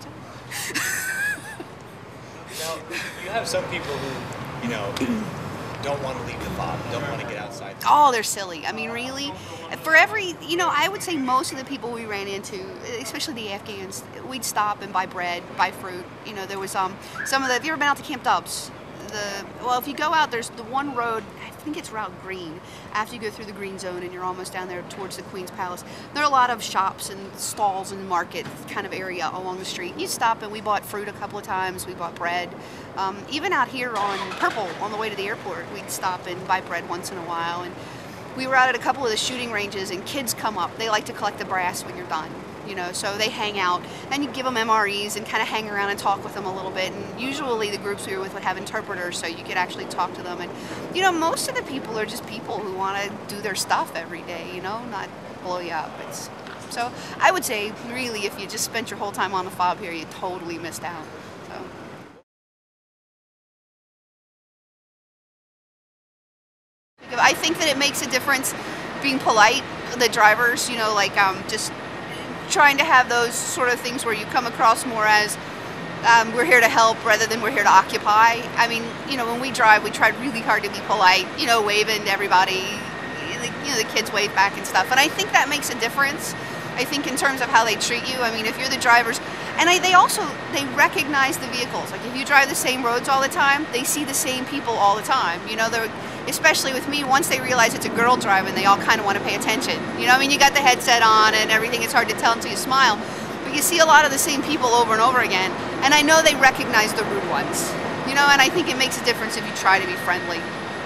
Now, you have some people who, you know, don't want to leave the fob, don't want to get outside. Oh, they're silly. I mean, really, for every, you know, I would say most of the people we ran into, especially the Afghans, we'd stop and buy bread, buy fruit. You know, there was um some of the, have you ever been out to Camp Dubs? the, well, if you go out, there's the one road, I think it's Route Green, after you go through the green zone and you're almost down there towards the Queen's Palace. There are a lot of shops and stalls and market kind of area along the street. You stop and we bought fruit a couple of times, we bought bread. Um, even out here on Purple, on the way to the airport, we'd stop and buy bread once in a while. And we were out at a couple of the shooting ranges and kids come up. They like to collect the brass when you're done. You know, so they hang out and you give them M R Es and kind of hang around and talk with them a little bit. And usually the groups we were with would have interpreters so you could actually talk to them. And, you know, most of the people are just people who want to do their stuff every day, you know, not blow you up. It's, so I would say, really, if you just spent your whole time on the fob here, you totally missed out. So. I think that it makes a difference being polite, the drivers, you know, like um, just trying to have those sort of things where you come across more as um, we're here to help rather than we're here to occupy. I mean, you know, when we drive, we try really hard to be polite, you know, waving to everybody, you know, the kids wave back and stuff. And I think that makes a difference, I think, in terms of how they treat you. I mean, if you're the drivers, and I, they also, they recognize the vehicles. Like if you drive the same roads all the time, they see the same people all the time. You know, they're, especially with me, once they realize it's a girl driving, they all kind of want to pay attention. You know, I mean, you got the headset on and everything, it's hard to tell until you smile. But you see a lot of the same people over and over again, and I know they recognize the rude ones. You know, and I think it makes a difference if you try to be friendly.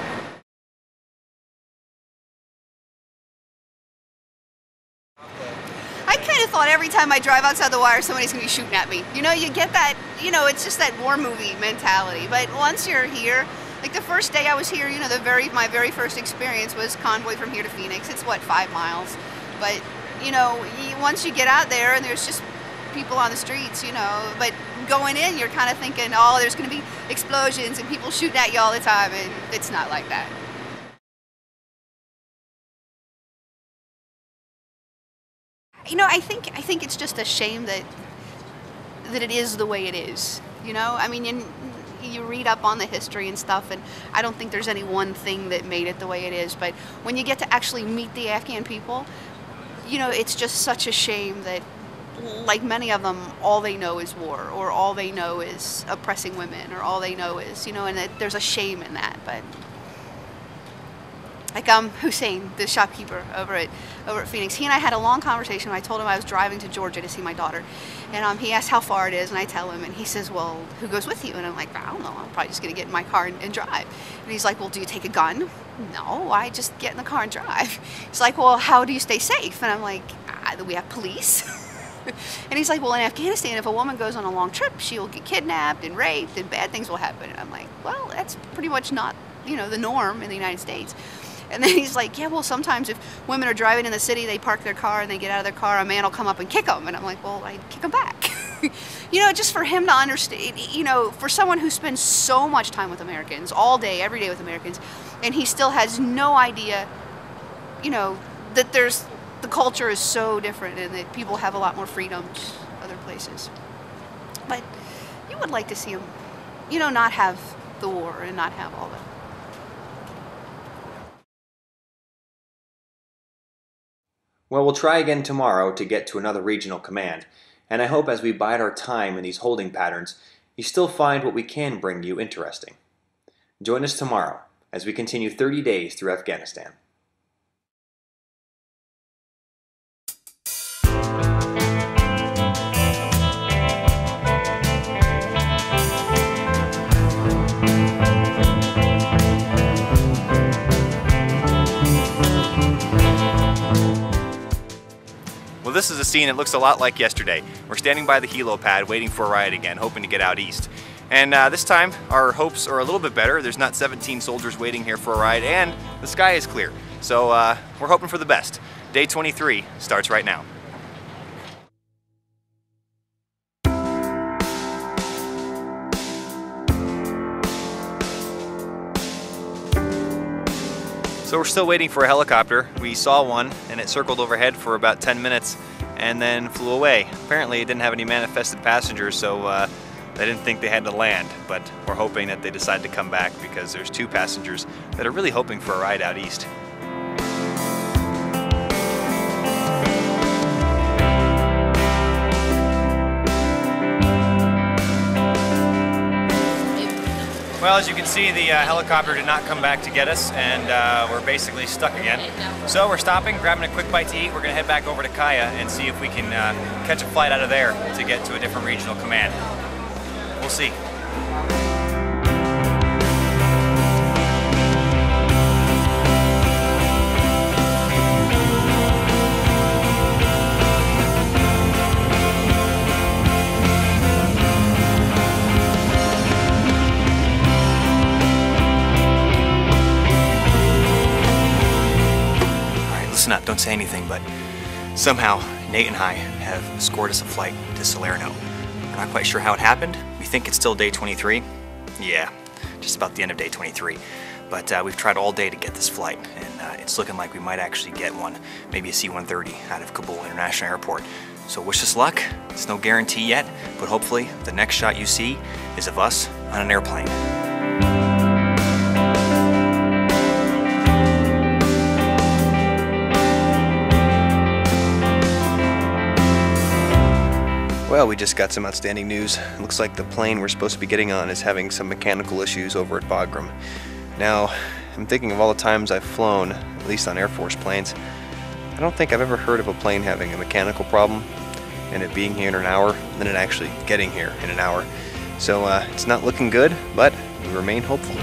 I kind of thought every time I drive outside the wire, somebody's going to be shooting at me. You know, you get that, you know, it's just that war movie mentality. But once you're here, like the first day I was here, you know, the very my very first experience was convoy from here to Phoenix. It's what, five miles. But, you know, you, once you get out there and there's just people on the streets, you know, but going in, you're kind of thinking, oh, there's going to be explosions and people shooting at you all the time, and it's not like that. You know, I think I think it's just a shame that that it is the way it is. You know, I mean, you, you read up on the history and stuff, and I don't think there's any one thing that made it the way it is. But when you get to actually meet the Afghan people, you know, it's just such a shame that, like many of them, all they know is war, or all they know is oppressing women, or all they know is, you know, and it, there's a shame in that. But like um, Hussein, the shopkeeper over at over at Phoenix, he and I had a long conversation. I told him I was driving to Georgia to see my daughter, and um, he asked how far it is, and I tell him, and he says, "Well, who goes with you?" And I'm like, "I don't know. I'm probably just gonna get in my car and, and drive." And he's like, "Well, do you take a gun?" "No, I just get in the car and drive." He's like, "Well, how do you stay safe?" And I'm like, ah, "We have police." And he's like, "Well, in Afghanistan, if a woman goes on a long trip, she'll get kidnapped and raped, and bad things will happen." And I'm like, "Well, that's pretty much not, you know, the norm in the United States." And then he's like, "Yeah, well, sometimes if women are driving in the city, they park their car and they get out of their car, a man will come up and kick them." And I'm like, "Well, I'd kick them back." You know, just for him to understand, you know, for someone who spends so much time with Americans, all day, every day with Americans, and he still has no idea, you know, that there's, the culture is so different and that people have a lot more freedoms other places. But you would like to see him, you know, not have the war and not have all that. Well, we'll try again tomorrow to get to another regional command, and I hope as we bide our time in these holding patterns, you still find what we can bring you interesting. Join us tomorrow as we continue thirty days through Afghanistan. Well, this is a scene that looks a lot like yesterday. We're standing by the helo pad waiting for a ride again, hoping to get out east. And uh, this time, our hopes are a little bit better. There's not seventeen soldiers waiting here for a ride, and the sky is clear. So uh, we're hoping for the best. Day twenty-three starts right now. So we're still waiting for a helicopter. We saw one and it circled overhead for about ten minutes and then flew away. Apparently it didn't have any manifested passengers, so uh, they didn't think they had to land, but we're hoping that they decide to come back because there's two passengers that are really hoping for a ride out east. Well, as you can see, the uh, helicopter did not come back to get us, and uh, we're basically stuck again. So we're stopping, grabbing a quick bite to eat. We're going to head back over to Kaya and see if we can uh, catch a flight out of there to get to a different regional command. We'll see. Listen up, don't say anything, but somehow Nate and I have scored us a flight to Salerno. We're not quite sure how it happened. We think it's still day twenty-three. Yeah, just about the end of day twenty-three. But uh, we've tried all day to get this flight, and uh, it's looking like we might actually get one, maybe a C one thirty out of Kabul International Airport. So wish us luck. It's no guarantee yet, but hopefully the next shot you see is of us on an airplane. Well, we just got some outstanding news. It looks like the plane we're supposed to be getting on is having some mechanical issues over at Bagram. Now, I'm thinking of all the times I've flown, at least on Air Force planes. I don't think I've ever heard of a plane having a mechanical problem and it being here in an hour, and then it actually getting here in an hour. So uh, it's not looking good, but we remain hopeful.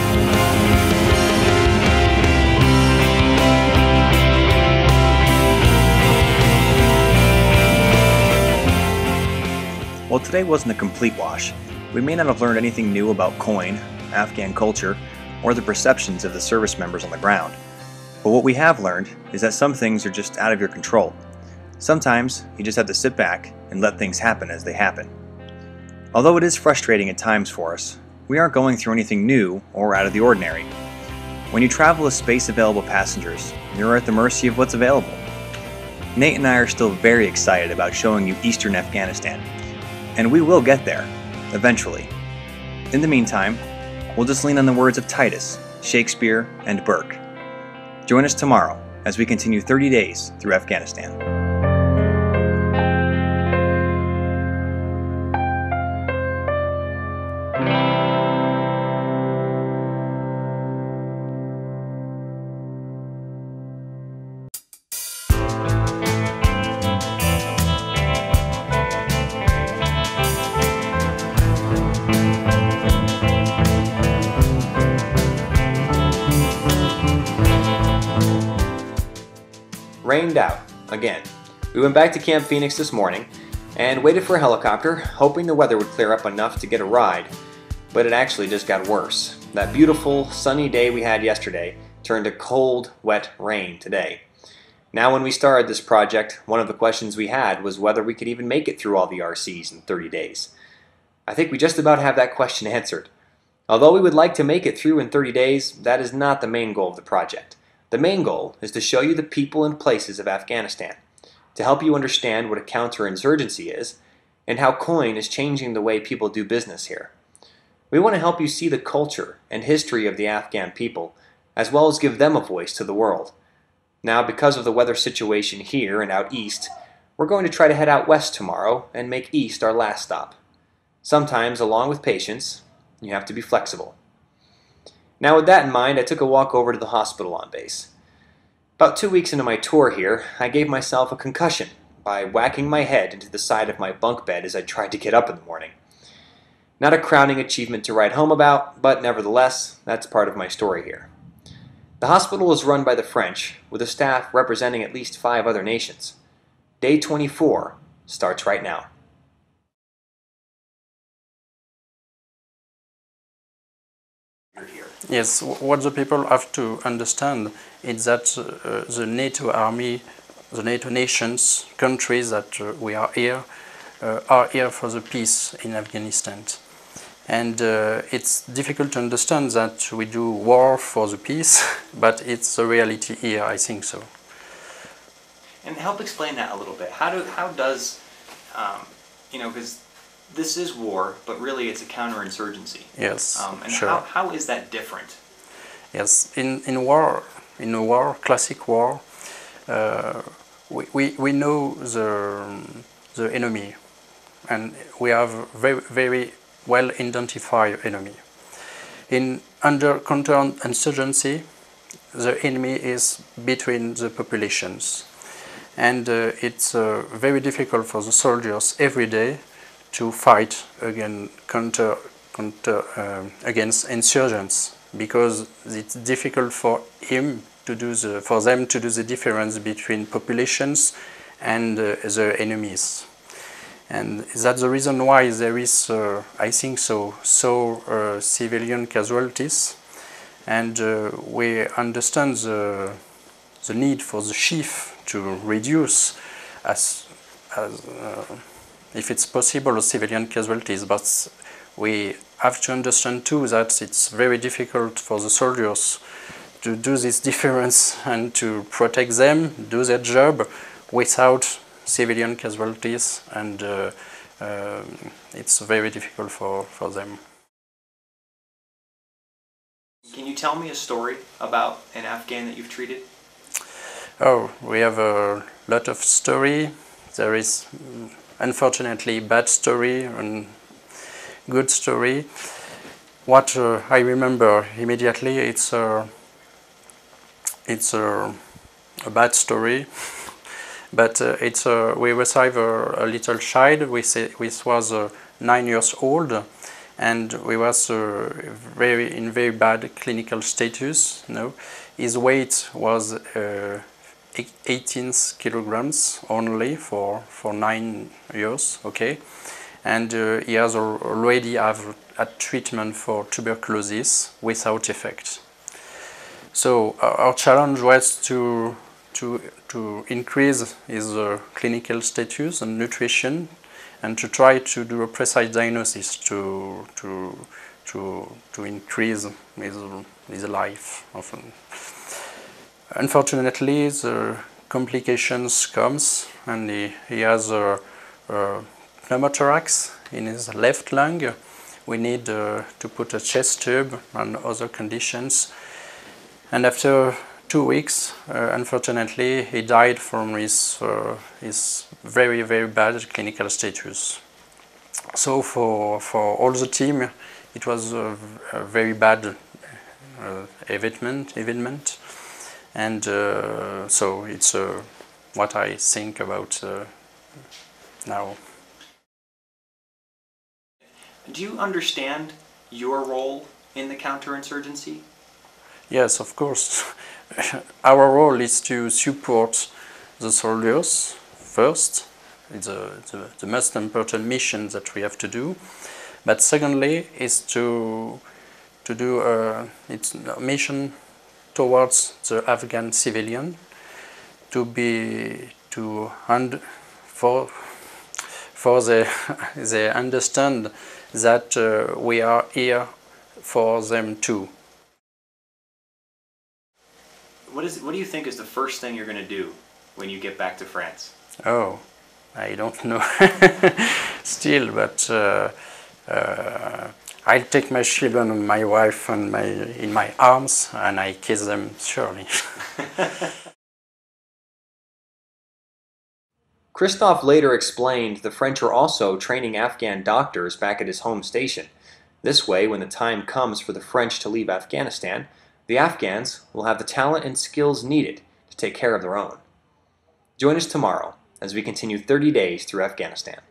Well, today wasn't a complete wash. We may not have learned anything new about coin, Afghan culture, or the perceptions of the service members on the ground. But what we have learned is that some things are just out of your control. Sometimes you just have to sit back and let things happen as they happen. Although it is frustrating at times for us, we aren't going through anything new or out of the ordinary. When you travel with space-available passengers, you're at the mercy of what's available. Nate and I are still very excited about showing you Eastern Afghanistan. And we will get there, eventually. In the meantime, we'll just lean on the words of Titus, Shakespeare, and Burke. Join us tomorrow as we continue thirty days through Afghanistan. Rained out, again. We went back to Camp Phoenix this morning and waited for a helicopter, hoping the weather would clear up enough to get a ride, but it actually just got worse. That beautiful, sunny day we had yesterday turned to cold, wet rain today. Now when we started this project, one of the questions we had was whether we could even make it through all the R Cs in thirty days. I think we just about have that question answered. Although we would like to make it through in thirty days, that is not the main goal of the project. The main goal is to show you the people and places of Afghanistan, to help you understand what a counterinsurgency is, and how coin is changing the way people do business here. We want to help you see the culture and history of the Afghan people, as well as give them a voice to the world. Now, because of the weather situation here and out east, we're going to try to head out west tomorrow and make east our last stop. Sometimes, along with patience, you have to be flexible. Now with that in mind, I took a walk over to the hospital on base. About two weeks into my tour here, I gave myself a concussion by whacking my head into the side of my bunk bed as I tried to get up in the morning. Not a crowning achievement to write home about, but nevertheless, that's part of my story here. The hospital is run by the French, with a staff representing at least five other nations. Day twenty-four starts right now. Yes, what the people have to understand is that uh, the NATO army, the NATO nations, countries that uh, we are here, uh, are here for the peace in Afghanistan. And uh, it's difficult to understand that we do war for the peace, but it's the reality here, I think so. And help explain that a little bit. How do how does, um, you know, because this is war, but really it's a counterinsurgency. Yes, um, and sure. how, how is that different? Yes, in, in war, in a war, classic war, uh, we, we, we know the, the enemy, and we have very, very well identified enemy. In under counterinsurgency, the enemy is between the populations, and uh, it's uh, very difficult for the soldiers every day to fight against counter, counter um, against insurgents, because it's difficult for him to do the for them to do the difference between populations and uh, the enemies. And that's the reason why there is, uh, I think so, so uh, civilian casualties, and uh, we understand the, the need for the chief to reduce, as, as uh, if it's possible, civilian casualties, but we have to understand too that it's very difficult for the soldiers to do this difference and to protect them, do their job without civilian casualties, and uh, uh, it's very difficult for, for them. Can you tell me a story about an Afghan that you've treated? Oh, we have a lot of story. There is unfortunately bad story and good story. What uh, I remember immediately, it's a, it's a, a bad story. But uh, it's uh, we received a, a little child, which, which was uh, nine years old, and we was uh, very in very bad clinical status. You know, his weight was uh, eighteen kilograms only for for nine years. Okay, and uh, he has already have a treatment for tuberculosis without effect. So uh, our challenge was to to to increase his uh, clinical status and nutrition, and to try to do a precise diagnosis to to to to increase his his life. Often, unfortunately, the complications comes, and he, he has a, a pneumothorax in his left lung. We need uh, to put a chest tube and other conditions, and after two weeks, uh, unfortunately, he died from his, uh, his very, very bad clinical status. So for, for all the team, it was a, a very bad uh, event, event, and uh, so it's uh, what I think about uh, now. Do you understand your role in the counterinsurgency? Yes, of course. Our role is to support the soldiers first. It's a, it's a, the most important mission that we have to do. But secondly, is to to do a, it's a mission towards the Afghan civilian, to be to and for for the they understand that uh, we are here for them too. What is? What do you think is the first thing you're going to do when you get back to France? Oh, I don't know still, but uh, uh, I'll take my children and my wife and my in my arms, and I kiss them surely. Christophe later explained the French are also training Afghan doctors back at his home station. This way, when the time comes for the French to leave Afghanistan, the Afghans will have the talent and skills needed to take care of their own. Join us tomorrow as we continue thirty days through Afghanistan.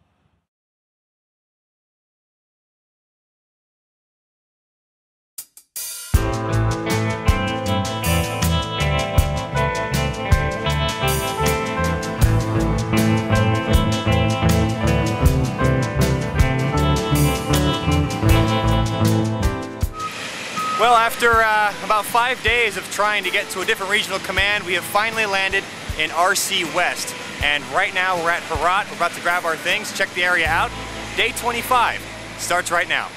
Well, after uh, about five days of trying to get to a different regional command, we have finally landed in R C West. And right now we're at Herat. We're about to grab our things, check the area out. Day twenty-five starts right now.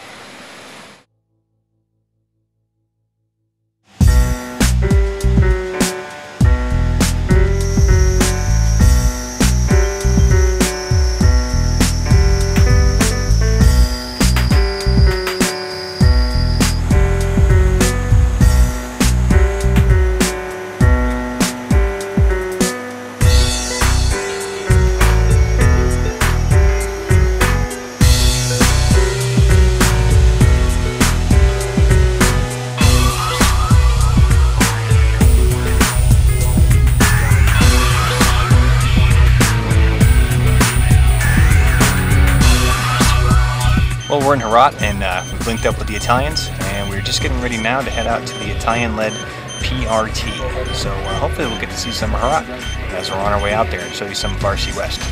Well, we're in Herat, and uh, we've linked up with the Italians, and we're just getting ready now to head out to the Italian-led P R T. So uh, hopefully we'll get to see some of Herat as we're on our way out there and show you some of R C West.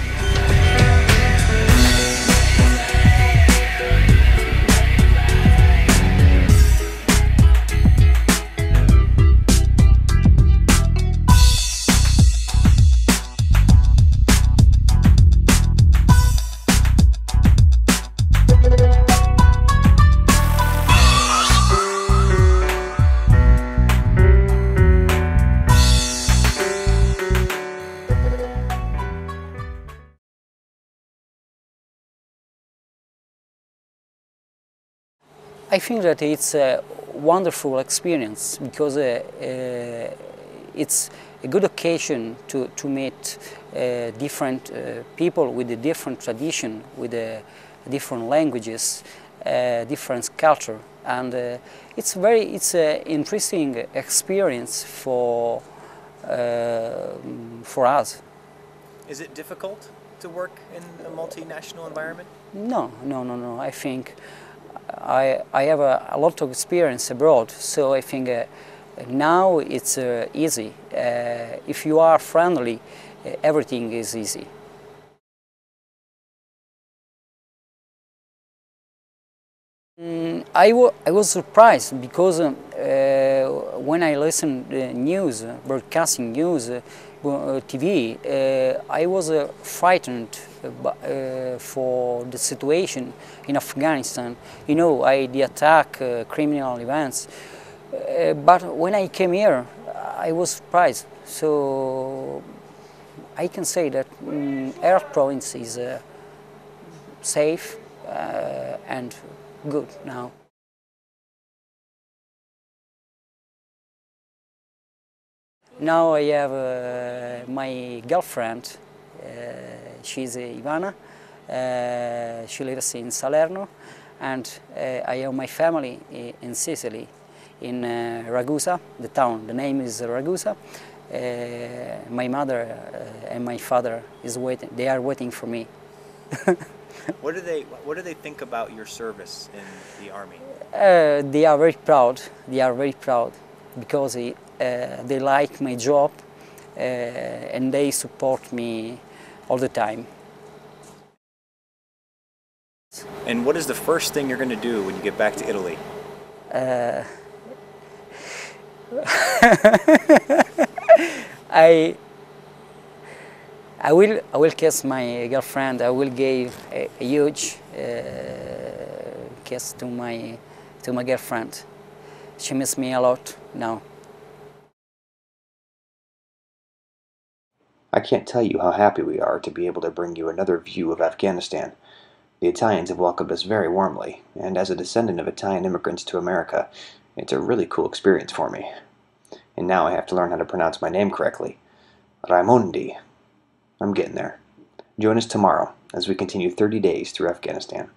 I think that it's a wonderful experience because uh, uh, it's a good occasion to, to meet uh, different uh, people with a different tradition, with uh, different languages, uh, different culture, and uh, it's very it's an interesting experience for uh, for us. Is it difficult to work in a multinational environment? No, no, no, no. I think I, I have a, a lot of experience abroad, so I think uh, now it's uh, easy. Uh, if you are friendly, uh, everything is easy. Mm, I, w I was surprised because uh, when I listened to news, broadcasting news, uh, T V, uh, I was uh, frightened uh, for the situation in Afghanistan. You know, I, the attack, uh, criminal events. Uh, but when I came here, I was surprised. So I can say that um, Herat province is uh, safe uh, and good now. Now I have uh, my girlfriend, uh, she's uh, Ivana, uh, she lives in Salerno, and uh, I have my family in Sicily, in uh, Ragusa, the town, the name is Ragusa. Uh, my mother uh, and my father is waiting, they are waiting for me. What do they What do they think about your service in the army? Uh, they are very proud, they are very proud, because he, Uh, they like my job uh, and they support me all the time. And what is the first thing you're going to do when you get back to Italy? Uh, I I will I will kiss my girlfriend. I will give a, a huge uh, kiss to my to my girlfriend. She misses me a lot now. I can't tell you how happy we are to be able to bring you another view of Afghanistan. The Italians have welcomed us very warmly, and as a descendant of Italian immigrants to America, it's a really cool experience for me. And now I have to learn how to pronounce my name correctly. Raimondi. I'm getting there. Join us tomorrow as we continue thirty days through Afghanistan.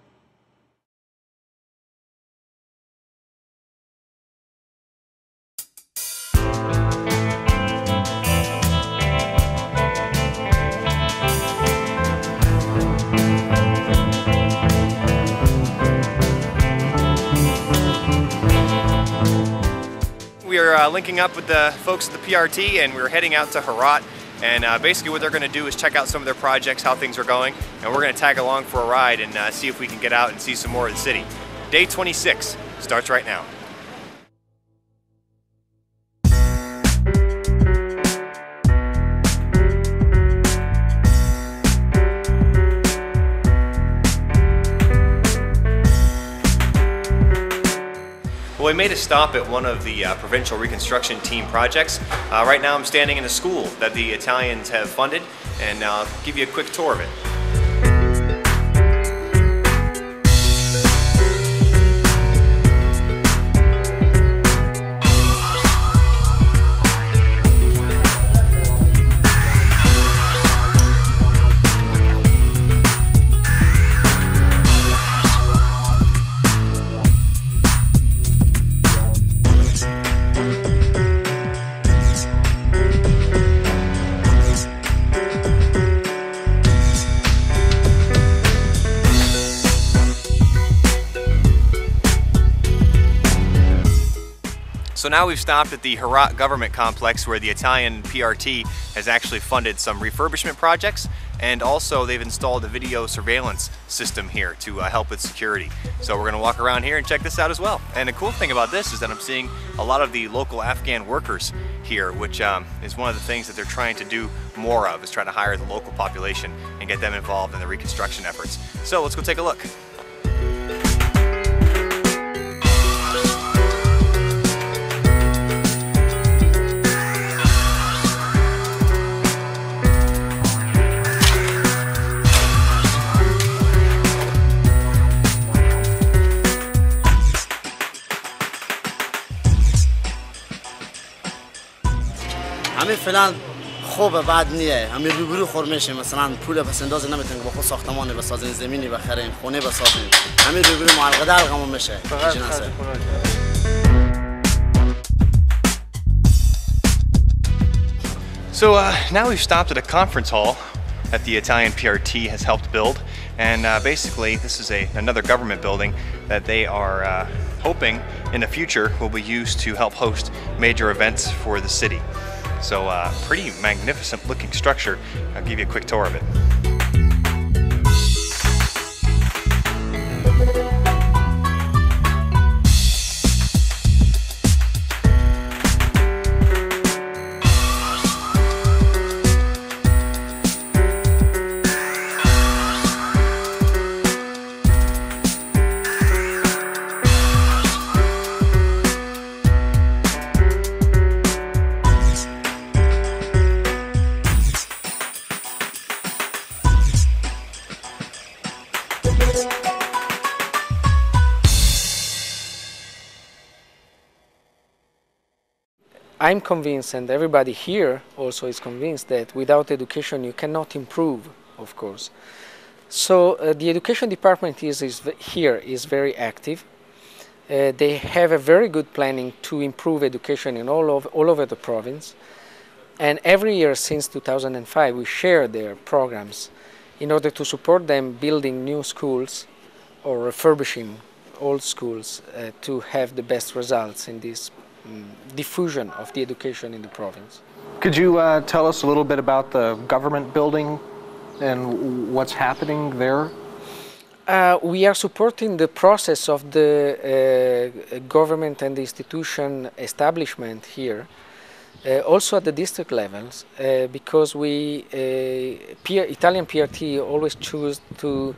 We are uh, linking up with the folks at the P R T, and we're heading out to Herat, and uh, basically what they're going to do is check out some of their projects, how things are going, and we're going to tag along for a ride and uh, see if we can get out and see some more of the city. Day twenty-six starts right now. Well, we made a stop at one of the uh, provincial reconstruction team projects. Uh, right now I'm standing in a school that the Italians have funded, and I'll give you a quick tour of it. So now we've stopped at the Herat government complex where the Italian P R T has actually funded some refurbishment projects, and also they've installed a video surveillance system here to uh, help with security. So we're going to walk around here and check this out as well. And the cool thing about this is that I'm seeing a lot of the local Afghan workers here, which um, is one of the things that they're trying to do more of, is try to hire the local population and get them involved in the reconstruction efforts. So let's go take a look. همین فعلا خوبه بعد نیه همین روبرو خور میشه مثلا پول پس انداز نمیتونیم با خود ساختمان بسازیم زمینی بخریم خونه بسازیم همین روبرو معلقه القمون میشه جناسه So uh, now we've stopped at a conference hall that the Italian P R T has helped build, and uh, basically this is a another government building that they are uh, hoping in the future will be used to help host major events for the city. So uh, pretty magnificent looking structure. I'll give you a quick tour of it. I'm convinced, and everybody here also is convinced, that without education you cannot improve, of course. So uh, the education department is, is here is very active. Uh, they have a very good planning to improve education in all over, all over the province. And every year since two thousand five we share their programs in order to support them building new schools or refurbishing old schools uh, to have the best results in this um, diffusion of the education in the province. Could you uh, tell us a little bit about the government building and what's happening there? Uh, we are supporting the process of the uh, government and the institution establishment here, uh, also at the district levels, uh, because we, uh, P Italian P R T always choose to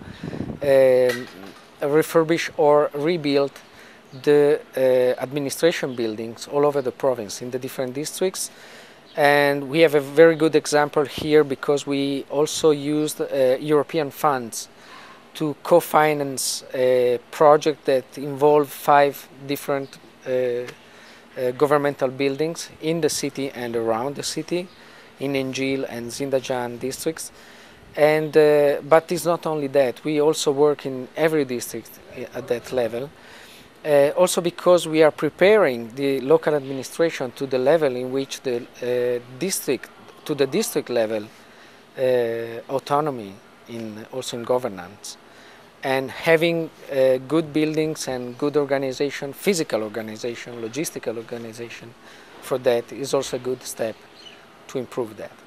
um, refurbish or rebuild the uh, administration buildings all over the province in the different districts. And we have a very good example here because we also used uh, European funds to co-finance a project that involved five different uh, uh, governmental buildings in the city and around the city, in Injil and Zindajan districts. And, uh, but it's not only that, we also work in every district at that level. Uh, also because we are preparing the local administration to the level in which the uh, district, to the district level uh, autonomy in, also in governance. And having uh, good buildings and good organization, physical organization, logistical organization for that is also a good step to improve that.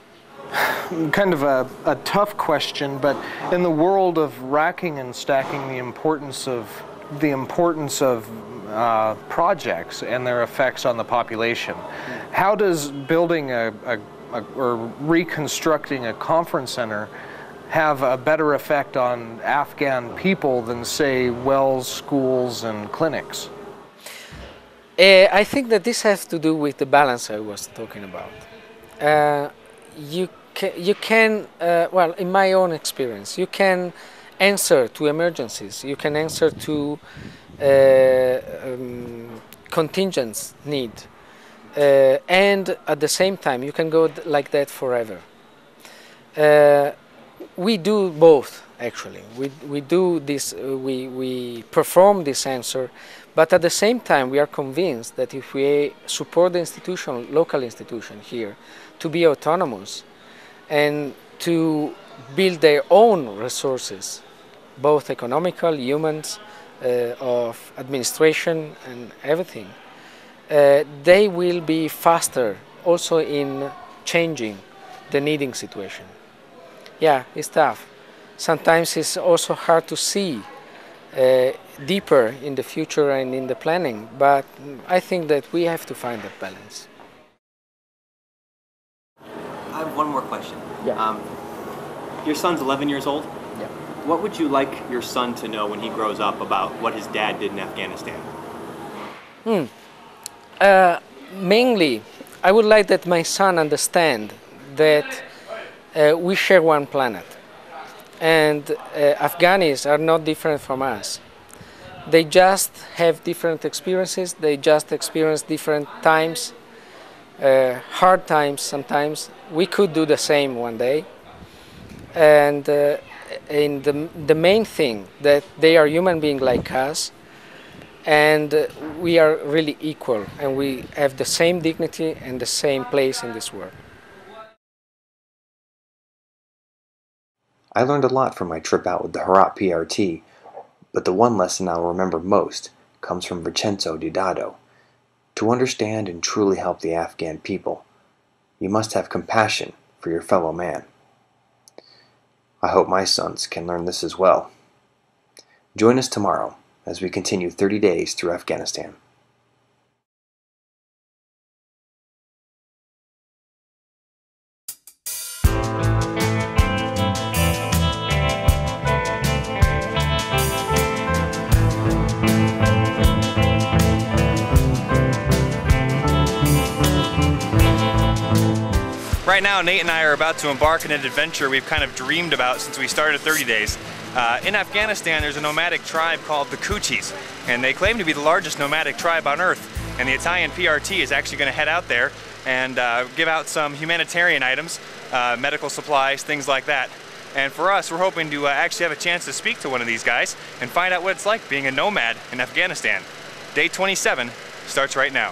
Kind of a, a tough question, but in the world of racking and stacking the importance of the importance of uh, projects and their effects on the population, how does building a, a, a or reconstructing a conference center have a better effect on Afghan people than, say, wells, schools, and clinics? Uh, I think that this has to do with the balance I was talking about. Uh, you can, you can uh, well, in my own experience, you can answer to emergencies, you can answer to uh, um, contingent need, uh, and at the same time, you can go like that forever. Uh, We do both, actually. We, we do this, uh, we, we perform this answer, but at the same time we are convinced that if we support the institution, local institution here, to be autonomous and to build their own resources, both economical, humans, uh, of administration and everything, uh, they will be faster also in changing the needing situation. Yeah, it's tough. Sometimes it's also hard to see uh, deeper in the future and in the planning, but I think that we have to find that balance. I have one more question. Yeah. Um, your son's eleven years old? Yeah. What would you like your son to know when he grows up about what his dad did in Afghanistan? Hmm. Uh, mainly, I would like that my son understand that uh, we share one planet. And uh, Afghans are not different from us. They just have different experiences, they just experience different times, uh, hard times sometimes. We could do the same one day. And uh, in the, the main thing, that they are human beings like us, and uh, we are really equal, and we have the same dignity and the same place in this world. I learned a lot from my trip out with the Herat P R T, but the one lesson I'll remember most comes from Vincenzo Di Dado. To understand and truly help the Afghan people, you must have compassion for your fellow man. I hope my sons can learn this as well. Join us tomorrow as we continue thirty days through Afghanistan. Right now, Nate and I are about to embark on an adventure we've kind of dreamed about since we started thirty days. Uh, in Afghanistan, there's a nomadic tribe called the Sgts, and they claim to be the largest nomadic tribe on Earth. And the Italian P R T is actually going to head out there and uh, give out some humanitarian items, uh, medical supplies, things like that. And for us, we're hoping to uh, actually have a chance to speak to one of these guys and find out what it's like being a nomad in Afghanistan. Day twenty-seven starts right now.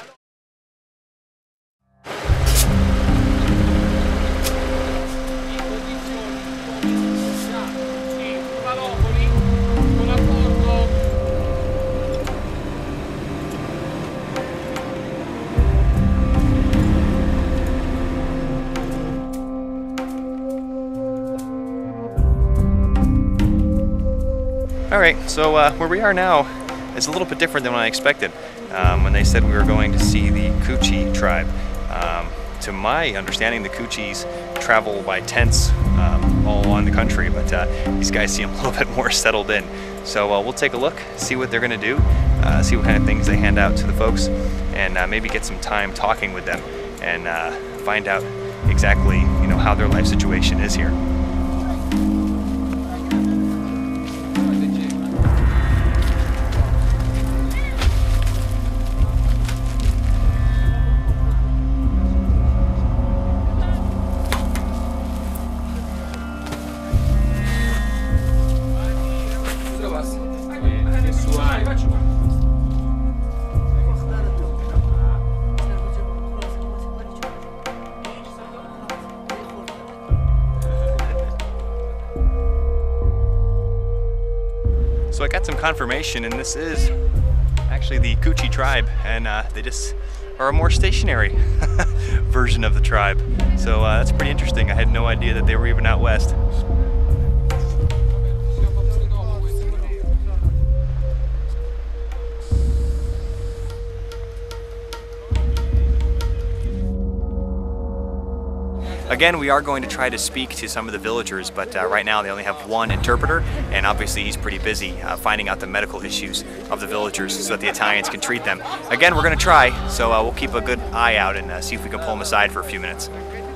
Alright, so uh, where we are now is a little bit different than what I expected. Um, when they said we were going to see the Sgts tribe. Um, to my understanding, the Sgts travel by tents um, all along the country, but uh, these guys seem a little bit more settled in. So uh, we'll take a look, see what they're going to do, uh, see what kind of things they hand out to the folks, and uh, maybe get some time talking with them and uh, find out exactly, you know, how their life situation is here. So I got some confirmation, and this is actually the Sgts tribe, and uh, they just are a more stationary version of the tribe. So uh, that's pretty interesting. I had no idea that they were even out west. Again, we are going to try to speak to some of the villagers, but uh, right now they only have one interpreter, and obviously he's pretty busy uh, finding out the medical issues of the villagers so that the Italians can treat them. Again, we're going to try, so uh, we'll keep a good eye out and uh, see if we can pull them aside for a few minutes.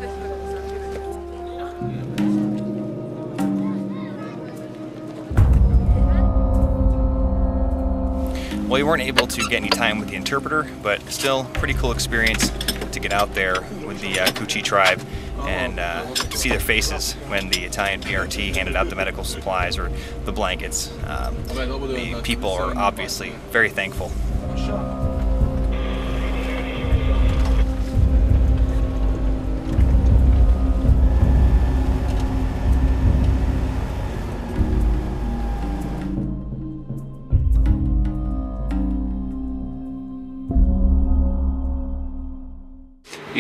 Well, we weren't able to get any time with the interpreter, but still pretty cool experience to get out there with the uh, Sgts tribe and uh, see their faces when the Italian P R T handed out the medical supplies or the blankets. Um, the people are obviously very thankful.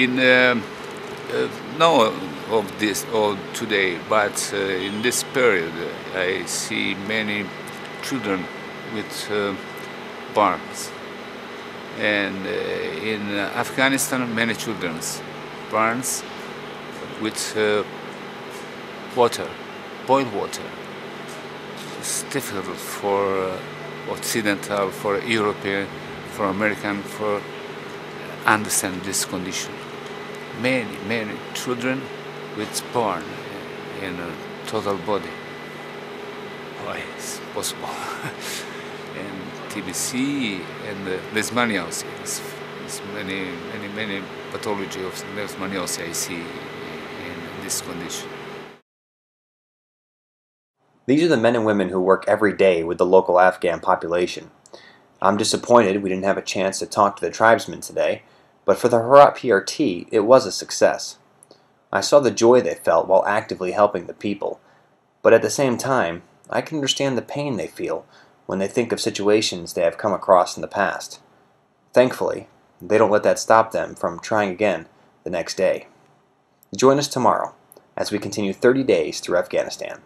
in uh, uh, no of this or today, but uh, in this period, I see many children with uh, burns, and uh, in Afghanistan, many children's burns with uh, water, boiled water. It's difficult for uh, Occidental, for European, for American, for understand this condition. Many, many children with burn in a total body. Oh, it's possible. And T B C and uh, leishmaniasis. It's, it's many, many, many pathology of leishmaniasis I see in this condition. These are the men and women who work every day with the local Afghan population. I'm disappointed we didn't have a chance to talk to the tribesmen today, but for the Herat P R T, it was a success. I saw the joy they felt while actively helping the people, but at the same time, I can understand the pain they feel when they think of situations they have come across in the past. Thankfully, they don't let that stop them from trying again the next day. Join us tomorrow as we continue thirty days through Afghanistan.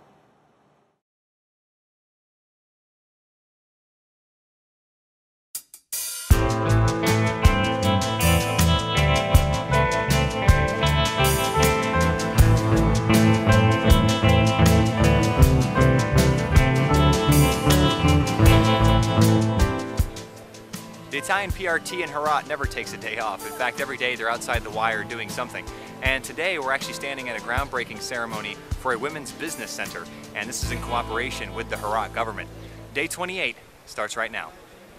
The Italian P R T in Herat never takes a day off. In fact, every day they're outside the wire doing something. And today we're actually standing at a groundbreaking ceremony for a women's business center, and this is in cooperation with the Herat government. Day twenty-eight starts right now.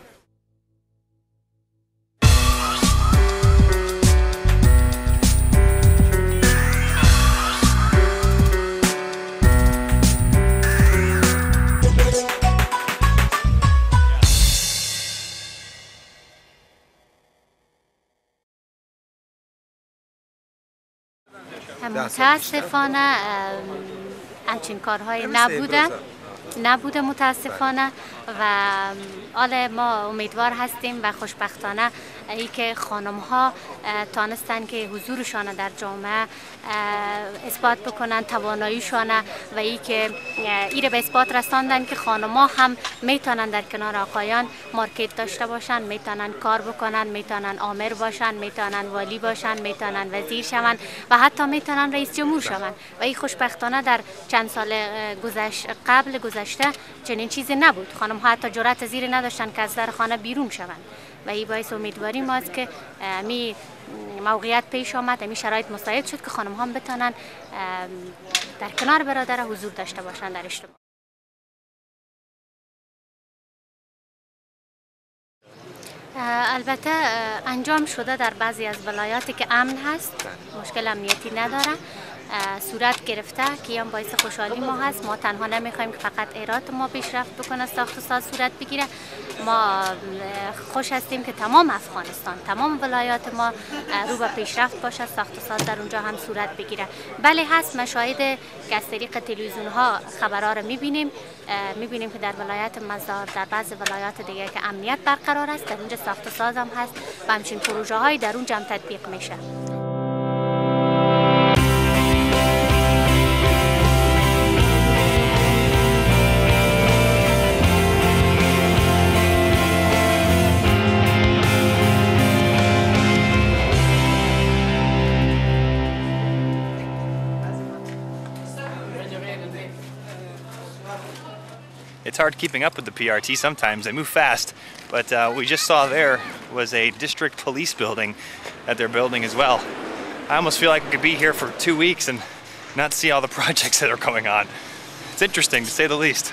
متاسفانه همچین کارهای نبوده نبوده متاسفانه و حالا ما امیدوار هستیم و خوشبختانه ای که خانم ها تانستن که حضورشان در جامعه اثبات بکنن تواناییشان و ای که ایره به اثبات رساندن که خانم ها هم میتونن در کنار آقایان مارکت داشته باشن، میتونن کار بکنن، میتونن آمر باشن، میتونن والی باشن، میتونن وزیر شون و حتی میتونن رئیس جمهور شون و این خوشبختانه در چند سال گذشته قبل گذشته چنین چیزی نبود. خانم ها حتی جرأت زیر نداشتن که از در خانه بیرون شوند و این باعث امیدواری ماست که می موقعیت پیش آمد، می شرایط مساعد شد که خانم ها بتونن در کنار برادر حضور داشته باشند در اجتماع. البته انجام شده در بعضی از ولایاتی که امن هست، مشکل امنیتی نداره، صورت گرفته که هم باعث خوشحالی ما هست. ما تنها نمیخوایم که فقط ایرات ما پیشرفت بکنه، ساخت و ساز صورت بگیره. ما خوش هستیم که تمام افغانستان، تمام ولایات ما رو به پیشرفت باشه، ساخت و ساز در اونجا هم صورت بگیره. بله هست، مشاهده که از طریق تلویزیون ها خبرها رو میبینیم میبینیم که در ولایت مزار، در بعض ولایات دیگه که امنیت برقرار است، در اونجا ساخت و ساز هم هست و همچنین پروژه های در اونجا هم تطبیق میشه. It's hard keeping up with the P R T sometimes. They move fast, but uh, what we just saw there was a district police building that they're building as well. I almost feel like I could be here for two weeks and not see all the projects that are going on. It's interesting, to say the least.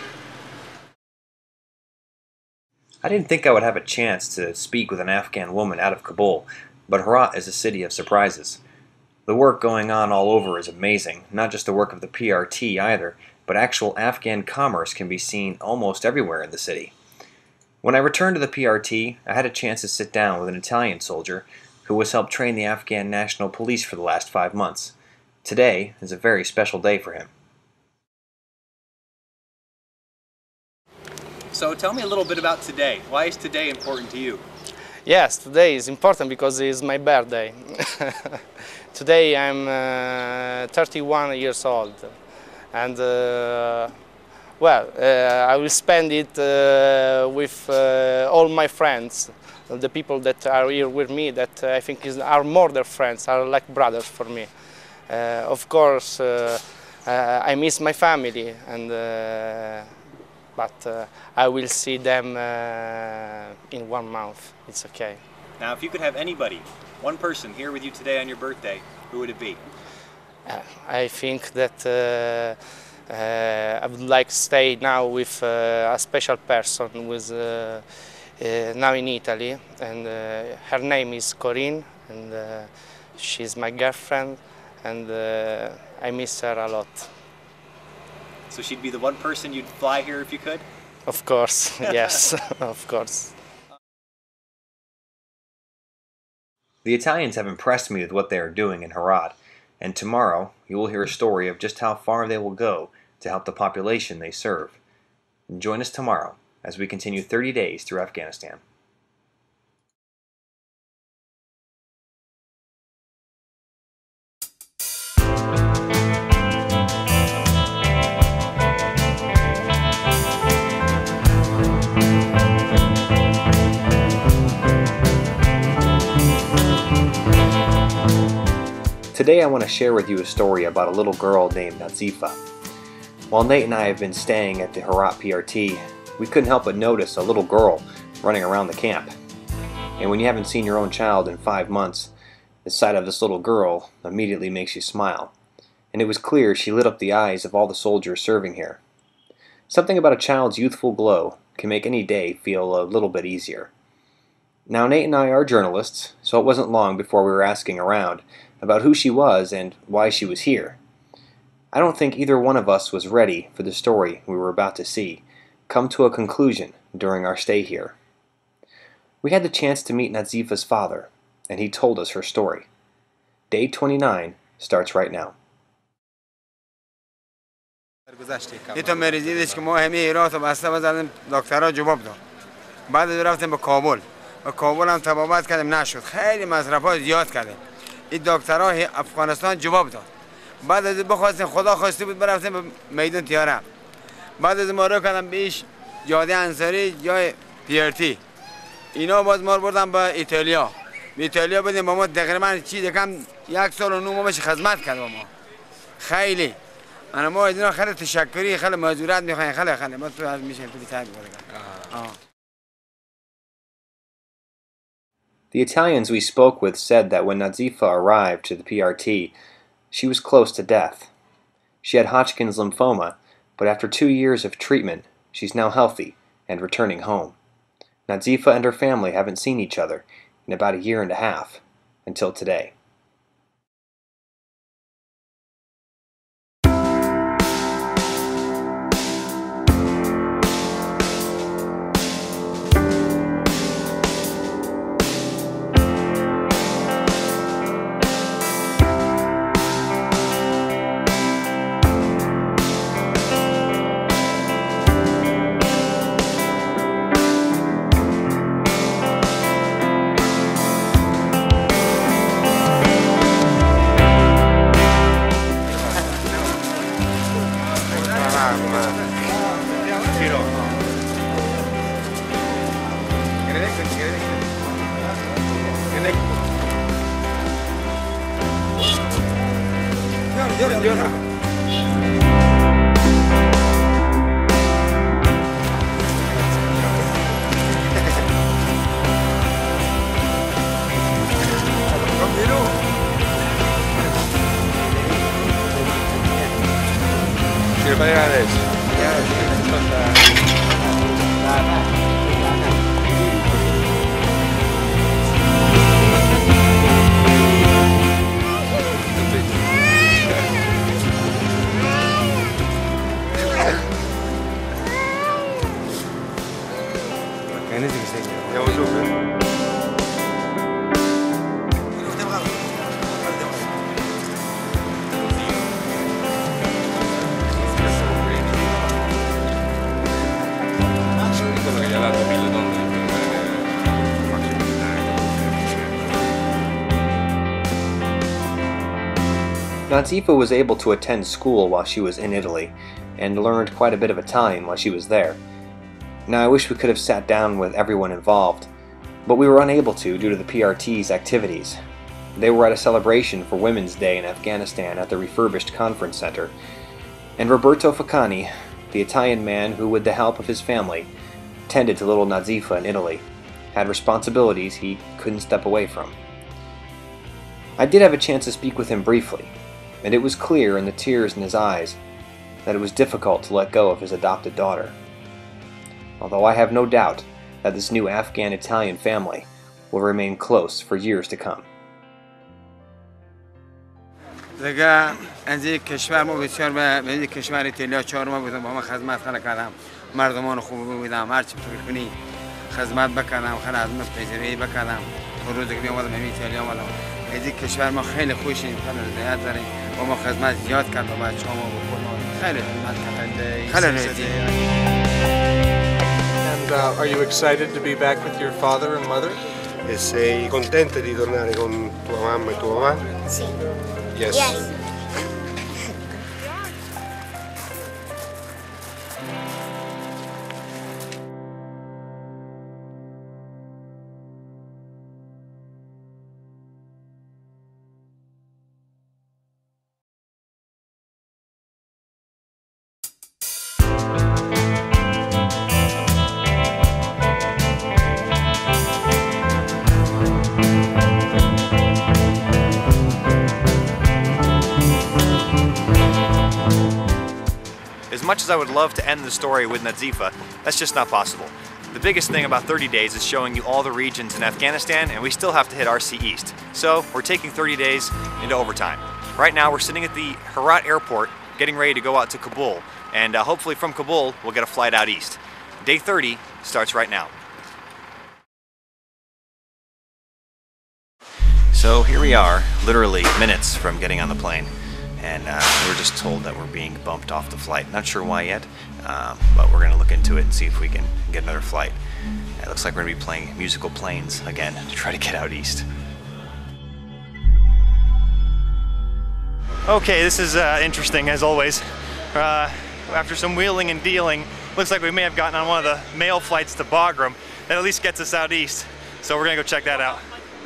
I didn't think I would have a chance to speak with an Afghan woman out of Kabul, but Herat is a city of surprises. The work going on all over is amazing, not just the work of the P R T either, but actual Afghan commerce can be seen almost everywhere in the city. When I returned to the P R T, I had a chance to sit down with an Italian soldier who has helped train the Afghan National Police for the last five months. Today is a very special day for him. So tell me a little bit about today. Why is today important to you? Yes, today is important because it's my birthday. Today I'm uh, thirty-one years old, and uh, well, uh, I will spend it uh, with uh, all my friends, the people that are here with me, that I think is, are more than friends, are like brothers for me. Uh, of course, uh, uh, I miss my family, and uh, but uh, I will see them uh, in one month. It's okay. Now, if you could have anybody, one person here with you today on your birthday, who would it be? Uh, I think that uh, uh, I would like to stay now with uh, a special person who is uh, uh, now in Italy, and uh, her name is Corinne, and uh, she's my girlfriend, and uh, I miss her a lot. So she'd be the one person you'd fly here if you could? Of course, yes, of course. The Italians have impressed me with what they are doing in Herat, and tomorrow you will hear a story of just how far they will go to help the population they serve. Join us tomorrow as we continue thirty days through Afghanistan. Today I want to share with you a story about a little girl named Nazifa. While Nate and I have been staying at the Herat P R T, we couldn't help but notice a little girl running around the camp. And when you haven't seen your own child in five months, the sight of this little girl immediately makes you smile. And it was clear she lit up the eyes of all the soldiers serving here. Something about a child's youthful glow can make any day feel a little bit easier. Now Nate and I are journalists, so it wasn't long before we were asking around about who she was and why she was here. I don't think either one of us was ready for the story we were about to see come to a conclusion during our stay here. We had the chance to meet Nazifa's father, and he told us her story. Day twenty-nine starts right now. یه تا مریضی داشت که ما همه ایرات و بسته بزدیم دکترها جواب داد. بعد رفتیم به کابل. به کابل هم تبابت کردیم نشد. خیلی مصرفات زیاد کردیم. این دکترها افغانستان جواب داد. بعد از بخواستیم خدا خواسته بود برفتیم به میدان تیاره. بعد از ما رو کردم بهش جاده انصاری جای پی ار تی. اینا باز ما رو بردن به ایتالیا. به ایتالیا بدیم با ما تقریبا چیز کم یک سال و نو ما بهش خدمت کرد با ما. خیلی. انا ما اینا خیلی تشکری خیلی معذورت میخوایم خیلی خیلی ما تو میشیم تو بیتای بگم. The Italians we spoke with said that when Nazifa arrived to the P R T, she was close to death. She had Hodgkin's lymphoma, but after two years of treatment, she's now healthy and returning home. Nazifa and her family haven't seen each other in about a year and a half, until today. Quello che gli ha dato Nazifa was able to attend school while she was in Italy, and learned quite a bit of Italian while she was there. Now I wish we could have sat down with everyone involved, but we were unable to due to the P R T's activities. They were at a celebration for Women's Day in Afghanistan at the refurbished conference center, and Roberto Faccani, the Italian man who, with the help of his family, tended to little Nazifa in Italy, had responsibilities he couldn't step away from. I did have a chance to speak with him briefly, and it was clear in the tears in his eyes that it was difficult to let go of his adopted daughter. Although I have no doubt that this new Afghan-Italian family will remain close for years to come. دیگه از یک کشور ما بسیار به یک کشور ایتالیا چهارم بودم با ما خدمت خیلی کردم مردمان خوب بودم هرچی فکر کنی خدمت بکردم خدمت پذیرایی بکردم تو روزی که اومدم به ایتالیا اومدم از یک کشور ما خیلی خوشیم خیلی زیاد داریم با ما خدمت زیاد کرد با بچه‌ها ما خیلی خدمت کرد خیلی And uh, are you excited to be back with your father and mother? E sei contenta di tornare con tua mamma e tuo papà? Sì. Yes. Yes. As much as I would love to end the story with Nazifa, that's just not possible. The biggest thing about thirty days is showing you all the regions in Afghanistan, and we still have to hit R C East. So we're taking thirty days into overtime. Right now we're sitting at the Herat airport getting ready to go out to Kabul, and uh, hopefully from Kabul we'll get a flight out east. Day thirty starts right now. So here we are, literally minutes from getting on the plane. And uh, we're just told that we're being bumped off the flight. Not sure why yet, um, but we're going to look into it and see if we can get another flight. It looks like we're going to be playing musical planes again to try to get out east. Okay, this is uh, interesting as always. Uh, after some wheeling and dealing, looks like we may have gotten on one of the mail flights to Bagram. That at least gets us out east. So we're going to go check that out.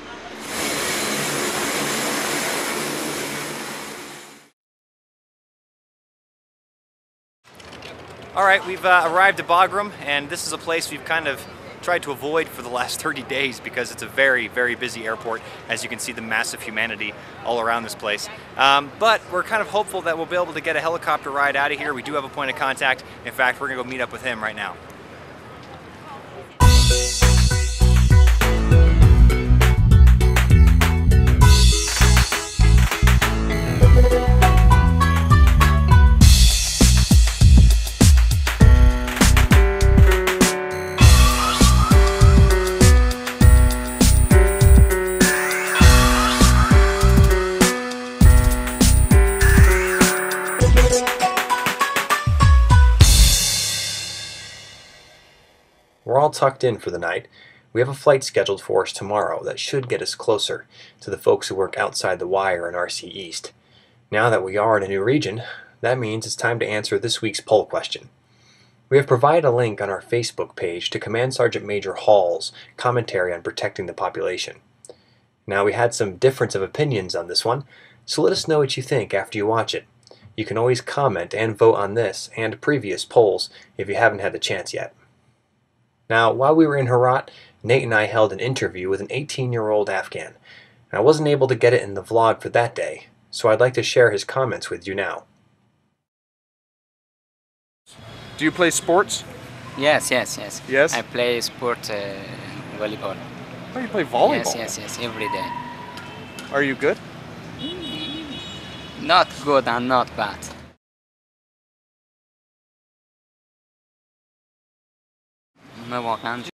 Alright, we've uh, arrived at Bagram, and this is a place we've kind of tried to avoid for the last thirty days because it's a very, very busy airport. As you can see, the massive humanity all around this place. Um, but we're kind of hopeful that we'll be able to get a helicopter ride out of here. We do have a point of contact. In fact, we're going to go meet up with him right now. We're all tucked in for the night. We have a flight scheduled for us tomorrow that should get us closer to the folks who work outside the wire in R C East. Now that we are in a new region, that means it's time to answer this week's poll question. We have provided a link on our Facebook page to Command Sergeant Major Hall's commentary on protecting the population. Now, we had some difference of opinions on this one, so let us know what you think after you watch it. You can always comment and vote on this and previous polls if you haven't had the chance yet. Now, while we were in Herat, Nate and I held an interview with an eighteen-year-old Afghan. I wasn't able to get it in the vlog for that day, so I'd like to share his comments with you now. Do you play sports? Yes, yes, yes. Yes? I play sport, uh, volleyball. Oh, you play volleyball? Yes, yes, yes, every day. Are you good? Not good and not bad. نه واقعا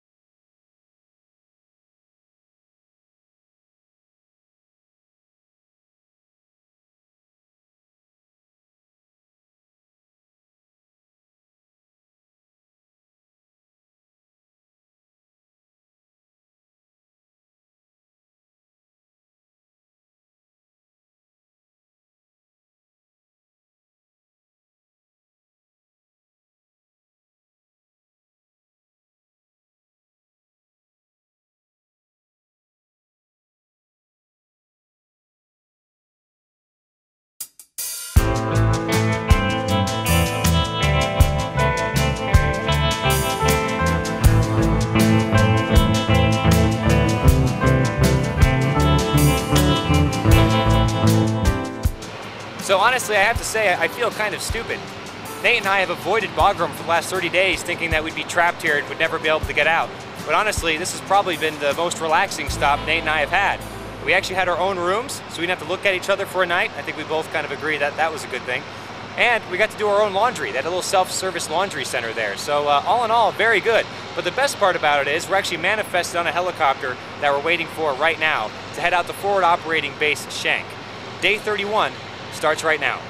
honestly, I have to say, I feel kind of stupid. Nate and I have avoided Bagram for the last thirty days thinking that we'd be trapped here and would never be able to get out. But honestly, this has probably been the most relaxing stop Nate and I have had. We actually had our own rooms, so we didn't have to look at each other for a night. I think we both kind of agree that that was a good thing. And we got to do our own laundry. They had a little self-service laundry center there. So uh, all in all, very good. But the best part about it is we're actually manifested on a helicopter that we're waiting for right now to head out to forward operating base Shank. Day thirty-one starts right now.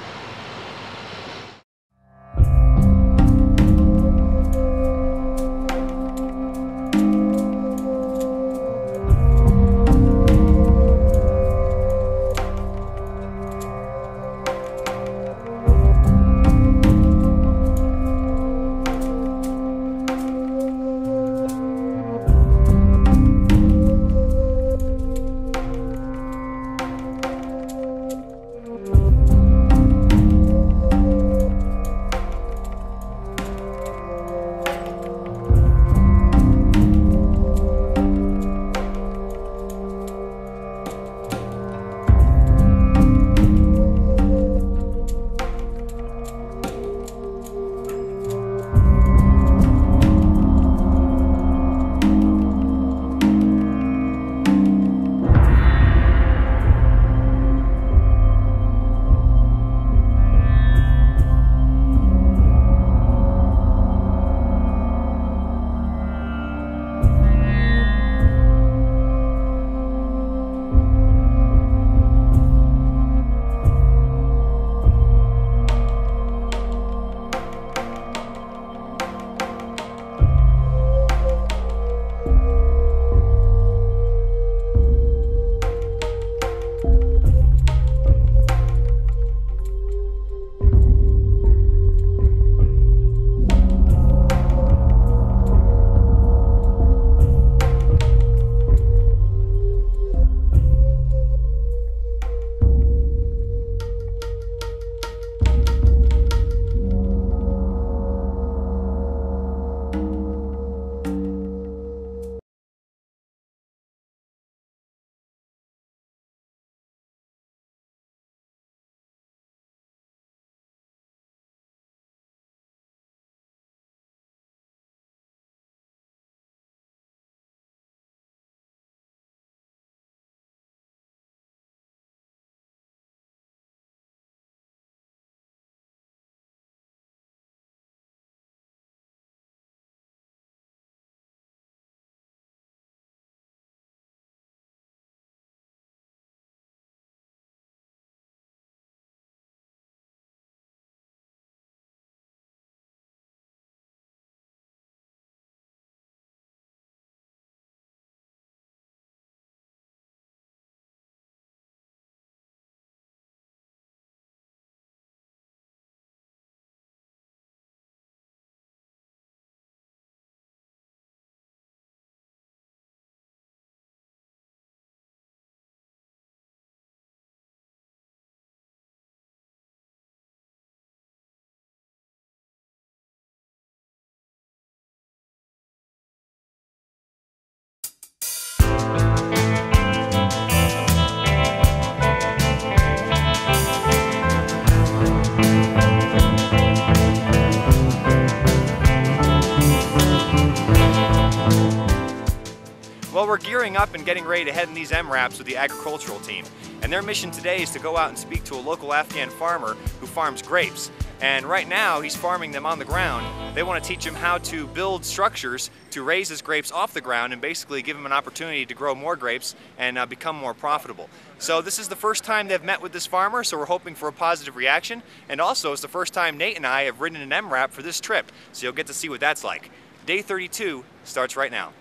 Well, we're gearing up and getting ready to head in these M RAPs with the agricultural team. And their mission today is to go out and speak to a local Afghan farmer who farms grapes. And right now, he's farming them on the ground. They want to teach him how to build structures to raise his grapes off the ground and basically give him an opportunity to grow more grapes and uh, become more profitable. So this is the first time they've met with this farmer, so we're hoping for a positive reaction. And also, it's the first time Nate and I have ridden an M RAP for this trip, so you'll get to see what that's like. Day thirty-two starts right now.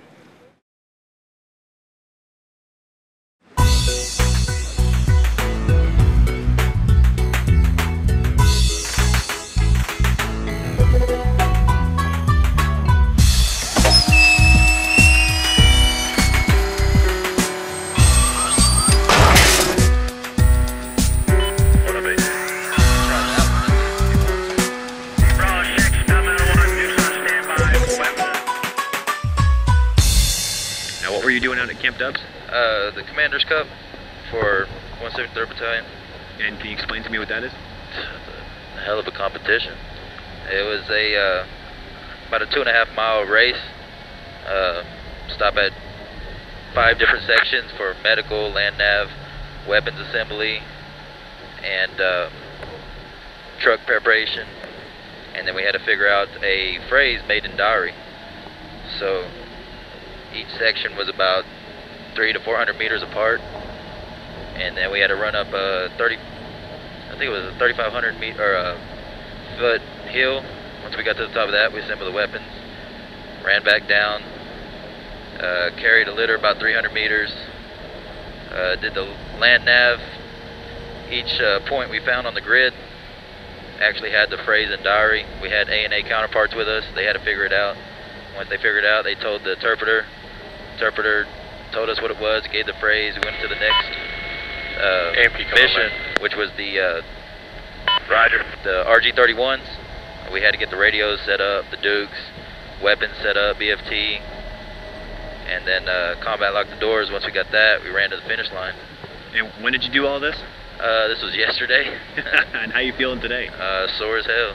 What were you doing out at Camp Dubs? Uh, the Commander's Cup for one seventy-third Battalion. And can you explain to me what that is? a hell of a competition. It was a uh, about a two and a half mile race. Uh, stop at five different sections for medical, land nav, weapons assembly, and uh, truck preparation. And then we had to figure out a phrase made in diary. So each section was about three to four hundred meters apart, and then we had to run up a thirty, I think it was a thirty-five hundred meter or a foot hill. Once we got to the top of that, we assembled the weapons, ran back down, uh, carried a litter about three hundred meters, uh, did the land nav. Each uh, point we found on the grid actually had the phrase and diary. We had A and A counterparts with us. They had to figure it out. Once they figured it out, they told the interpreter. Interpreter told us what it was, gave the phrase. We went to the next uh, mission, which was the uh, Roger. the R G thirty-ones. We had to get the radios set up, the Dukes, weapons set up, B F T, and then uh, combat locked the doors. Once we got that, we ran to the finish line. And when did you do all this? Uh, this was yesterday. And how you feeling today? Uh, sore as hell.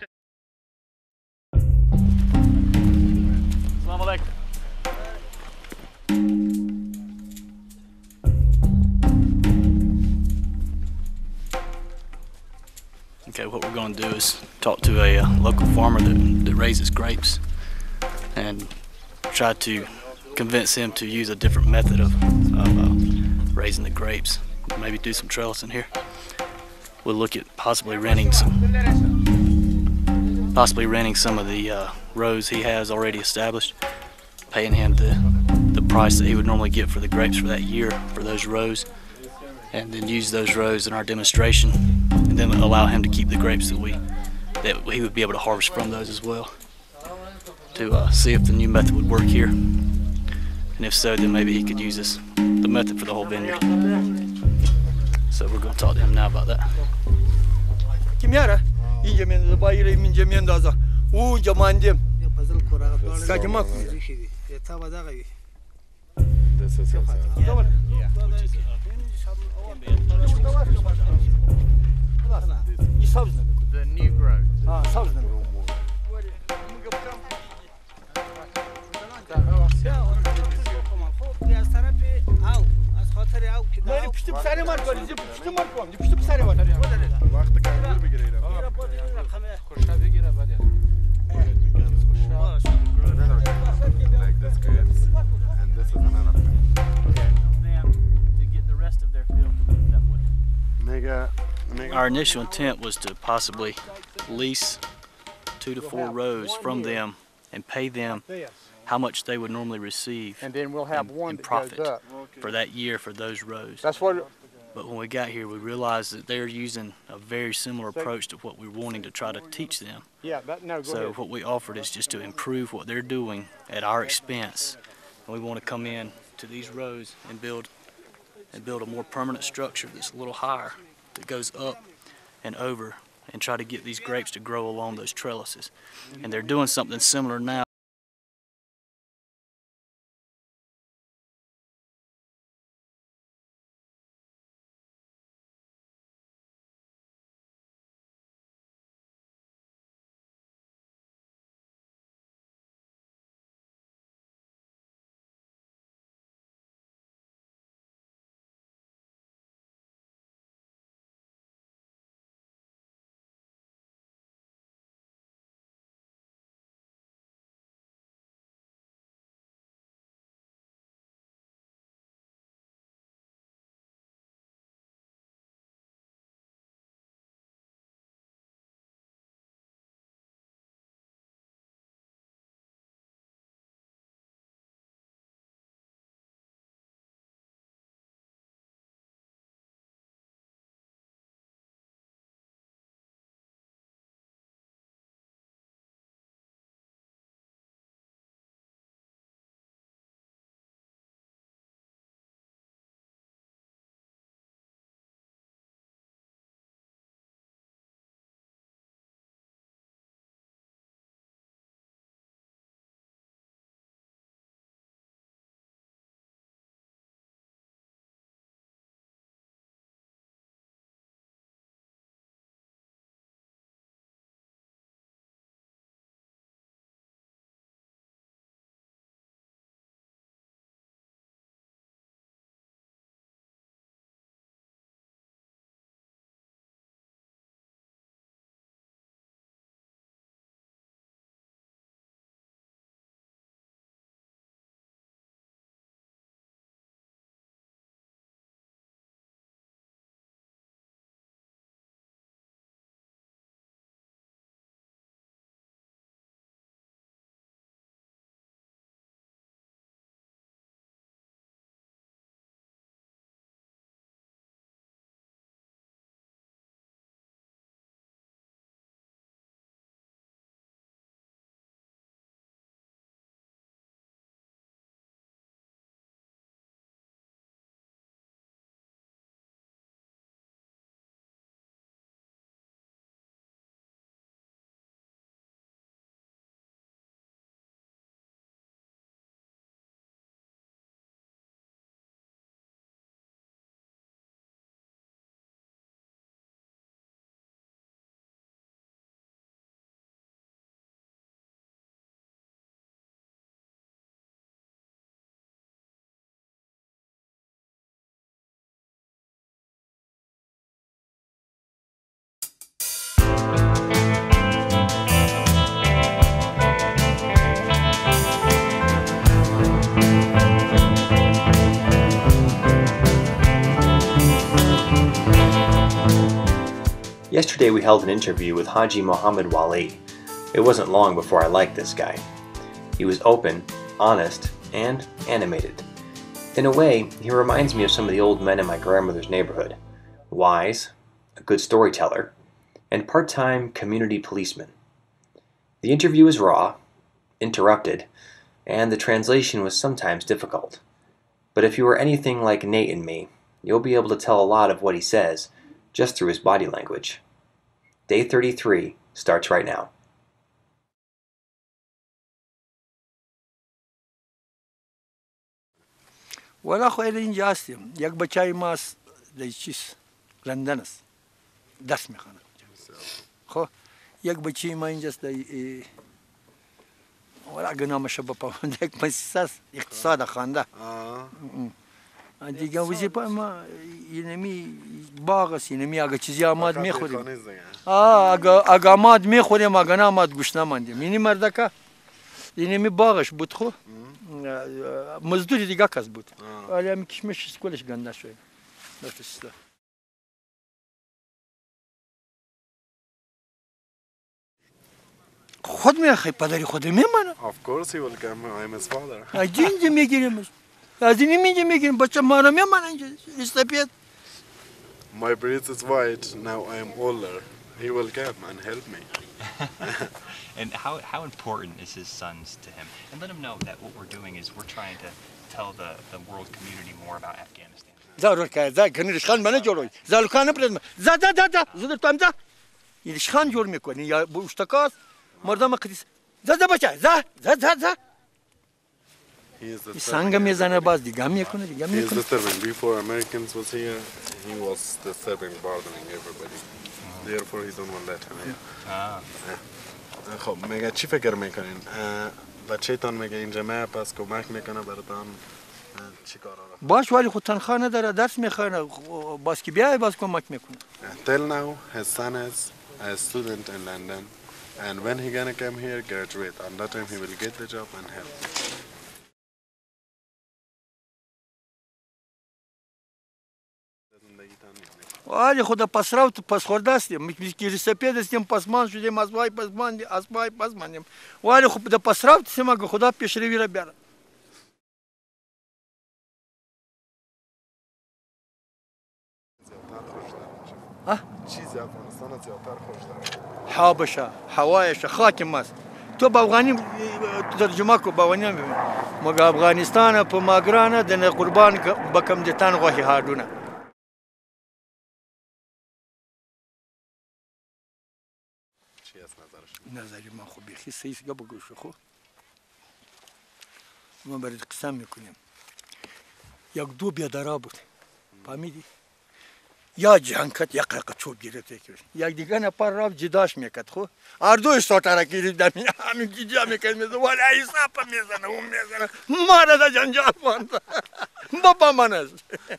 Assalamu alaikum. Okay, what we're going to do is talk to a uh, local farmer that, that raises grapes and try to convince him to use a different method of, of uh, raising the grapes. Maybe do some trellising here. We'll look at possibly renting some, possibly renting some of the uh, rows he has already established, paying him the the price that he would normally get for the grapes for that year for those rows, and then use those rows in our demonstration, and then allow him to keep the grapes that we that he would be able to harvest from those as well, to uh, see if the new method would work here, and if so, then maybe he could use this the method for the whole vineyard. So we're going to talk to him now about that. Kimyara, ince men bayırı ince men daza. Uca mandim. Kaçmak. This is the new growth. Ah, sabzna. من پشت پسری مار کنی، زی پشت مار کنم، زی پشت پسری مار. وقت کاری بگیریم. خوشا بگیره بعد. Like this grapes, and this is another thing. To get the rest of their field to look that way. Mega, mega. Our initial intent was to possibly lease two to four rows from them and pay them how much they would normally receive, and then we'll have in, one in that profit goes up. for that year for those rows. That's what. But when we got here, we realized that they're using a very similar approach to what we're wanting to try to teach them. Yeah, that, no, go so ahead. what we offered is just to improve what they're doing at our expense, and we want to come in to these rows and build and build a more permanent structure that's a little higher, that goes up and over, and try to get these grapes to grow along those trellises. And they're doing something similar now. Yesterday we held an interview with Haji Mohammed Wali. It wasn't long before I liked this guy. He was open, honest, and animated. In a way, he reminds me of some of the old men in my grandmother's neighborhood. Wise, a good storyteller, and part-time community policeman. The interview was raw, interrupted, and the translation was sometimes difficult. But if you are anything like Nate and me, you'll be able to tell a lot of what he says just through his body language. Day thirty-three starts right now. والا خو اینجا هستیم یک بچه ما است در چیز لندن است درس میخوانه خب یک بچه ما اینجاست در ولا اگه نامش بپاونده یک مؤسسه است اقتصاد خوانده دیگه وظیفه ما اینمی باغ است اینمی اگه چیزی آماد میخوریم آه اگه اگه آماد میخوریم اگه نه آماد گوش نماندیم اینی مردکه اینمی باغش بود خو مزدوری دیگه کس بود ولی همی کشمش سکولش گنده شد داشته خود میخوای پدری خود میمانه Of course he will come. I am his father. از اینجا میگیریم از این اینجا میگیریم بچه ما رو میمانه اینجا استپید My breed is white. Now I am older. He will come and help me. And how, how important is his sons to him? And let him know that what we're doing is we're trying to tell the, the world community more about Afghanistan. ضرور که زا کنی خان منو جوری زالکان نبرد زا زا زا زا زود تام زا این خان جور میکنی یا بوشتکاس مردم قدیس زا زا بچه زا زا زا زا سانگ میزنه باز دیگه میکنه دیگه He is میکنه the servant. Before Americans was here, he was the servant bothering everybody. Therefore he don't want let him here. Ah. خب میگه چی فکر میکنین؟ بچه‌تان میگه اینجا ما پس کمک میکنه براتون چی کارا را؟ باش ولی خود تنخواه نداره درس میخونه باز که بیای باز کمک میکنه. Till now his son is a student in London and when he gonna come here graduate and that time he will get the job and help. ولی خدا پس رفت پس خورده استیم میگی سپید استیم پس مان شدیم از وای پس مان از وای پس مانیم ولی خدا پس رفت سیم اگه خدا پیشروی را بیاره ها چیزی افغانستان زیادتر خوش داره حابشه هوایش خاک ماست تو با افغانی ترجمه کو با افغانی مگه افغانستان په ماګرانه د قربان بکم دتان غوښه هاډونه نظری ما خو بیخی سیس گپ گوش خو ما برای قسم میکنیم یک دو بیادرا بود فهمیدی یا جنکت یا قرق چوب گیرته کرد یک دیگه نپر رفت جداش میکرد خو اردوش سوتره گیرید دمی همین گیجا میکرد میزه ولی ایسا پا میزنه اون میزنه ماره دا جنجال مانده بابا من است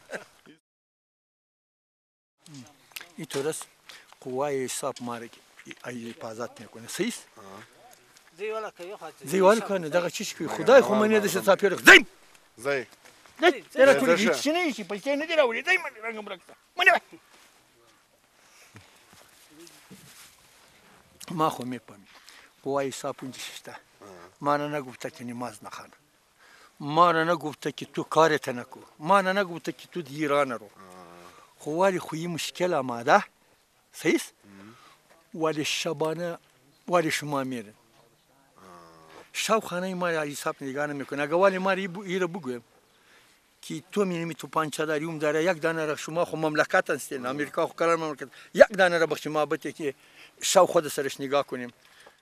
این طور است قوای حساب ماره ای حفاظت میکنه سیس زیوال کنه دقیقه چیش که خدای خو منی دست ساپیر زیم زی زی ترا تو هیچ نیستی پیسه ندی راولی زی من رنگم رکتا منی ما خو میپامی قوای حساب اینجا شسته ما را نگفته که نماز نخوان ما را نگفته که تو کارت نکو ما را نگفته که تو ایران رو خو ولی خوی مشکل آماده سیس ولی شبانه ولی شما میرن شب خانه ما را حساب نگاه نمیکنه اگه ولی ما را بگویم که تو می‌نمی تو پنچه داری اون داره یک دانه را شما خو مملکت هستین امریکا خو قرار مملکت یک دانه را بخش ما بده که شب خود سرش نگاه کنیم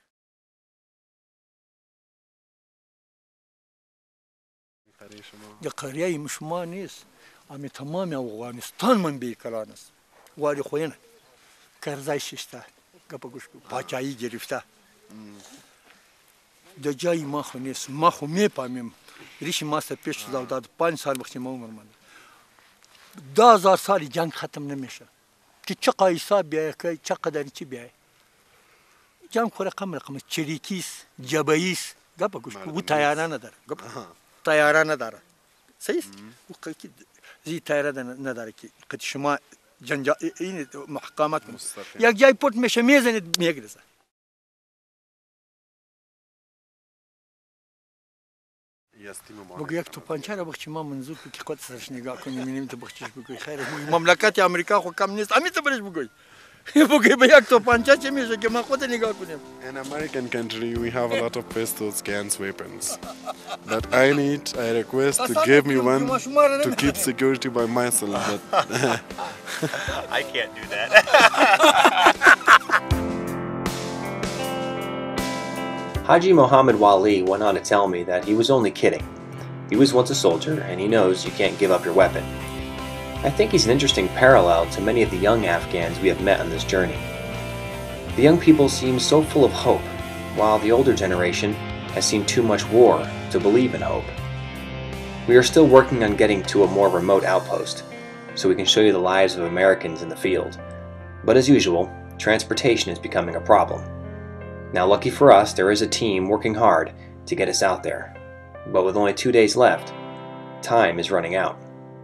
یا قریه شما نیست اما تمام افغانستان من بیکران است ولی خوینه کرزای ششته گپ گوش کو پاچایی گرفته د جای ما خو نیست ما خو میپامیم ریش ما سه پیش داد پنج سال وقتی ما عمر من دو هزار سال جنگ ختم نمیشه که چه قایسا بیای که چه قدر چی بیای جنگ خو رقم رقم چریکیس جباییس گپ گوش کو و تیاره نداره گپ تیاره نداره صحیح او که زی تیاره نداره که قد شما جنجا این محکمات یک جای پورت میشه میزنید میگرزه. بگو یک تو پنچه را بخشی ما منظور که که خود سرش نگاه کنیم می‌بینیم تو بخشیش بگوی خیر مملکت آمریکا خو کم نیست همین تو برش بگوی بگوی به یک تو پنچه چه میشه که ما خود نگاه کنیم. In American country we have a lot of pistols, guns, weapons. But I need, I request to give me one to keep security by myself. But I can't do that. Haji Mohammed Wali went on to tell me that he was only kidding. He was once a soldier and he knows you can't give up your weapon. I think he's an interesting parallel to many of the young Afghans we have met on this journey. The young people seem so full of hope, while the older generation has seen too much war to believe in hope. We are still working on getting to a more remote outpost, so we can show you the lives of Americans in the field. But as usual, transportation is becoming a problem. Now, lucky for us, there is a team working hard to get us out there. But with only two days left, time is running out.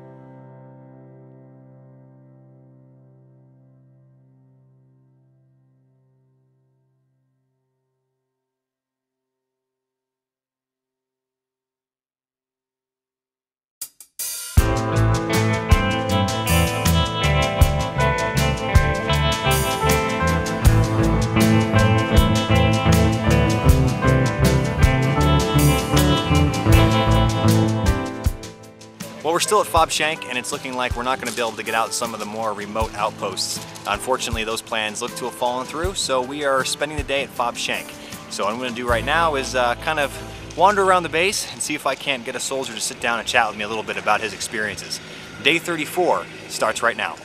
Well, we're still at Fob Shank, and it's looking like we're not going to be able to get out some of the more remote outposts. Unfortunately, those plans look to have fallen through, so we are spending the day at Fob Shank. So what I'm going to do right now is uh, kind of wander around the base and see if I can't get a soldier to sit down and chat with me a little bit about his experiences. Day thirty-four starts right now.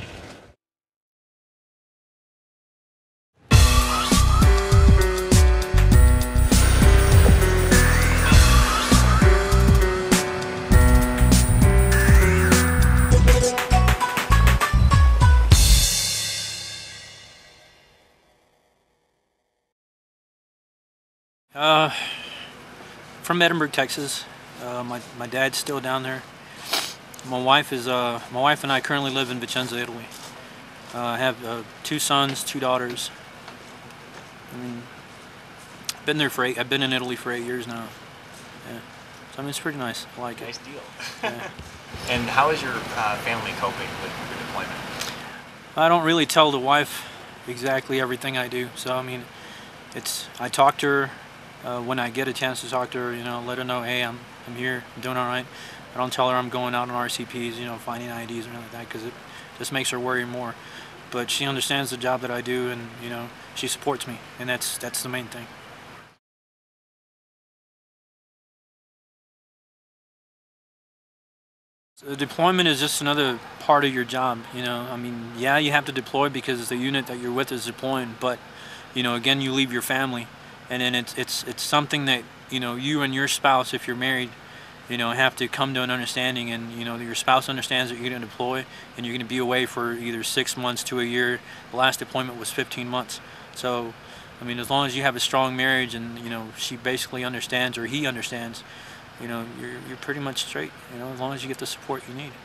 Uh, from Edinburgh, Texas. Uh, my my dad's still down there. My wife is uh my wife and I currently live in Vicenza, Italy. Uh, I have uh, two sons, two daughters. I mean, I've been there for eight. I've been in Italy for eight years now. Yeah, so I mean it's pretty nice. I like nice it. Nice deal. Yeah. And how is your uh, family coping with your deployment? I don't really tell the wife exactly everything I do. So I mean, it's I talk to her. Uh, when I get a chance to talk to her, you know, let her know, hey, I'm, I'm here, I'm doing all right. I don't tell her I'm going out on R C Ps, you know, finding I Ds or anything like that, because it just makes her worry more. But she understands the job that I do, and, you know, she supports me, and that's, that's the main thing. So the deployment is just another part of your job, you know. I mean, yeah, you have to deploy because the unit that you're with is deploying, but, you know, again, you leave your family. And then it's it's it's something that, you know, you and your spouse, if you're married, you know, have to come to an understanding, and, you know, your spouse understands that you're going to deploy and you're going to be away for either six months to a year. The last deployment was fifteen months. So, I mean, as long as you have a strong marriage and, you know, she basically understands, or he understands, you know, you're you're pretty much straight. You know, as long as you get the support you need.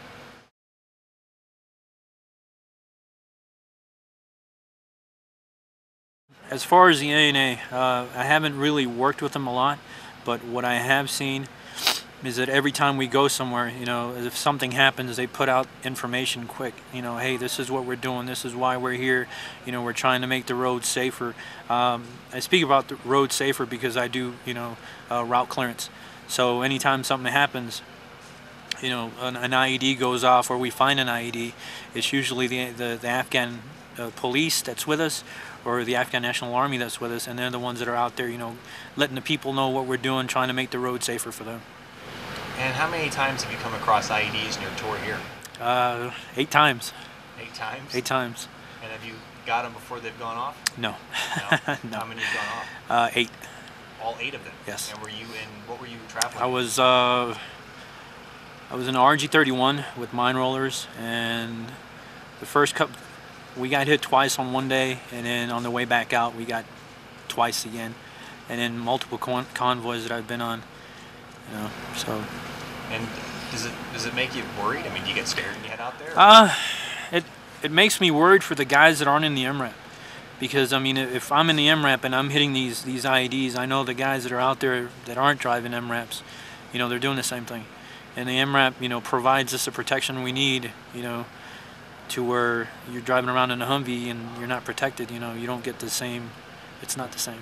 As far as the A N A, uh, I haven't really worked with them a lot, but what I have seen is that every time we go somewhere, you know, if something happens, they put out information quick. You know, hey, this is what we're doing, this is why we're here, you know, we're trying to make the roads safer. Um, I speak about the roads safer because I do, you know, uh, route clearance. So anytime something happens, you know, an, an I E D goes off or we find an I E D, it's usually the, the, the Afghan uh, police that's with us, or the Afghan National Army that's with us, and they're the ones that are out there, you know, letting the people know what we're doing, trying to make the road safer for them. And how many times have you come across I E Ds in your tour here? Uh, eight times. Eight times? Eight times. And have you got them before they've gone off? No. No? No. How many have gone off? Uh, eight. All eight of them? Yes. And were you in, what were you traveling I was, uh, I was in an R G thirty-one with mine rollers, and the first couple, we got hit twice on one day, and then on the way back out we got twice again, and then multiple con convoys that I've been on, you know, so. And does it does it make you worried? I mean, do you get scared when you head out there? Uh, it it makes me worried for the guys that aren't in the M RAP. Because, I mean, if I'm in the M RAP and I'm hitting these, these I E Ds, I know the guys that are out there that aren't driving M RAPs, you know, they're doing the same thing. And the M RAP, you know, provides us the protection we need, you know, to where you're driving around in a Humvee and you're not protected, you know, you don't get the same, it's not the same.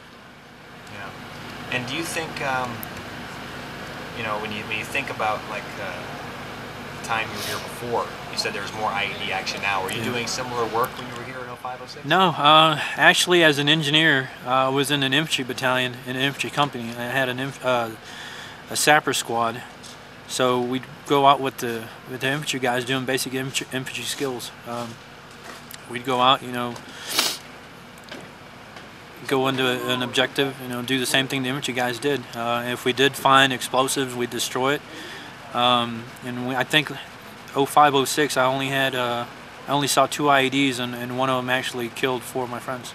Yeah. And do you think, um, you know, when you, when you think about, like, uh, the time you were here before, you said there was more I E D action now. Were you Yeah. doing similar work when you were here in oh five, oh six? No, uh, actually, as an engineer, uh, I was in an infantry battalion, in an infantry company. I had an inf uh, a sapper squad, so we'd go out with the with the infantry guys doing basic infantry, infantry skills. Um, we'd go out, you know, go into an objective, you know, do the same thing the infantry guys did. Uh, if we did find explosives, we'd destroy it. Um, and we, I think oh five, oh six, I only had. Uh, I only saw two I E Ds, and, and one of them actually killed four of my friends.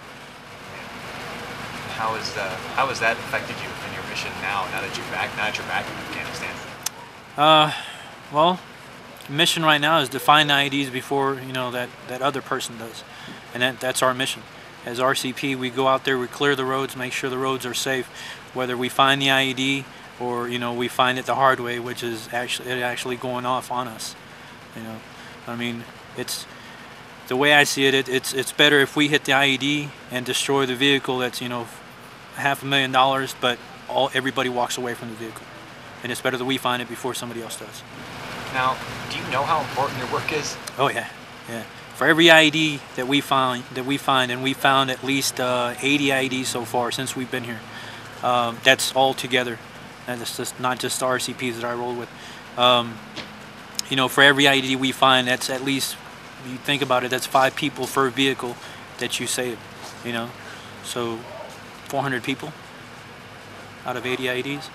How is uh, how has that affected you in your mission now? Now that you're back, now that you're back in Afghanistan. Uh, well, the mission right now is to find the I E Ds before you know that that other person does, and that that's our mission. As R C P, we go out there, we clear the roads, make sure the roads are safe, whether we find the I E D or you know we find it the hard way, which is actually it actually going off on us. You know, I mean, it's. The way I see it, it, it's it's better if we hit the I E D and destroy the vehicle that's you know half a million dollars, but all everybody walks away from the vehicle, and it's better that we find it before somebody else does. Now, do you know how important your work is? Oh yeah, yeah. For every I E D that we find, that we find, and we found at least uh, eighty I E Ds so far since we've been here. Um, that's all together, and it's just not just the R C Ps that I roll with. Um, you know, for every I E D we find, that's at least. You think about it, that's five people per vehicle that you save, you know, so four hundred people out of eighty I E Ds.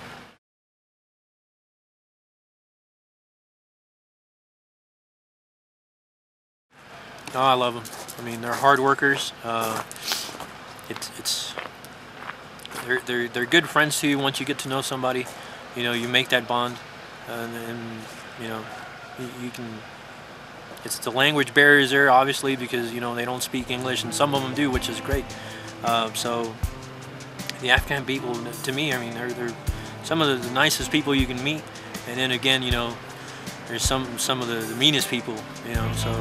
Oh, I love them. I mean, they're hard workers. Uh, it's it's they're they're they're good friends to you once you get to know somebody. You know, you make that bond, and, and you know, you, you can. It's the language barriers there, obviously, because you know they don't speak English, and some of them do, which is great. Uh, so the Afghan people, to me, I mean, they're they're some of the, the nicest people you can meet, and then again, you know, there's some some of the, the meanest people, you know. So.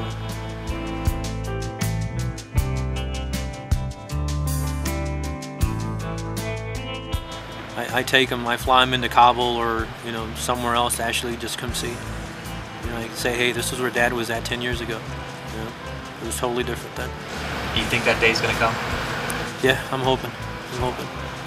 I, I take them, I fly them into Kabul or you know somewhere else to actually just come see. You know, I can say, hey, this is where Dad was at ten years ago. You know, it was totally different then. You think that day's gonna come? Yeah, I'm hoping. I'm hoping.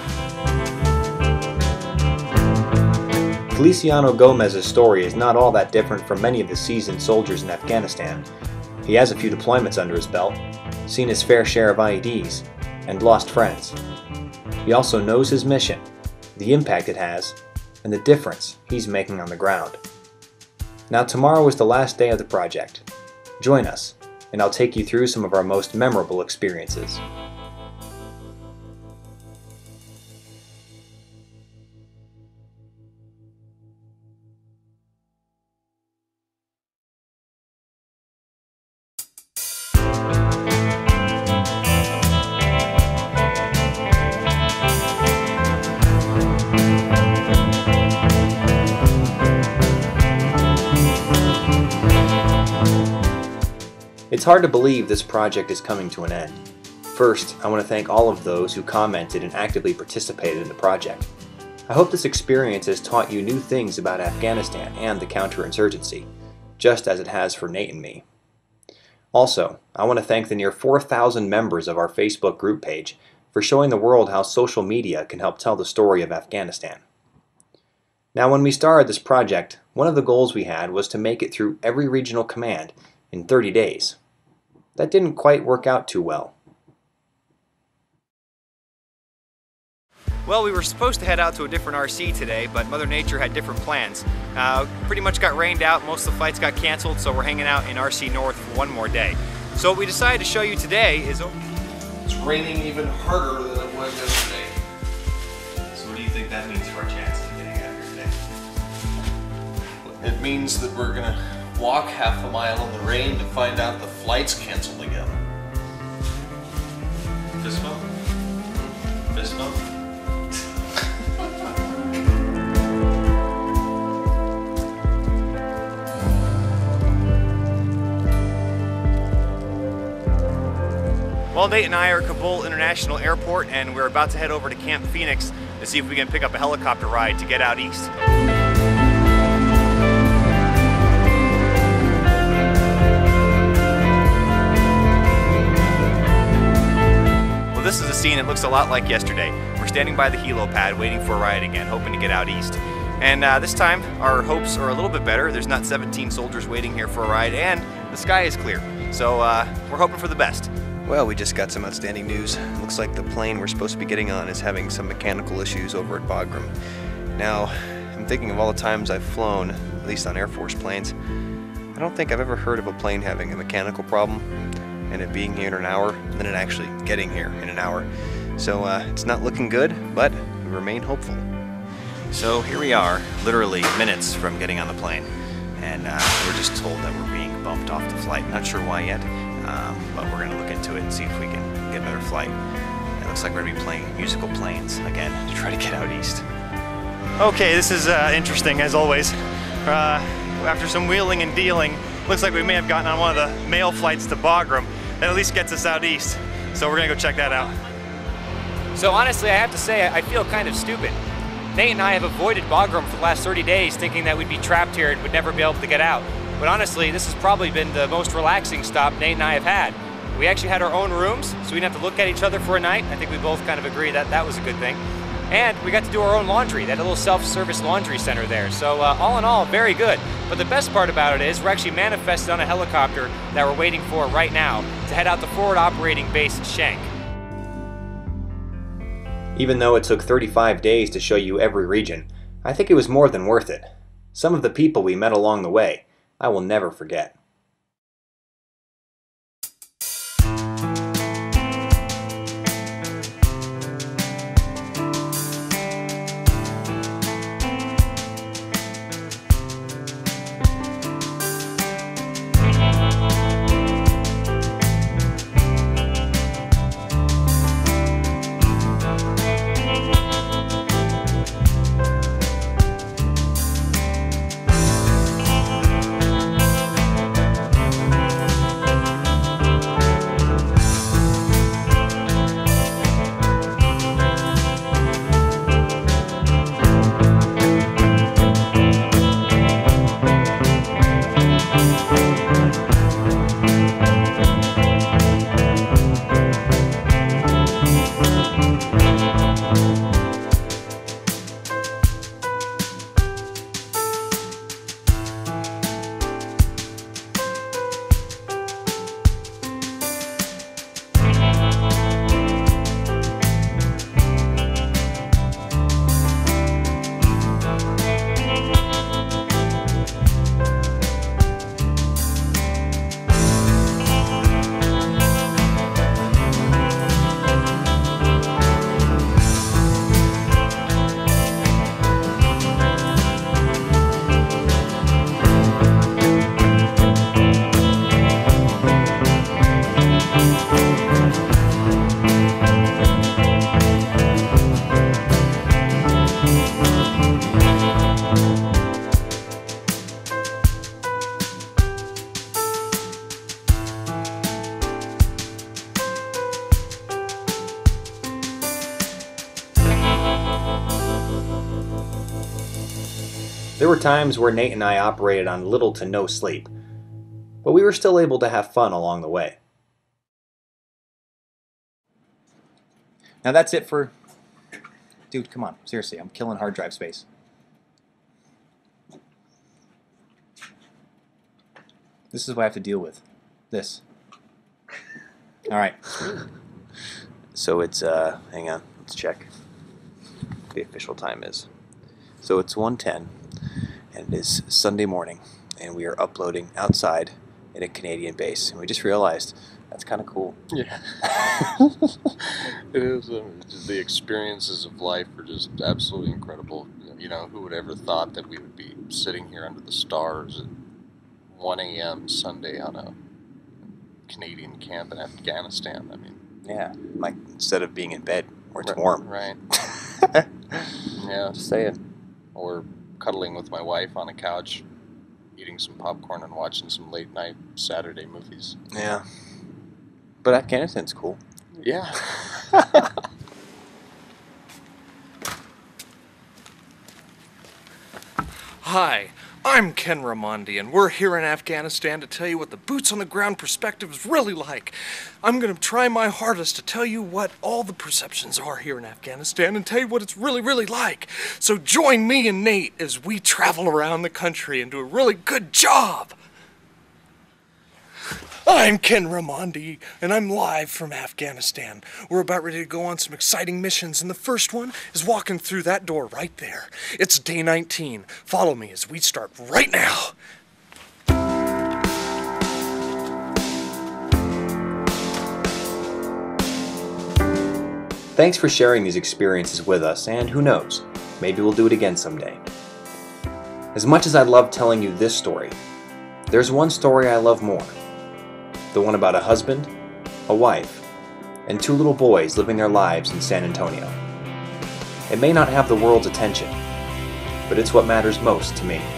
Feliciano Gomez's story is not all that different from many of the seasoned soldiers in Afghanistan. He has a few deployments under his belt, seen his fair share of I E Ds, and lost friends. He also knows his mission, the impact it has, and the difference he's making on the ground. Now tomorrow is the last day of the project. Join us, and I'll take you through some of our most memorable experiences. It's hard to believe this project is coming to an end. First, I want to thank all of those who commented and actively participated in the project. I hope this experience has taught you new things about Afghanistan and the counterinsurgency, just as it has for Nate and me. Also, I want to thank the near four thousand members of our Facebook group page for showing the world how social media can help tell the story of Afghanistan. Now, when we started this project, one of the goals we had was to make it through every regional command in thirty days. That didn't quite work out too well. Well, we were supposed to head out to a different R C today, but Mother Nature had different plans. Uh, pretty much got rained out, most of the flights got canceled, so we're hanging out in R C North for one more day. So what we decided to show you today is... It's raining even harder than it was yesterday. So what do you think that means for our chances of getting out of here today? It means that we're gonna walk half a mile in the rain to find out the flight's canceled again. Fist bump? Fist bump? Well, Nate and I are at Kabul International Airport, and we're about to head over to Camp Phoenix to see if we can pick up a helicopter ride to get out east. Well, this is a scene that looks a lot like yesterday. We're standing by the helo pad waiting for a ride again, hoping to get out east. And uh, this time, our hopes are a little bit better. There's not seventeen soldiers waiting here for a ride, and the sky is clear. So uh, we're hoping for the best. Well, we just got some outstanding news. Looks like the plane we're supposed to be getting on is having some mechanical issues over at Bagram. Now, I'm thinking of all the times I've flown, at least on Air Force planes. I don't think I've ever heard of a plane having a mechanical problem and it being here in an hour, and then it actually getting here in an hour. So uh, it's not looking good, but we remain hopeful. So here we are, literally minutes from getting on the plane. And uh, we're just told that we're being bumped off the flight. Not sure why yet. Um, but we're going to look into it and see if we can get a better flight. It looks like we're going to be playing musical planes again to try to get out east. Okay, this is uh, interesting as always. Uh, after some wheeling and dealing, looks like we may have gotten on one of the mail flights to Bagram. That at least gets us out east. So we're going to go check that out. So honestly, I have to say, I feel kind of stupid. Nate and I have avoided Bagram for the last thirty days thinking that we'd be trapped here and would never be able to get out. But honestly, this has probably been the most relaxing stop Nate and I have had. We actually had our own rooms, so we didn't have to look at each other for a night. I think we both kind of agree that that was a good thing. And we got to do our own laundry. They had a little self-service laundry center there. So uh, all in all, very good. But the best part about it is we're actually manifested on a helicopter that we're waiting for right now to head out to forward operating base Shank. Even though it took thirty-five days to show you every region, I think it was more than worth it. Some of the people we met along the way, I will never forget. There were times where Nate and I operated on little to no sleep, but we were still able to have fun along the way. Now that's it for... Dude, come on. Seriously, I'm killing hard drive space. This is what I have to deal with. This. Alright. So it's, uh, hang on, let's check. The official time is. So it's one ten, and it is Sunday morning, and we are uploading outside in a Canadian base. And we just realized that's kind of cool. Yeah. It is. I mean, just the experiences of life are just absolutely incredible. You know, who would ever thought that we would be sitting here under the stars at one A M Sunday on a Canadian camp in Afghanistan. I mean, yeah, like instead of being in bed where it's right, warm. Right. Yeah, Just saying. or cuddling with my wife on a couch, eating some popcorn and watching some late night Saturday movies. Yeah. But Afghanistan's cool. Yeah. Hi, I'm Ken Raimondi, and we're here in Afghanistan to tell you what the boots-on-the-ground perspective is really like. I'm going to try my hardest to tell you what all the perceptions are here in Afghanistan and tell you what it's really, really like. So join me and Nate as we travel around the country and do a really good job. I'm Ken Raimondi, and I'm live from Afghanistan. We're about ready to go on some exciting missions, and the first one is walking through that door right there. It's day nineteen. Follow me as we start right now. Thanks for sharing these experiences with us, and who knows, maybe we'll do it again someday. As much as I love telling you this story, there's one story I love more. The one about a husband, a wife, and two little boys living their lives in San Antonio. It may not have the world's attention, but it's what matters most to me.